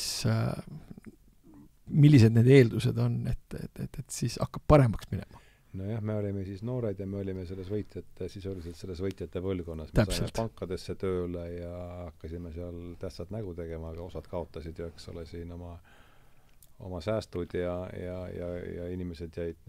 millised need eeldused on, et siis hakkab paremaks minema? Nojah, me olime siis noored ja me olime sisuliselt selles võitjate võlgonas. Me saime pankadesse tööle ja hakkasime seal tähtsat nägu tegema, aga osad kaotasid ju, eks ole, siin oma säästud ja inimesed jäid,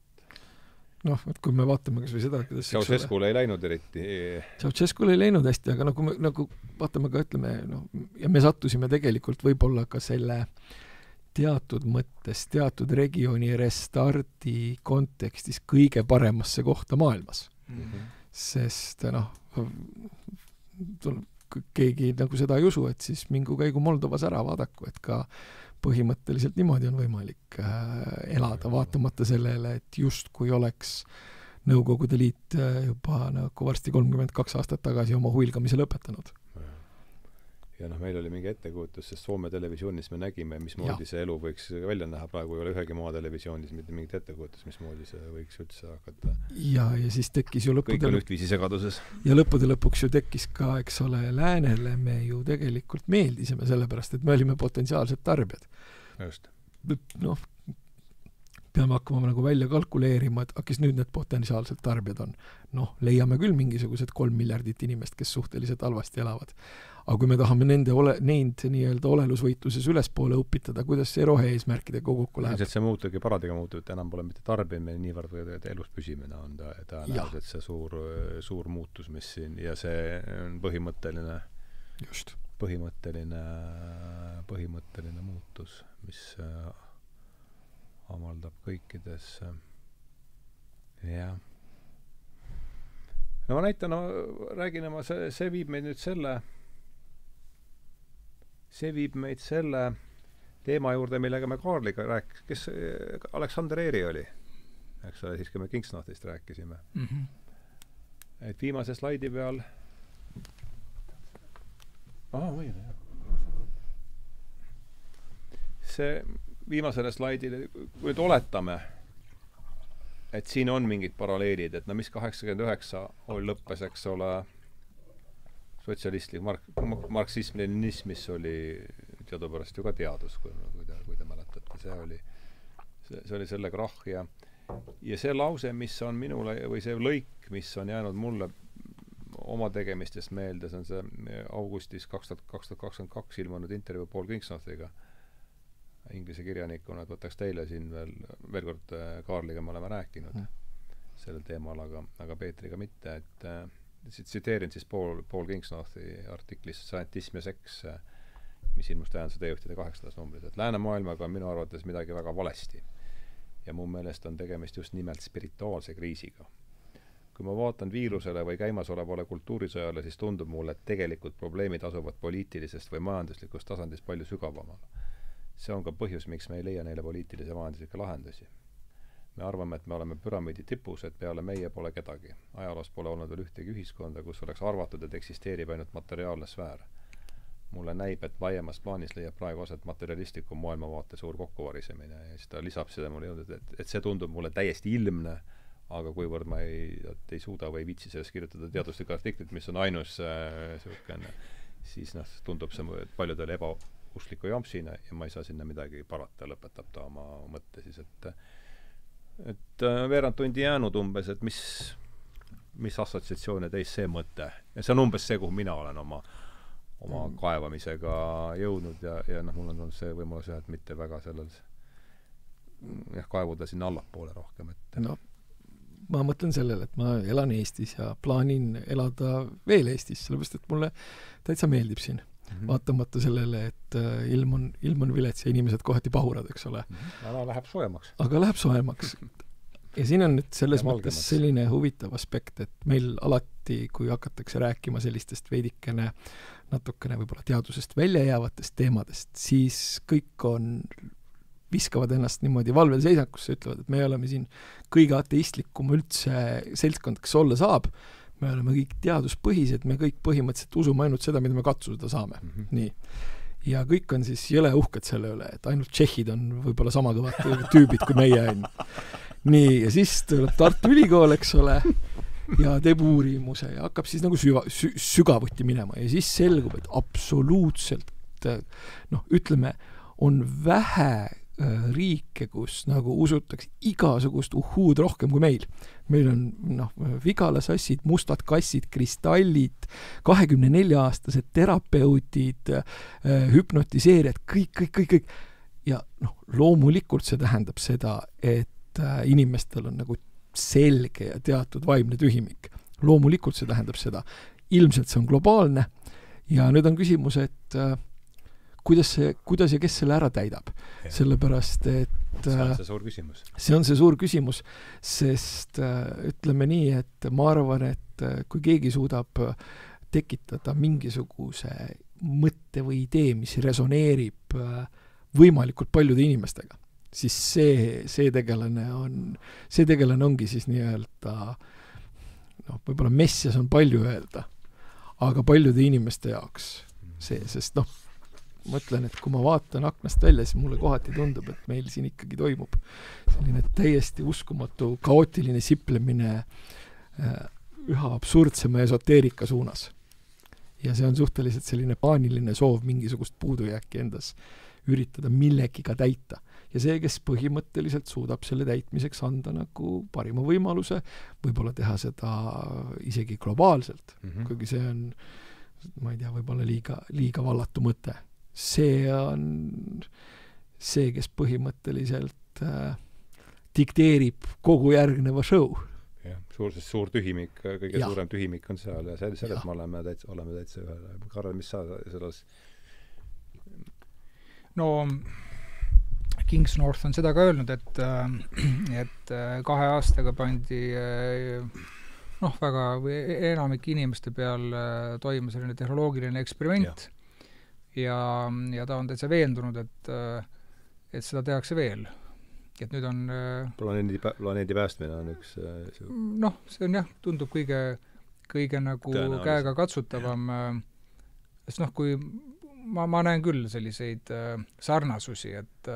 et kui me vaatame kas või seda, kuidas Ceausescule ei läinud eriti. Ceausescule ei läinud hästi, aga nagu vaatame ka, ütleme, ja me sattusime tegelikult võib-olla ka selle teatud mõttes, teatud regiooni restardi kontekstis kõige paremasse kohta maailmas. Sest keegi nagu seda ei usu, et siis mingu käigu Moldovas ära vaadaku, et ka põhimõtteliselt niimoodi on võimalik elada, vaatamata sellele, et just kui oleks Nõukogude Liit juba nagu varsti 32 aastat tagasi oma huilgamise lõpetanud. Ja meil oli mingi ettekujutus, sest Soome televisioonis me nägime, mismoodi see elu võiks välja näha. Praegu ei ole ühegi maa televisioonis mitte mingit ettekujutus, mismoodi see võiks üldse hakata. Ja siis tekkis ju kõik on ühtviisi segaduses. Ja lõppude lõpuks ju tekkis ka, eks ole, läänele me ju tegelikult meeldisime sellepärast, et me olime potentsiaalsed tarbijad. Just. Peame hakkama nagu välja kalkuleerima, et kes nüüd need potentsiaalsed tarbijad on. Leiame küll mingisugused 3 miljardit inimest, kes suhteliselt halvasti elavad. Aga kui me tahame neid nii-öelda olelusvõitluses ülespoole õpitada, kuidas see rohe-eesmärkide kokku läheb? See muutugi paradigma muutub, et enam pole mitte tarbimine niivõrd või elus püsimine on ta näeb, et see suur muutus, mis siin, ja see on põhimõtteline muutus, mis avaldab kõikides ma näitan, räägin see viib meid selle teema juurde, millega me Kaarliga rääkis, kes Aleksander Eeri oli, eks ole, siis kui me Kingsnachtist rääkisime. Et viimase slaidi peal see viimasele slaidile, kui nüüd oletame, et siin on mingid paralleelid, et mis 89 lõppes, eks ole, sotsialistlik marksism-leninism, mis oli teadupärast ju ka teadus, kui te mäletate. See oli selle krahh ja see lause, mis on minule, või see lõik, mis on jäänud mulle oma tegemistest meelde, see on see augustis 2022 ilmunud intervjuu Paul Kingsnothiga, inglise kirjanikuna, et võtaks teile siin veel kord Kaarliga me oleme rääkinud sellel teemal, aga Peetriga mitte, et tsiteerin siis Paul Kingsnothi artiklis Scientism ja seks, mis ilmus tähenduse teejuhtide 8. numbris, et läänemaailmaga on minu arvates midagi väga valesti. Ja mu meelest on tegemist just nimelt spirituaalse kriisiga. Kui ma vaatan viirusele või käimasolevale kultuurisõjale, siis tundub mulle, et tegelikult probleemid asuvad poliitilisest või majanduslikust tasandist palju sügavamal. See on ka põhjus, miks me ei leia neile poliitilise majanduslikke lahendusi. Me arvame, et me oleme püramiidi tipus, et peale meie pole kedagi. Ajaloos pole olnud veel ühtegi ühiskonda, kus oleks arvatud, et eksisteerib ainult materiaalne sfäär. mulle näib, et laiemas plaanis leiab praegu aset materialistliku maailmavaate suur kokkuvarisemine ja siis ta lisab seda mulle jõudnud, et see tundub mulle täiesti ilmne, aga kuivõrd ma ei suuda või ei viitsi sellest kirjutada teaduslikku artiklit, mis on ainus selline, siis tundub see paljudele ebauskliku jampsina ja ma ei saa sinna midagi parata, lõpetab ta oma mõtte siis, et veerand tundi jäänud umbes, et mis assotsiatsioone teis see mõte. Ja see on umbes see, kuhu mina olen oma kaevamisega jõudnud ja mul on see võimalus et mitte väga selles kaevuda sinna allapoole rohkem. No, ma mõtlen sellele, et ma elan Eestis ja plaanin elada veel Eestis, sellepärast, et mulle täitsa meeldib siin. Vaatamata sellele, et ilm on vilets ja inimesed kohati pahurad, eks ole. Aga läheb soojemaks. Aga läheb soojemaks. Ja siin on nüüd selles mõttes selline huvitav aspekt, et meil alati, kui hakatakse rääkima sellistest veidikene natukene võib-olla teadusest välja jäävatest teemadest, siis kõik viskavad ennast niimoodi valvel seisakusse, ütlevad, et me oleme siin kõige ateistlikum üldse seltskond, kes olla saab, me oleme kõik teaduspõhised, me kõik põhimõtteliselt usume ainult seda, mida me katsuda saame. Nii. Ja kõik on siis jõle uhked selle üle, et ainult tšehhid on võib-olla sama kõvad tüübid kui meie on. Nii, ja siis tuleb Tartu Ülikool, eks ole, ja teeb uurimuse ja hakkab siis nagu sügavuti minema ja siis selgub, et absoluutselt ütleme, on vähe riike, kus nagu usutakse igasugust uhuud rohkem kui meil. Meil on vigalasassid, mustad kassid, kristallid, 24-aastased terapeudid, hüpnotiseerijad, kõik. Ja loomulikult see tähendab seda, et inimestel on nagu selge ja teatud vaimne tühimik. Loomulikult see tähendab seda. Ilmselt see on globaalne ja nüüd on küsimus, et kuidas ja kes selle ära täidab. Ja. Sellepärast, et see on see suur küsimus. See on see suur küsimus, sest ütleme nii, et ma arvan, et kui keegi suudab tekitada mingisuguse mõtte või idee, mis resoneerib võimalikult paljude inimestega, siis see tegelane ongi siis nii-öelda võib-olla messias on palju öelda, aga paljude inimeste jaoks see, sest mõtlen, et kui ma vaatan aknast välja, siis mulle kohati tundub, et meil siin ikkagi toimub selline täiesti uskumatu kaootiline siplemine üha absurdsema esoteerika suunas. Ja see on suhteliselt selline paaniline soov mingisugust puudujääki endas üritada millegiga täita. Ja see, kes põhimõtteliselt suudab selle täitmiseks anda nagu parima võimaluse, võib-olla teha seda isegi globaalselt, kuigi see on, ma ei tea, võib-olla liiga vallatu mõte. See on see, kes põhimõtteliselt dikteerib kogu järgneva show. Jah, suur tühimik, kõige suurem tühimik on seal ja selles me oleme täitsa ühele. Karel, mis sa selles? No, Kings North on seda ka öelnud, et 2 aastaga pandi väga enamik inimeste peal toimus selline tehnoloogiline eksperiment ja ta on täitsa veendunud, et seda tehakse veel. Et nüüd on planeedi päästmine on üks see on tundub kõige nagu käega katsutavam, sest kui ma näen küll selliseid sarnasusi, et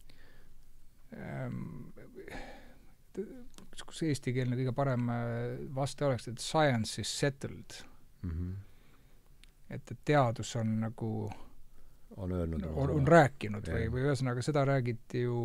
kus eestikeelne kõige parem vaste oleks, et science is settled. Et teadus on nagu on rääkinud või ühesõnaga seda räägiti ju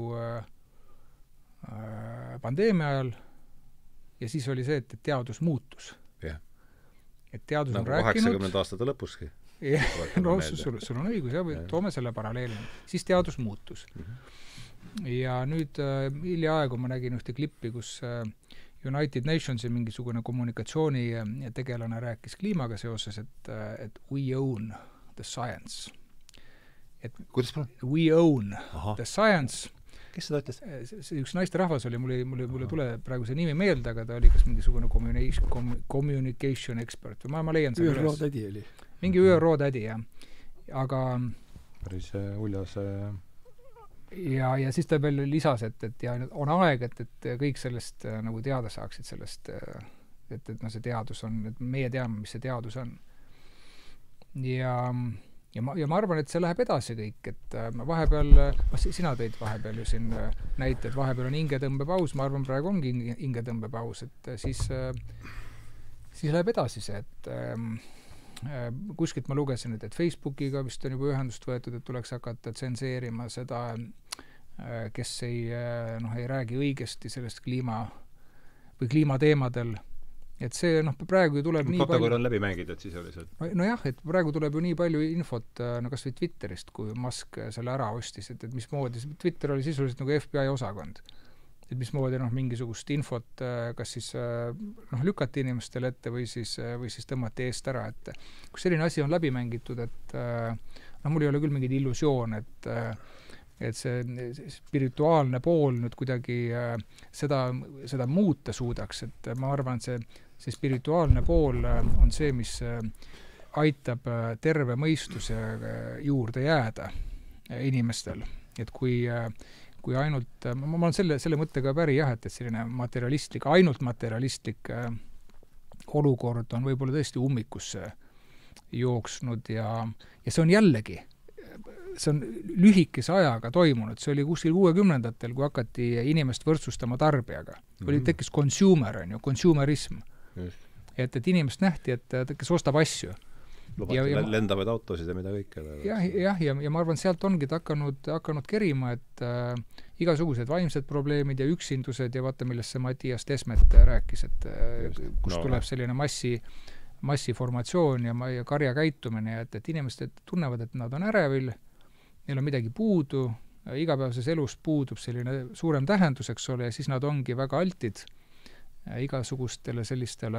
pandeemia ajal ja siis oli see, et teadus muutus. Et teadus on rääkinud 80 aastate lõpuski. Sul on õigus, toome selle paralleeli. Siis teadus muutus. Ja nüüd hiljaaegu ma nägin ühte klippi, kus United Nationsi mingisugune kommunikatsiooni tegelane rääkis kliimaga seoses, et we own the science. Kuidas pole? We own the science. Kes seda ütles? See üks naisterahvas oli, mulle tule praegu see nimi meelde, aga ta oli kas mingisugune communication expert. Ma leian seda ÜRO tädi oli. Mingi ÜRO tädi, jah. Aga päris uljas ja siis ta veel lisas, et on aeg, et kõik sellest nagu teada saaksid sellest, et see teadus on, et meie teame, mis see teadus on. Ja ja ma arvan, et see läheb edasi kõik, et vahepeal, sina tõid vahepeal ju siin näite, et vahepeal on hingetõmbepaus, ma arvan, praegu ongi hingetõmbepaus, et siis läheb edasi see, et kuskilt ma lugesin, et Facebookiga vist on juba ühendust võetud, et tuleks hakata tsenseerima seda, kes ei räägi õigesti sellest kliimateemadel. Et see, praegu ju tuleb nii palju... Protokoll on läbi mängitud sisuliselt. Nojah, et praegu tuleb ju nii palju infot, kas või Twitterist, kui Musk selle ära ostis, et mismoodi, Twitter oli sisuliselt nagu FBI osakond. Et mismoodi mingisugust infot kas siis lükati inimestele ette või siis tõmmati eest ära, et kui selline asi on läbi mängitud, et mul ei ole küll mingid illusioon, et see spirituaalne pool nüüd kuidagi seda muuta suudaks, et ma arvan, et see spirituaalne pool on see, mis aitab terve mõistuse juurde jääda inimestel. Et kui ainult, ma olen selle mõttega päri jah, et selline ainult materialistlik olukord on võib-olla tõesti ummikusse jooksnud ja see on jällegi see on lühikese ajaga toimunud, see oli kuskil 60-ndatel, kui hakati inimest võrdsustama tarbijaga. Tekkis consumerism. Et inimest nähti, et kes ostab asju. Lendavad autosid ja mida kõike. Ja ma arvan, sealt ongi hakanud kerima, et igasugused vaimsed probleemid ja üksindused ja vaata, millest see Mattias Desmet rääkis, et kus tuleb selline massiformatsioon ja karja käitumine, et inimesed tunnevad, et nad on ärevil, neil on midagi puudu, igapäevases elus puudub selline suurem tähendus, eks ole, ja siis nad ongi väga altid igasugustele sellistele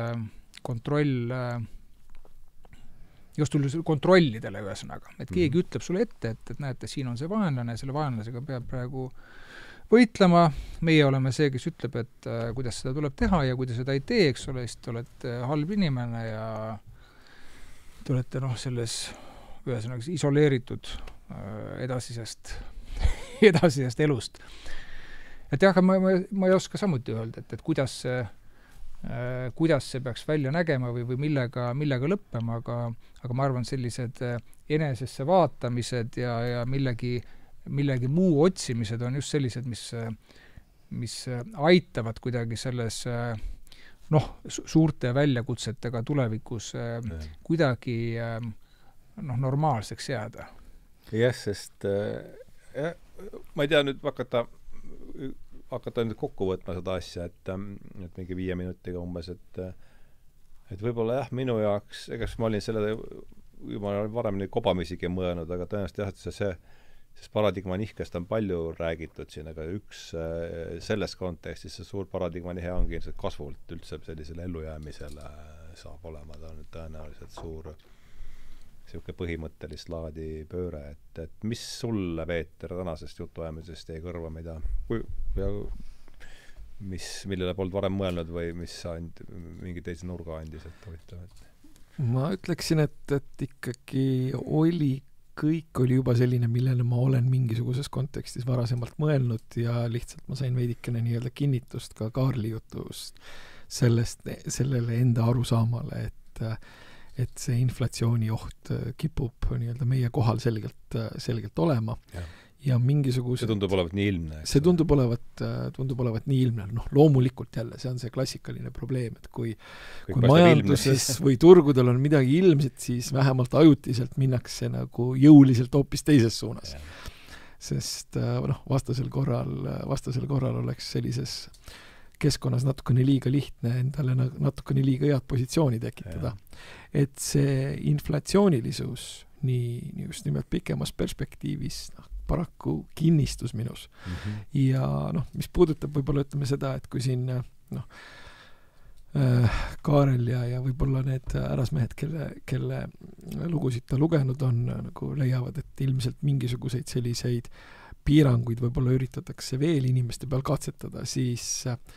kontrollidele ühesõnaga. Et keegi ütleb sulle ette, et näete, siin on see vaenlane, selle vaenlasega peab praegu võitlema. Meie oleme see, kes ütleb, et kuidas seda tuleb teha ja kui te seda ei tee, eks ole, siis te olete halb inimene ja te olete selles ühesõnaga isoleeritud edasisest elust. Et jah, ma ei oska samuti öelda, et kuidas see peaks välja nägema või millega lõppema, aga ma arvan, sellised enesesse vaatamised ja millegi muu otsimised on just sellised, mis aitavad kuidagi selles suurte väljakutsetega tulevikus kuidagi normaalseks jääda. Jah, sest ma ei tea nüüd hakata nüüd kokku võtma seda asja, et mingi 5 minutiga umbes, et võib-olla jah, minu jaoks, ega ma olin selle juba varem kobamisigi mõelnud, aga tõenäoliselt jah, et see paradigma nihkest on palju räägitud siin, aga üks selles kontekstis see suur paradigma nihe ongi ilmselt kasvult üldse sellisele ellujäämisele saab olema, ta on tõenäoliselt suur siuke põhimõttelist laadi pööre, et mis sulle, Peeter, tänasest jutuajamisest jäi kõrva, millele polnud varem mõelnud või mis mingi teise nurga andis, et huvitav? Ma ütleksin, et ikkagi kõik oli juba selline, millele ma olen mingisuguses kontekstis varasemalt mõelnud ja lihtsalt ma sain veidikene nii-öelda kinnitust ka Kaarli jutust sellele enda arusaamale, et see inflatsiooni oht kipub nii-öelda meie kohal selgelt olema. Ja mingisugused... See tundub olevat nii ilmne. See tundub olevat nii ilmne. Loomulikult jälle, see on see klassikaline probleem, et kui majanduses või turgudel on midagi ilmset, siis vähemalt ajutiselt minnakse nagu jõuliselt hoopis teises suunas. Sest vastasel korral oleks sellises keskkonnas natukene liiga lihtne endale natukene liiga head positsiooni tekitada. Et see inflatsioonilisus nii just nimelt pikemas perspektiivis paraku kinnistus minus. Ja mis puudutab võib-olla ütleme seda, et kui siin Kaarel ja võib-olla need härrasmehed, kelle lugusid ta lugenud on, nagu leiavad, et ilmselt mingisuguseid selliseid piiranguid võib-olla üritatakse veel inimeste peal katsetada, siis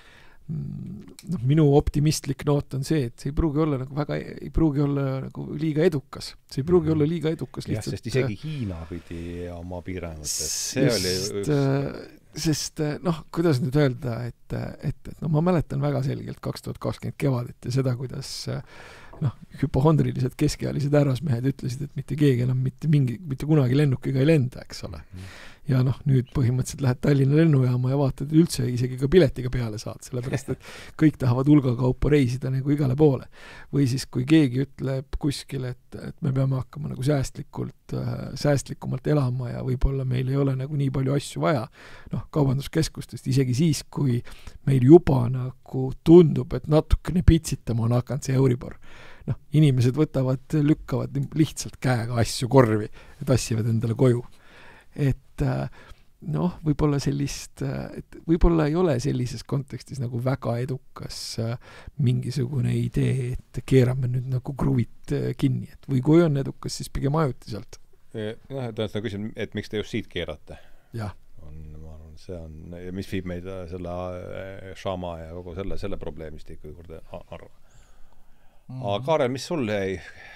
minu optimistlik noot on see, et see ei pruugi olla nagu liiga edukas. See ei pruugi olla liiga edukas. Jah, sest isegi Hiina pidi oma piirangutest. See oli sest kuidas nüüd öelda, et ma mäletan väga selgelt 2020 kevadet ja seda, kuidas hüpohondrilised keskealised härrasmehed ütlesid, et mitte keegi enam mitte kunagi lennukiga ei lenda, eks ole. Ja nüüd põhimõtteliselt lähed Tallinna lennujaama ja vaatad üldse isegi ka piletiga peale saad, sellepärast et kõik tahavad hulgakaupa reisida nagu igale poole. Või siis, kui keegi ütleb kuskil, et me peame hakkama nagu säästlikumalt elama ja võib-olla meil ei ole nagu nii palju asju vaja, kaubanduskeskustest, isegi siis, kui meil juba nagu tundub, et natukene pitsitama on hakanud see Euribor. Inimesed lükkavad lihtsalt käega asju korvi ja tassivad endale koju. Et võib-olla võib-olla ei ole sellises kontekstis nagu väga edukas mingisugune idee, et keerame nüüd nagu kruvid kinni, et või kui on edukas, siis pigem ajutiselt. Tõenäoliselt küsin, et miks te just siit keerate? Jah. Ma arvan, see on, mis viib meid selle Shama ja kogu selle probleemistiku juurde arva. Aga Kaarel, mis sul jäi?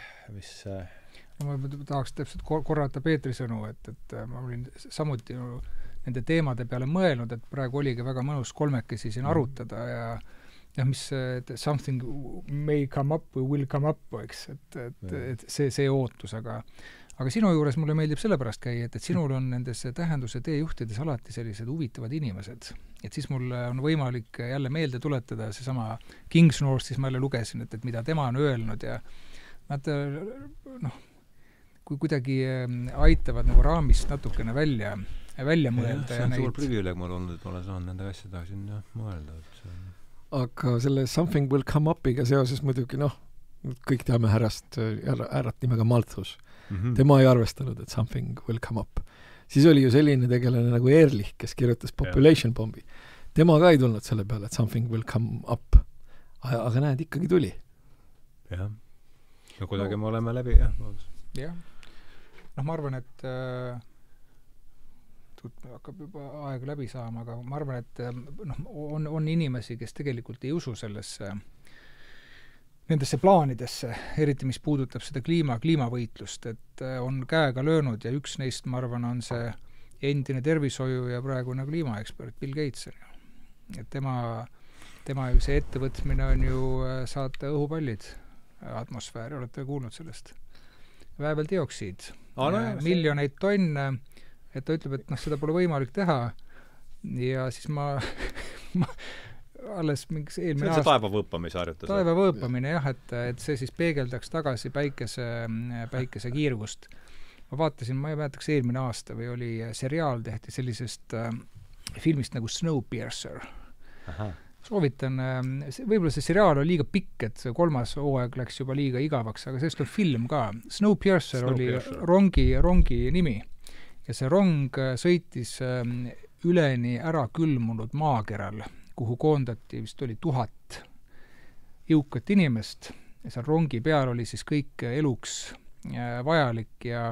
Ma tahaks täpselt korrata Peetri sõnu, et ma olin samuti nende teemade peale mõelnud, et praegu oligi väga mõnus kolmekesi siin arutada ja mis something may come up või will come up, eks, et see ootus, aga sinu juures mulle meeldib sellepärast käia, et sinul on nendes tähenduse teejuhtides alati sellised huvitavad inimesed. Et siis mul on võimalik jälle meelde tuletada seesama Kingsnorth, siis ma jälle lugesin, et mida tema on öelnud ja nad kui kuidagi aitavad nagu raamist natukene välja mõelda. See on suur privileeg mul olnud, et ma olen saanud nende asjadega siin mõelda. Aga selle Something Will Come Upiga seoses muidugi, kõik teame härrat nimega Malthus. Tema ei arvestanud, et Something Will Come Up. Siis oli ju selline tegelane nagu Ehrlich, kes kirjutas Population Bombi. Tema ka ei tulnud selle peale, et Something Will Come Up. Aga näed, ikkagi tuli. Jah. Ja kuidagi me oleme läbi, jah. Jah. Ma arvan, et hakkab juba aeg läbi saama, aga ma arvan, et on inimesi, kes tegelikult ei usu nendesse plaanidesse, eriti mis puudutab seda kliimavõitlust, et on käega löönud ja üks neist, ma arvan, on see endine tervishoiu ja praegune kliimaekspert Bill Gates. Et tema ju see ettevõtmine on ju saata õhupallid atmosfääri, olete kuulnud sellest? Vääveldioksiid. Miljoneid tonne, et ta ütleb, et seda pole võimalik teha ja siis ma alles mingis eelmine aasta... See taevavõõpamise harjutus. Taevavõõpamine, jah, et see siis peegeldaks tagasi päikese kiirgust. Ma vaatasin, ma ei mäletaks eelmine aasta või oli seriaal tehti sellisest filmist nagu Snowpiercer. Soovitan, võib-olla see seriaal on liiga pikk, et see 3. hooaeg läks juba liiga igavaks, aga sellest on film ka. Snowpiercer oli rongi nimi ja see rong sõitis üleni ära külmunud maakeral, kuhu koondati vist oli 1000 jõukat inimest ja seal rongi peal oli siis kõik eluks vajalik ja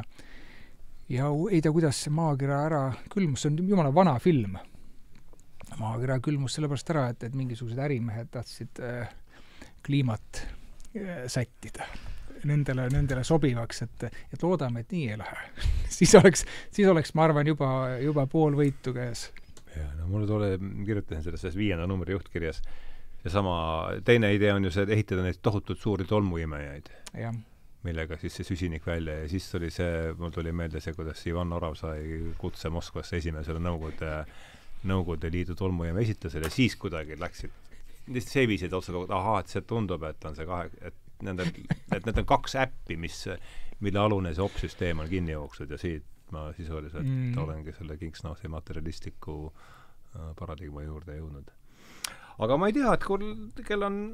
ei tea, kuidas see maakera ära külmus, see on jumala vana film. Maakera külmus sellepärast ära, et mingisugused ärimehed tahtsid kliimat sättida nendele sobivaks, et loodame, et nii ei lähe. siis oleks, ma arvan, juba pool võitu käes. Ja, mulle kirjutasin selles 5. numbri juhtkirjas ja sama teine idee on ju see, et ehitada neid tohutult suuri tolmuimejaid, millega siis see süsinik välja ja siis oli mul tuli meelde see, kuidas Ivan Orav sai kutse Moskvasse esimesele Nõukogude Liidu tolmujaama esitusele ja siis kuidagi läksid seevisid otsa, et see tundub, et on see et need on 2 äppi, mille alune see opsüsteem on kinni jooksud ja siit ma sisuliselt olengi selle Kingsnorthi materialistliku paradigma juurde jõudnud. Aga ma ei tea, et kell on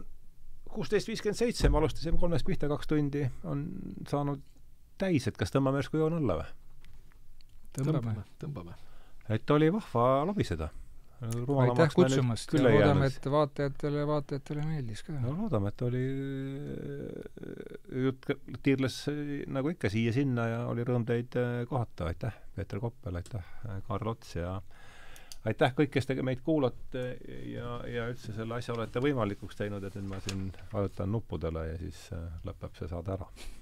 16.57, me alustasime 3 pihta 2 tundi, on saanud täis, et kas tõmbame järsku joon alla või? Tõmbame. Et oli vahva lobiseda. Aitäh kutsumast ja loodame, et vaatajatele meeldis ka. No loodame, et oli jutt tiirles nagu ikka siia-sinna ja oli rõõm teid kohata. Aitäh, Peeter Koppel, aitäh, Kaarl Ots ja aitäh kõik, kes te meid kuulate ja üldse selle asja olete võimalikuks teinud, et nüüd ma siin vajutan nuppudele ja siis lõpeb see saade ära.